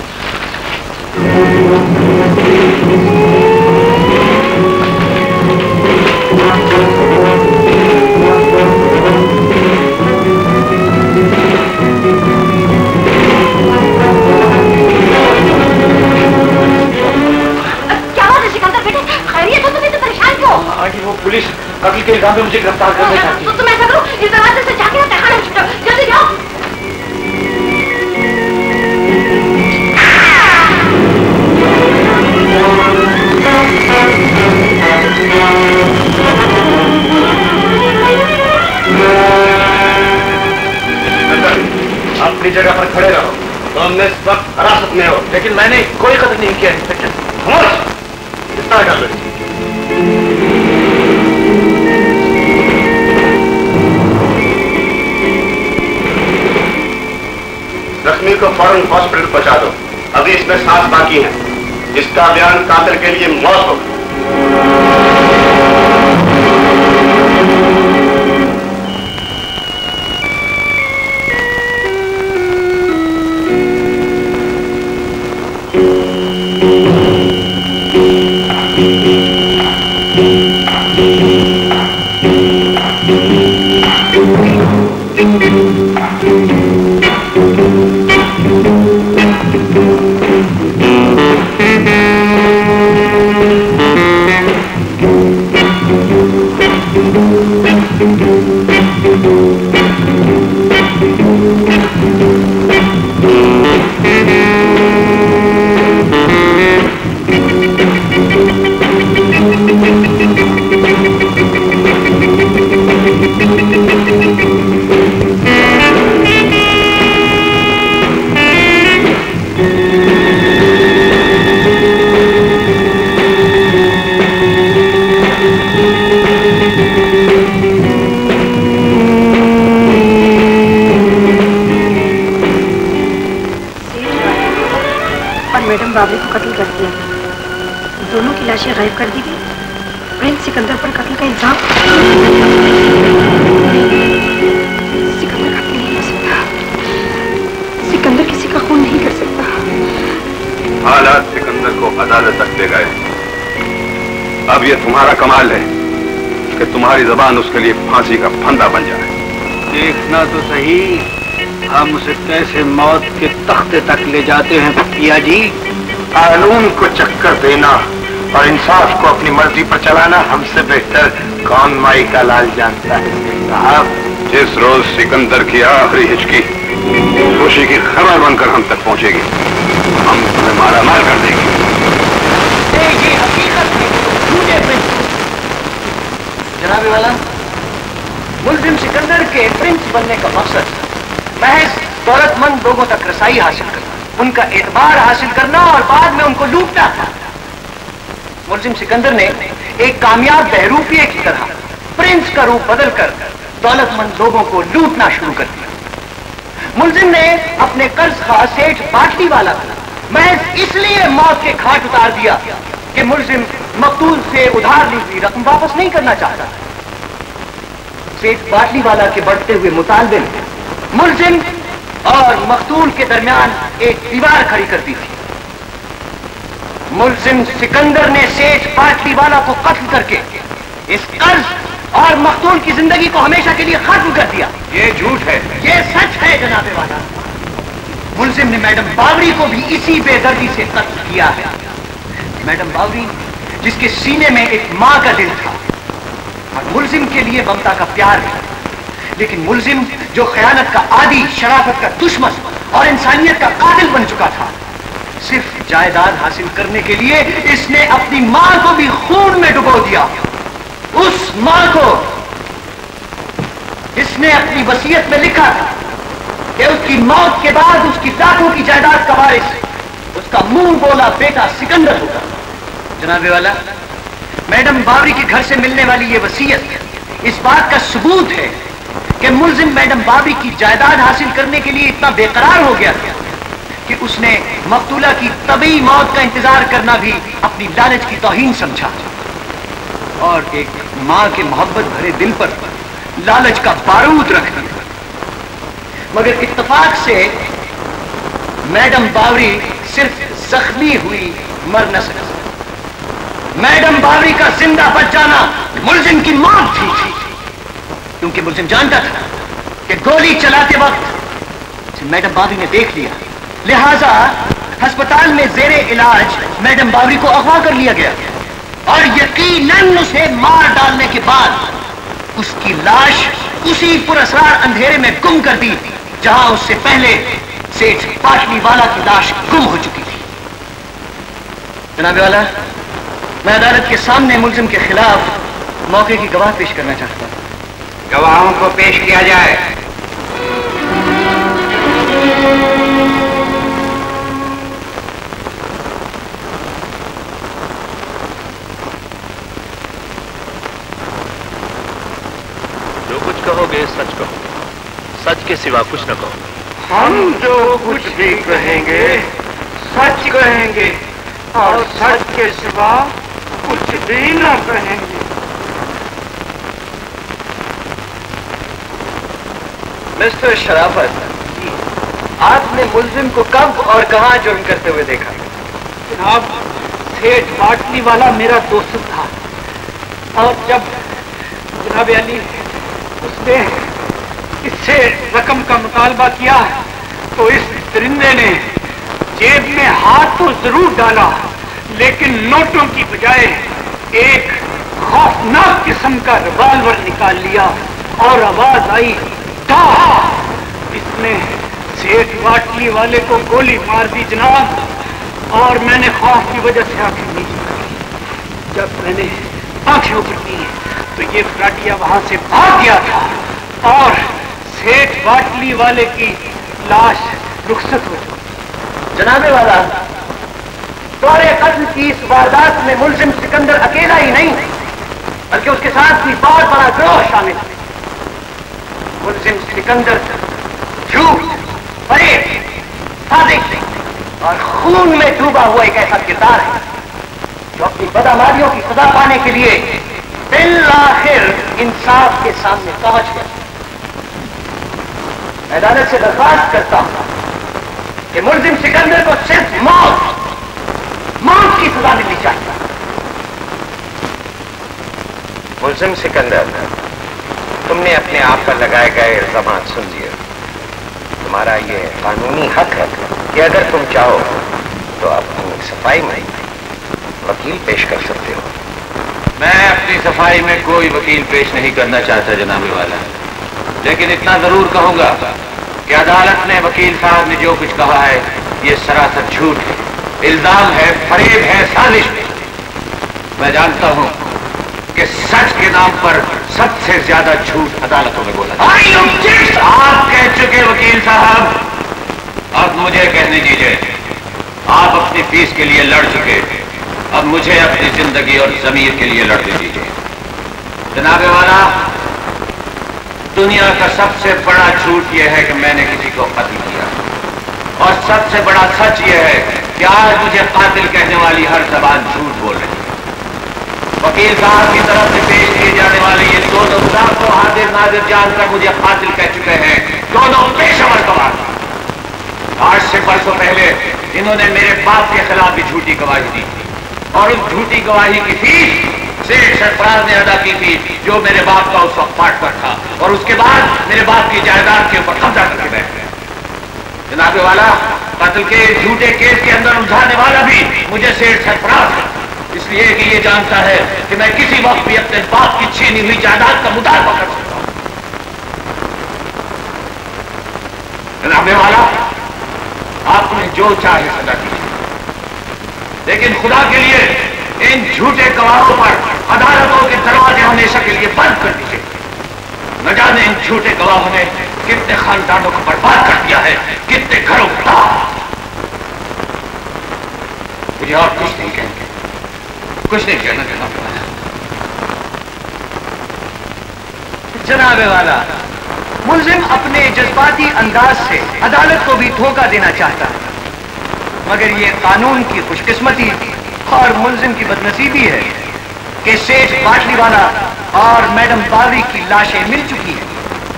वो पुलिस कत्ल के इल्जाम में मुझे गिरफ्तार करना चाहती है। तो तुम ऐसा करो, इस दरवाजे से जाके ना तहखाने में छुटो, जल्दी जाओ। अपनी जगह पर खड़े रहो। तुम इस वक्त हिरासत में हो। लेकिन मैंने कोई कत्ल नहीं किया इंस्पेक्टर। खामोश। इतना कर लो। जख्मी को फौरन हॉस्पिटल पहुंचा दो। अभी इसमें सांस बाकी है। इसका बयान कातिल के लिए मौत होगी। बाबरी को कत्ल कर दिया। दोनों की लाशें गायब कर दी गई। प्रिंस सिकंदर पर कत्ल का इल्जाम। सिकंदर कत्ल नहीं हो सकता। सिकंदर किसी का खून नहीं कर सकता। हालात सिकंदर को अदालत तक ले गए। अब ये तुम्हारा कमाल है कि तुम्हारी जबान उसके लिए फांसी का फंदा बन जाए। देखना तो सही हम उसे कैसे मौत के तख्ते तक ले जाते हैं पिया जी। कानून को चक्कर देना और इंसाफ को अपनी मर्जी पर चलाना हमसे बेहतर कौन माई का लाल जानता है साहब। जिस रोज सिकंदर की आखिरी हिचकी खुशी की खबर बनकर हम तक पहुंचेगी, हम तुम्हें मारा मार कर देंगे। ये हकीकत है। जनाबे वाला, मुल्जिम सिकंदर के प्रिंस बनने का मकसद महज दौलतमंद लोगों तक रसाई हासिल करना, उनका एतबार हासिल करना और बाद में उनको लूटना था। मुल्जिम सिकंदर ने एक कामयाब बहरूपिये की तरह प्रिंस का रूप बदलकर दौलतमंद लोगों को लूटना शुरू कर दिया। मुल्जिम ने अपने कर्ज का सेठ बाटली वाला था महज इसलिए मौत के घाट उतार दिया कि मुल्जिम मकतूल से उधार ली हुई रकम वापस नहीं करना चाहता। सेठ बाटली वाला के बढ़ते हुए मुतालबे में मुल्जिम और मकतूल के दरमियान एक दीवार खड़ी कर दी थी। मुल्जिम सिकंदर ने सेठ बाटली वाला को कत्ल करके इस कर्ज और मकतूल की जिंदगी को हमेशा के लिए खत्म कर दिया। ये झूठ है। ये सच है जनाबे वाला। मुल्जिम ने मैडम बावरी को भी इसी बेदर्दी से कत्ल किया है। मैडम बावरी जिसके सीने में एक मां का दिल था और मुल्जिम के लिए ममता का प्यार था, लेकिन मुल्जिम जो खयानत का आदी, शराफत का दुश्मन और इंसानियत का कातिल बन चुका था, सिर्फ जायदाद हासिल करने के लिए इसने अपनी मां को भी खून में डुबो दिया। उस मां को इसने अपनी वसीयत में लिखा था कि उसकी मौत के बाद उसकी लाखों की जायदाद का वारिस उसका मुंह बोला बेटा सिकंदर होगा। जनाबे वाला, मैडम बावरी के घर से मिलने वाली ये वसीयत इस बात का सबूत है कि मुल्जिम मैडम बावरी की जायदाद हासिल करने के लिए इतना बेकरार हो गया था कि उसने मकतूला की तबी मौत का इंतजार करना भी अपनी लालच की तौहीन समझा और एक मां के मोहब्बत भरे दिल पर लालच का बारूद रख दिया। मगर इत्तेफाक से मैडम बावरी सिर्फ जख्मी हुई, मर न सका। मैडम बावरी का जिंदा बच जाना मुल्जिम की मौत थी, क्योंकि मुल्जिम जानता था कि गोली चलाते वक्त मैडम बावरी ने देख लिया, लिहाजा अस्पताल में जेरे इलाज मैडम बावरी को अगवा कर लिया गया और यकीनन उसे मार डालने के बाद उसकी लाश उसी पुरअसरार अंधेरे में गुम कर दी जहां उससे पहले सेठ पाटली वाला की लाश गुम हो चुकी थी। जनाबे वाला, मैं अदालत के सामने मुल्जिम के खिलाफ मौके की गवाह पेश करना चाहता हूं। गवाहों को पेश किया जाए। जो कुछ कहोगे सच कहो, सच के सिवा कुछ न कहो। हम जो कुछ भी कहेंगे सच कहेंगे और सच के सिवा कुछ भी न कहेंगे। मिस्टर शराफत, आपने मुल्जिम को कब और कहां जुर्म करते हुए देखा? जनाब, सेठ बाटली वाला मेरा दोस्त था और जब जनाब अली उसने इससे रकम का मुतालबा किया तो इस दरिंदे ने जेब में हाथ तो जरूर डाला, लेकिन नोटों की बजाय एक खौफनाक किस्म का रिवाल्वर निकाल लिया और आवाज आई धा। इसने सेठ बाटली वाले को गोली मार दी जनाब, और मैंने खौफ की वजह से आंखें नीचे की। जब मैंने आंखें ऊपर की तो ये फराटिया वहां से भाग गया था और सेठ बाटली वाले की लाश रुखसत हो चुकी। जनाबे वाला, दौरे कत्ल की इस वारदात में मुल्जिम सिकंदर अकेला ही नहीं बल्कि उसके साथ भी बहुत बड़ा गिरोह शामिल है। मुल्जिम सिकंदर झूठ, फरेब, साजिश और खून में डूबा हुआ एक ऐसा किरदार है जो अपनी बदअमालियों की सजा पाने के लिए बिल आखिर इंसाफ के सामने पहुंच गया। मैं अदालत से दरख्वास्त करता हूं कि मुल्जिम सिकंदर को सिर्फ मौत मौत की सजा मिलनी चाहिए। मुल्जिम सिकंदर, तुमने अपने आप पर लगाए गए इल्जामात सुन लिए। तुम्हारा ये कानूनी हक है कि अगर तुम चाहो तो अपनी सफाई में वकील पेश कर सकते हो। मैं अपनी सफाई में कोई वकील पेश नहीं करना चाहता जनाबे वाला, लेकिन इतना जरूर कहूंगा कि अदालत ने वकील साहब ने जो कुछ कहा है ये सरासर झूठ है, इल्जाम है, फरेब है, साजिश है। मैं जानता हूं कि सच के नाम पर सबसे ज्यादा झूठ अदालतों में बोला। आप कह चुके वकील साहब, अब मुझे कहने दीजिए। आप अपनी फीस के लिए लड़ चुके, अब मुझे अपनी जिंदगी और जमीर के लिए लड़ने दीजिए। जनाबे वाला, दुनिया का सबसे बड़ा झूठ यह है कि मैंने किसी को कत्ल किया, और सबसे बड़ा सच यह है कि आज मुझे कातिल कहने वाली हर जबान झूठ बोल रही है। वकील साहब की तरफ से पेश किए जाने वाले ये दोनों साहब को हाजिर नाजिर जानकर मुझे कातिल कह चुके हैं, दोनों पेशेवर गवाह। आज से बरसों पहले इन्होंने मेरे बाप के खिलाफ भी झूठी गवाही दी थी, और उस झूठी गवाही की फीस सेठ सरफराज ने अदा की थी, जो मेरे बाप का उस वक्त पार्टनर था, और उसके बाद मेरे बाप की जायदाद के ऊपर कब्जा करके बैठ गए। जनाबे वाला, कत्ल के झूठे केस के अंदर उलझाने वाला भी मुझे सेठ सरफराज है, इसलिए कि ये जानता है कि मैं किसी वक्त भी अपने बाप की छीनी हुई जायदाद का मुतालबा कर सकता हूं। जनाबे वाला, आपने जो चाहे सजा कीजिए, लेकिन खुदा के लिए इन झूठे गवाहों पर अदालतों के दरवाजे हमेशा के लिए बंद कर दीजिए। न जाने इन झूठे गवाहों ने कितने खानदानों को बर्बाद कर दिया है, कितने घरों को। मुझे और कुछ नहीं कहना, कुछ नहीं कहना जनाबे वाला। जनाबे वाला, मुल्जिम अपने जज्बाती अंदाज से अदालत को भी धोखा देना चाहता है, मगर ये कानून की खुशकिस्मती और मुल्जिम की बदनसीबी है कि सेठ बाटलीवाला और मैडम बावरी की लाशें मिल चुकी हैं।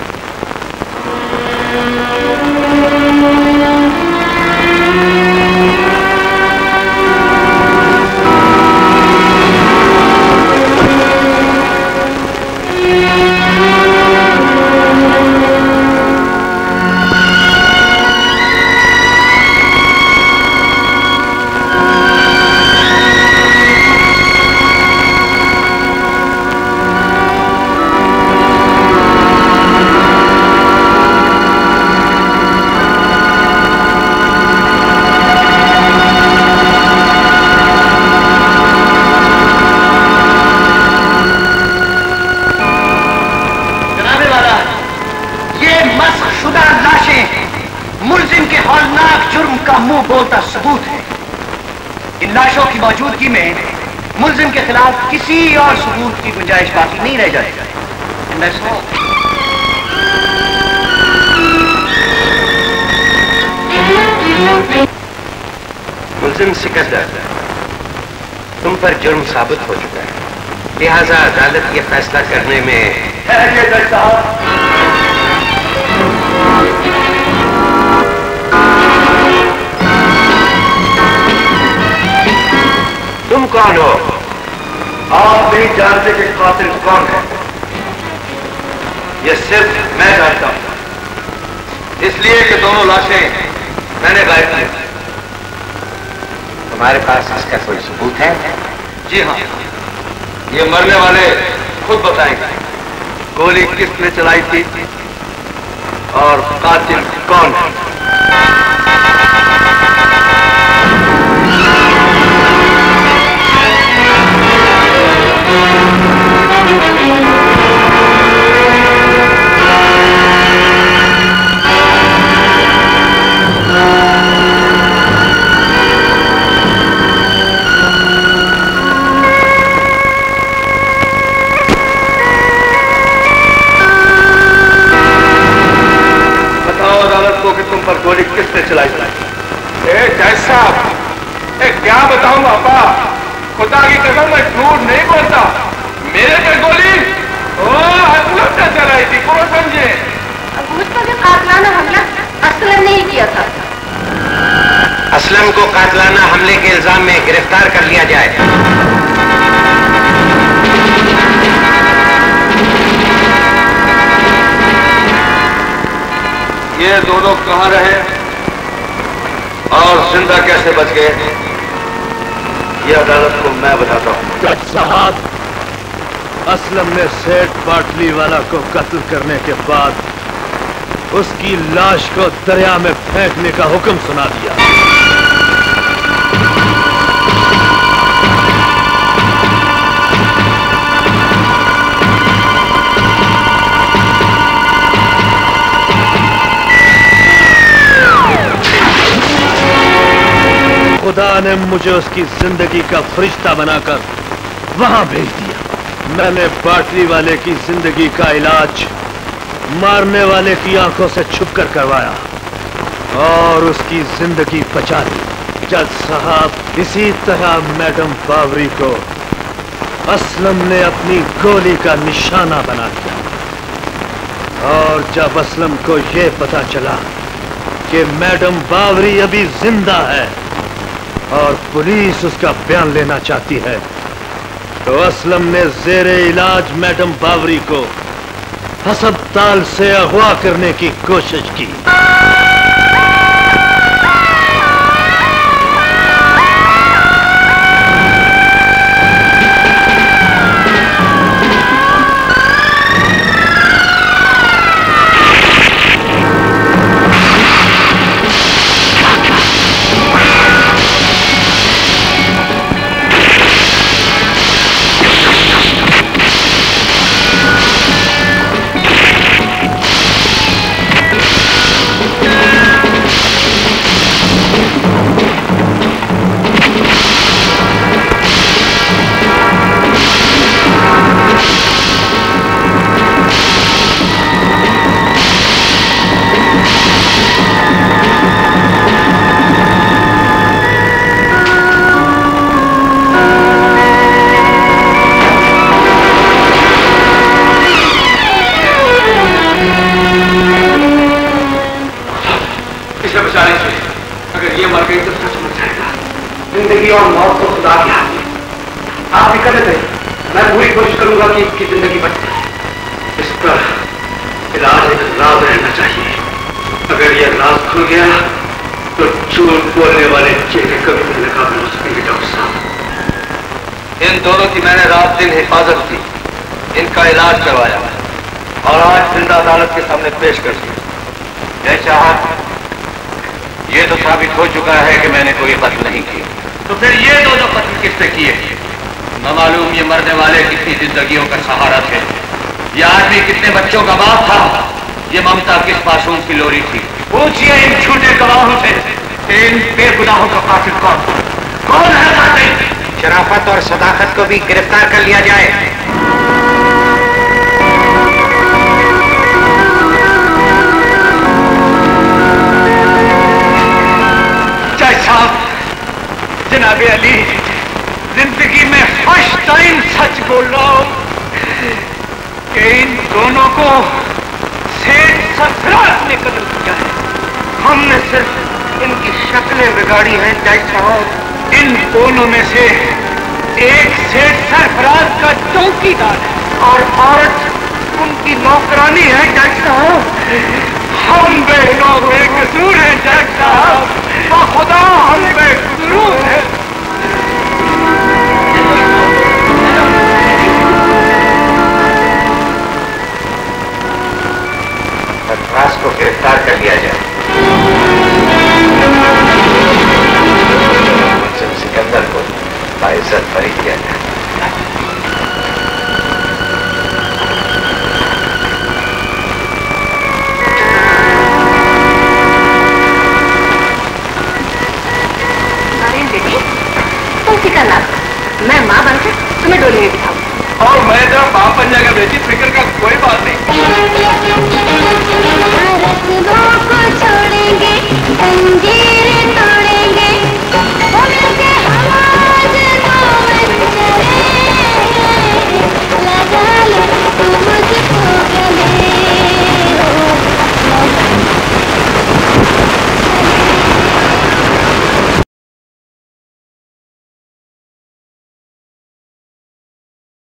बोलता सबूत है। इन लाशों की मौजूदगी में मुल्जिम के खिलाफ किसी और सबूत की गुंजाइश बाकी नहीं रह जाएगा। मुल्जिम सिकंदर, तुम पर जुर्म साबित हो चुका है, लिहाजा अदालत ये फैसला करने में तुम कौन हो? आप नहीं जानते कि कातिल कौन है। यह सिर्फ मैं जानता हूं, इसलिए कि दोनों लाशें मैंने गायब की। तुम्हारे पास इसका कोई सबूत है? जी हाँ, ये मरने वाले खुद बताएंगे गोली किसने चलाई थी और कातिल कौन है। तुम पर गोली किसने चलाई? ए जज साहब, ए क्या बताऊं पापा, खुदा की कसम मैं झूठ नहीं बोलता। मेरे पे गोली ओ असलम ने चलाई थी, कौन समझे? मुझ पर जो कातलाना हमला असलम ने ही किया था। असलम को कातलाना हमले के इल्जाम में गिरफ्तार कर लिया जाए। ये दोनों कहां रहे और जिंदा कैसे बच गए, ये अदालत को मैं बताता हूं। जज साहब, असलम ने सेठ बाटलीवाला को कत्ल करने के बाद उसकी लाश को दरिया में फेंकने का हुक्म सुना दिया। खुदा ने मुझे उसकी जिंदगी का फरिश्ता बनाकर वहां भेज दिया। मैंने बाटली वाले की जिंदगी का इलाज मारने वाले की आंखों से छुपकर करवाया और उसकी जिंदगी बचा दी। जज साहब, इसी तरह मैडम बावरी को असलम ने अपनी गोली का निशाना बना दिया और जब असलम को यह पता चला कि मैडम बावरी अभी जिंदा है और पुलिस उसका बयान लेना चाहती है, तो असलम ने जेरे इलाज मैडम बावरी को अस्पताल से अगवा करने की कोशिश की। कोशिश करूंगा कि इसकी जिंदगी बच जाए। इसका इलाज एक राज रहना चाहिए। अगर यह राज खुल गया तो झूठ बोलने वाले चेहरे कभी मिलने का हो सकेंगे। डॉक्टर साहब, इन दोनों की मैंने रात दिन हिफाजत की, इनका इलाज करवाया और आज जिंदा अदालत के सामने पेश कर दिया। जय साहब, ये तो साबित हो चुका है कि मैंने कोई कत्ल नहीं किया। तो फिर ये दो जो कत्ल किसने किए? न मालूम ये मरने वाले कितनी जिंदगियों का सहारा थे, ये आदमी कितने बच्चों का बाप था, ये ममता किस मासूम की लोरी थी। पूछिए इन झूठे गवाहों से, इन बेगुनाहों का कातिल कौन कौन है कातिल? शराफत और सदाकत को भी गिरफ्तार कर लिया जाए। जय साहब, जनाबे अली, जिंदगी में फर्स्ट टाइम सच बोल रहा हूं कि इन दोनों को सेठ सरफराज ने कत्ल किया है। हमने सिर्फ इनकी शक्लें बिगाड़ी हैं जय साहब। इन दोनों में से एक सेठ सरफराज का चौकीदार है और औरत उनकी नौकरानी है जय साहब। हम बहनों बेकसूर हैं जय साहब, खुदा हम बेकसूर हैं। सरफराज को गिरफ्तार कर लिया जाए। सिकंदर को बाइज्जत बरी किया जाए।